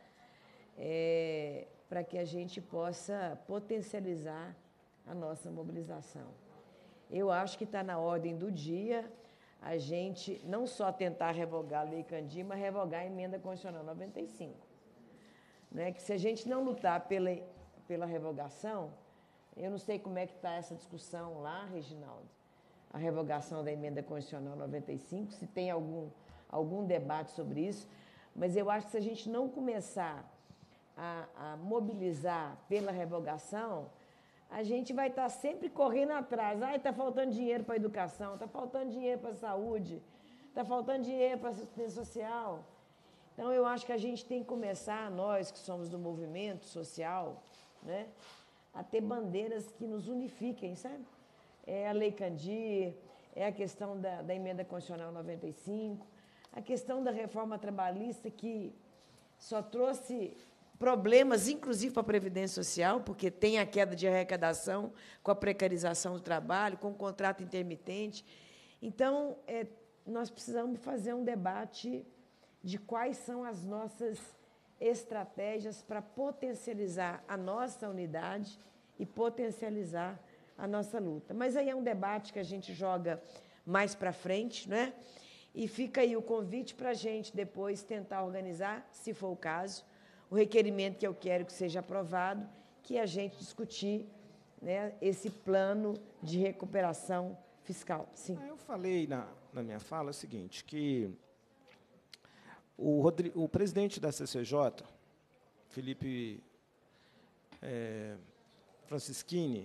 É, para que a gente possa potencializar a nossa mobilização. Eu acho que está na ordem do dia a gente não só tentar revogar a Lei Candir, mas revogar a Emenda Constitucional noventa e cinco. Né? Que se a gente não lutar pela, pela revogação, eu não sei como é que está essa discussão lá, Reginaldo, a revogação da Emenda Constitucional noventa e cinco, se tem algum, algum debate sobre isso, mas eu acho que se a gente não começar a, a mobilizar pela revogação, a gente vai estar sempre correndo atrás. Ah, está faltando dinheiro para a educação, está faltando dinheiro para a saúde, está faltando dinheiro para a assistência social. Então, eu acho que a gente tem que começar, nós que somos do movimento social, né, a ter bandeiras que nos unifiquem, sabe? É a Lei Candir, é a questão da, da Emenda Constitucional noventa e cinco, a questão da reforma trabalhista, que só trouxe problemas, inclusive para a Previdência Social, porque tem a queda de arrecadação com a precarização do trabalho, com o contrato intermitente. Então, é, nós precisamos fazer um debate de quais são as nossas estratégias para potencializar a nossa unidade e potencializar a nossa luta. Mas aí é um debate que a gente joga mais para frente, não é? E fica aí o convite para a gente depois tentar organizar, se for o caso, o requerimento que eu quero que seja aprovado, que a gente discutir, né, esse plano de recuperação fiscal. Sim. Eu falei na, na minha fala o seguinte, que o, Rodrigo, o presidente da C C J, Felipe é, Francischini,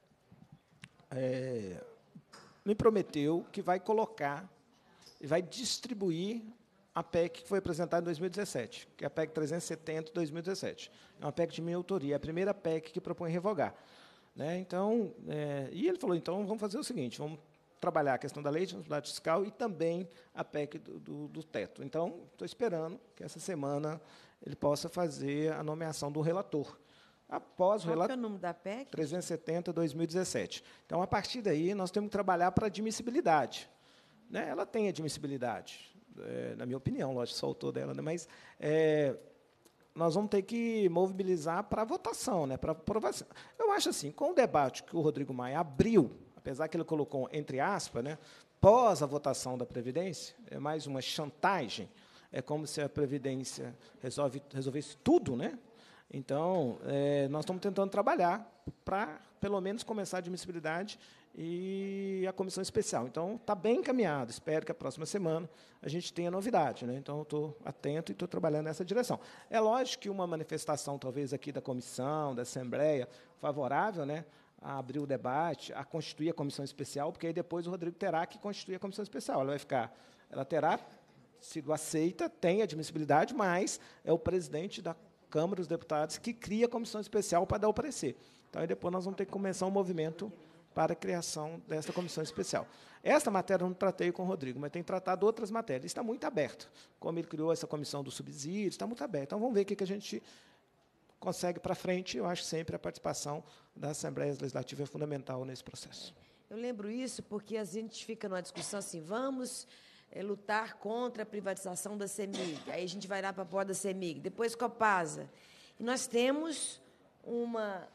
é, me prometeu que vai colocar e vai distribuir a P E C que foi apresentada em dois mil e dezessete, que é a P E C trezentos e setenta de dois mil e dezessete. É uma P E C de minha autoria, é a primeira P E C que propõe revogar. Né? Então, é, e ele falou, então, vamos fazer o seguinte, vamos trabalhar a questão da lei de responsabilidade fiscal e também a P E C do, do, do teto. Então, estou esperando que essa semana ele possa fazer a nomeação do relator. Após o relator. Qual é o número da P E C? trezentos e setenta de dois mil e dezessete. Então, a partir daí, nós temos que trabalhar para admissibilidade. Né? Ela tem admissibilidade, é, na minha opinião, lógico, só o autor dela, né? Mas é, nós vamos ter que mobilizar para votação, né? Para aprovação. Eu acho assim, com o debate que o Rodrigo Maia abriu, apesar que ele colocou entre aspas, né, pós a votação da Previdência, é mais uma chantagem, é como se a Previdência resolve, resolvesse tudo, né? Então, é, nós estamos tentando trabalhar para, pelo menos, começar a admissibilidade e a comissão especial. Então, está bem encaminhado. Espero que a próxima semana a gente tenha novidade. Né? Então, estou atento e estou trabalhando nessa direção. É lógico que uma manifestação, talvez, aqui da comissão, da Assembleia, favorável, né, a abrir o debate, a constituir a comissão especial, porque aí depois o Rodrigo terá que constituir a comissão especial. Ela vai ficar, ela terá sido aceita, tem admissibilidade, mas é o presidente da Câmara dos Deputados que cria a comissão especial para dar o parecer. Então, aí depois nós vamos ter que começar um movimento para a criação dessa comissão especial. Esta matéria eu não tratei com o Rodrigo, mas tem tratado outras matérias. Está muito aberto. Como ele criou essa comissão do subsídio, está muito aberto. Então, vamos ver o que a gente consegue para frente. Eu acho sempre a participação da Assembleia Legislativa é fundamental nesse processo. Eu lembro isso porque a gente fica numa discussão assim, vamos é, lutar contra a privatização da CEMIG. Aí a gente vai lá para a porta da CEMIG, depois Copasa. E nós temos uma...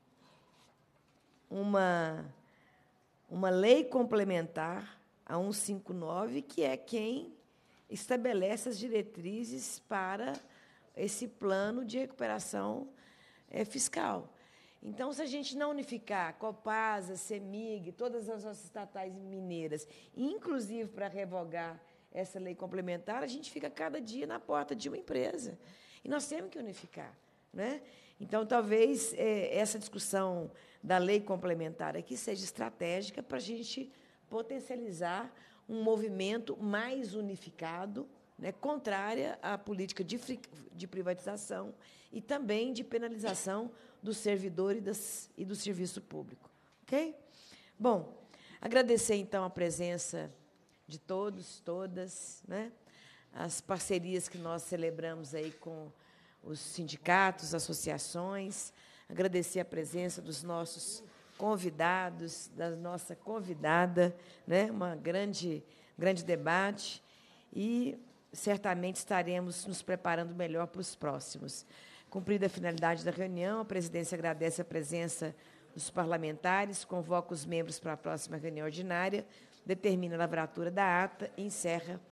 Uma, uma lei complementar a cento e cinquenta e nove, que é quem estabelece as diretrizes para esse plano de recuperação é, fiscal. Então, se a gente não unificar a Copasa, CEMIG, todas as nossas estatais mineiras, inclusive para revogar essa lei complementar, a gente fica cada dia na porta de uma empresa. E nós temos que unificar. Né? Então, talvez é, essa discussão da lei complementar aqui seja estratégica para a gente potencializar um movimento mais unificado, né, contrária à política de, de privatização e também de penalização do servidor e, das, e do serviço público. Ok? Bom, agradecer, então, a presença de todos, todas, né, as parcerias que nós celebramos aí com os sindicatos, associações, agradecer a presença dos nossos convidados, da nossa convidada, né, uma grande, grande debate, e certamente estaremos nos preparando melhor para os próximos. Cumprida a finalidade da reunião, a presidência agradece a presença dos parlamentares, convoca os membros para a próxima reunião ordinária, determina a lavratura da ata e encerra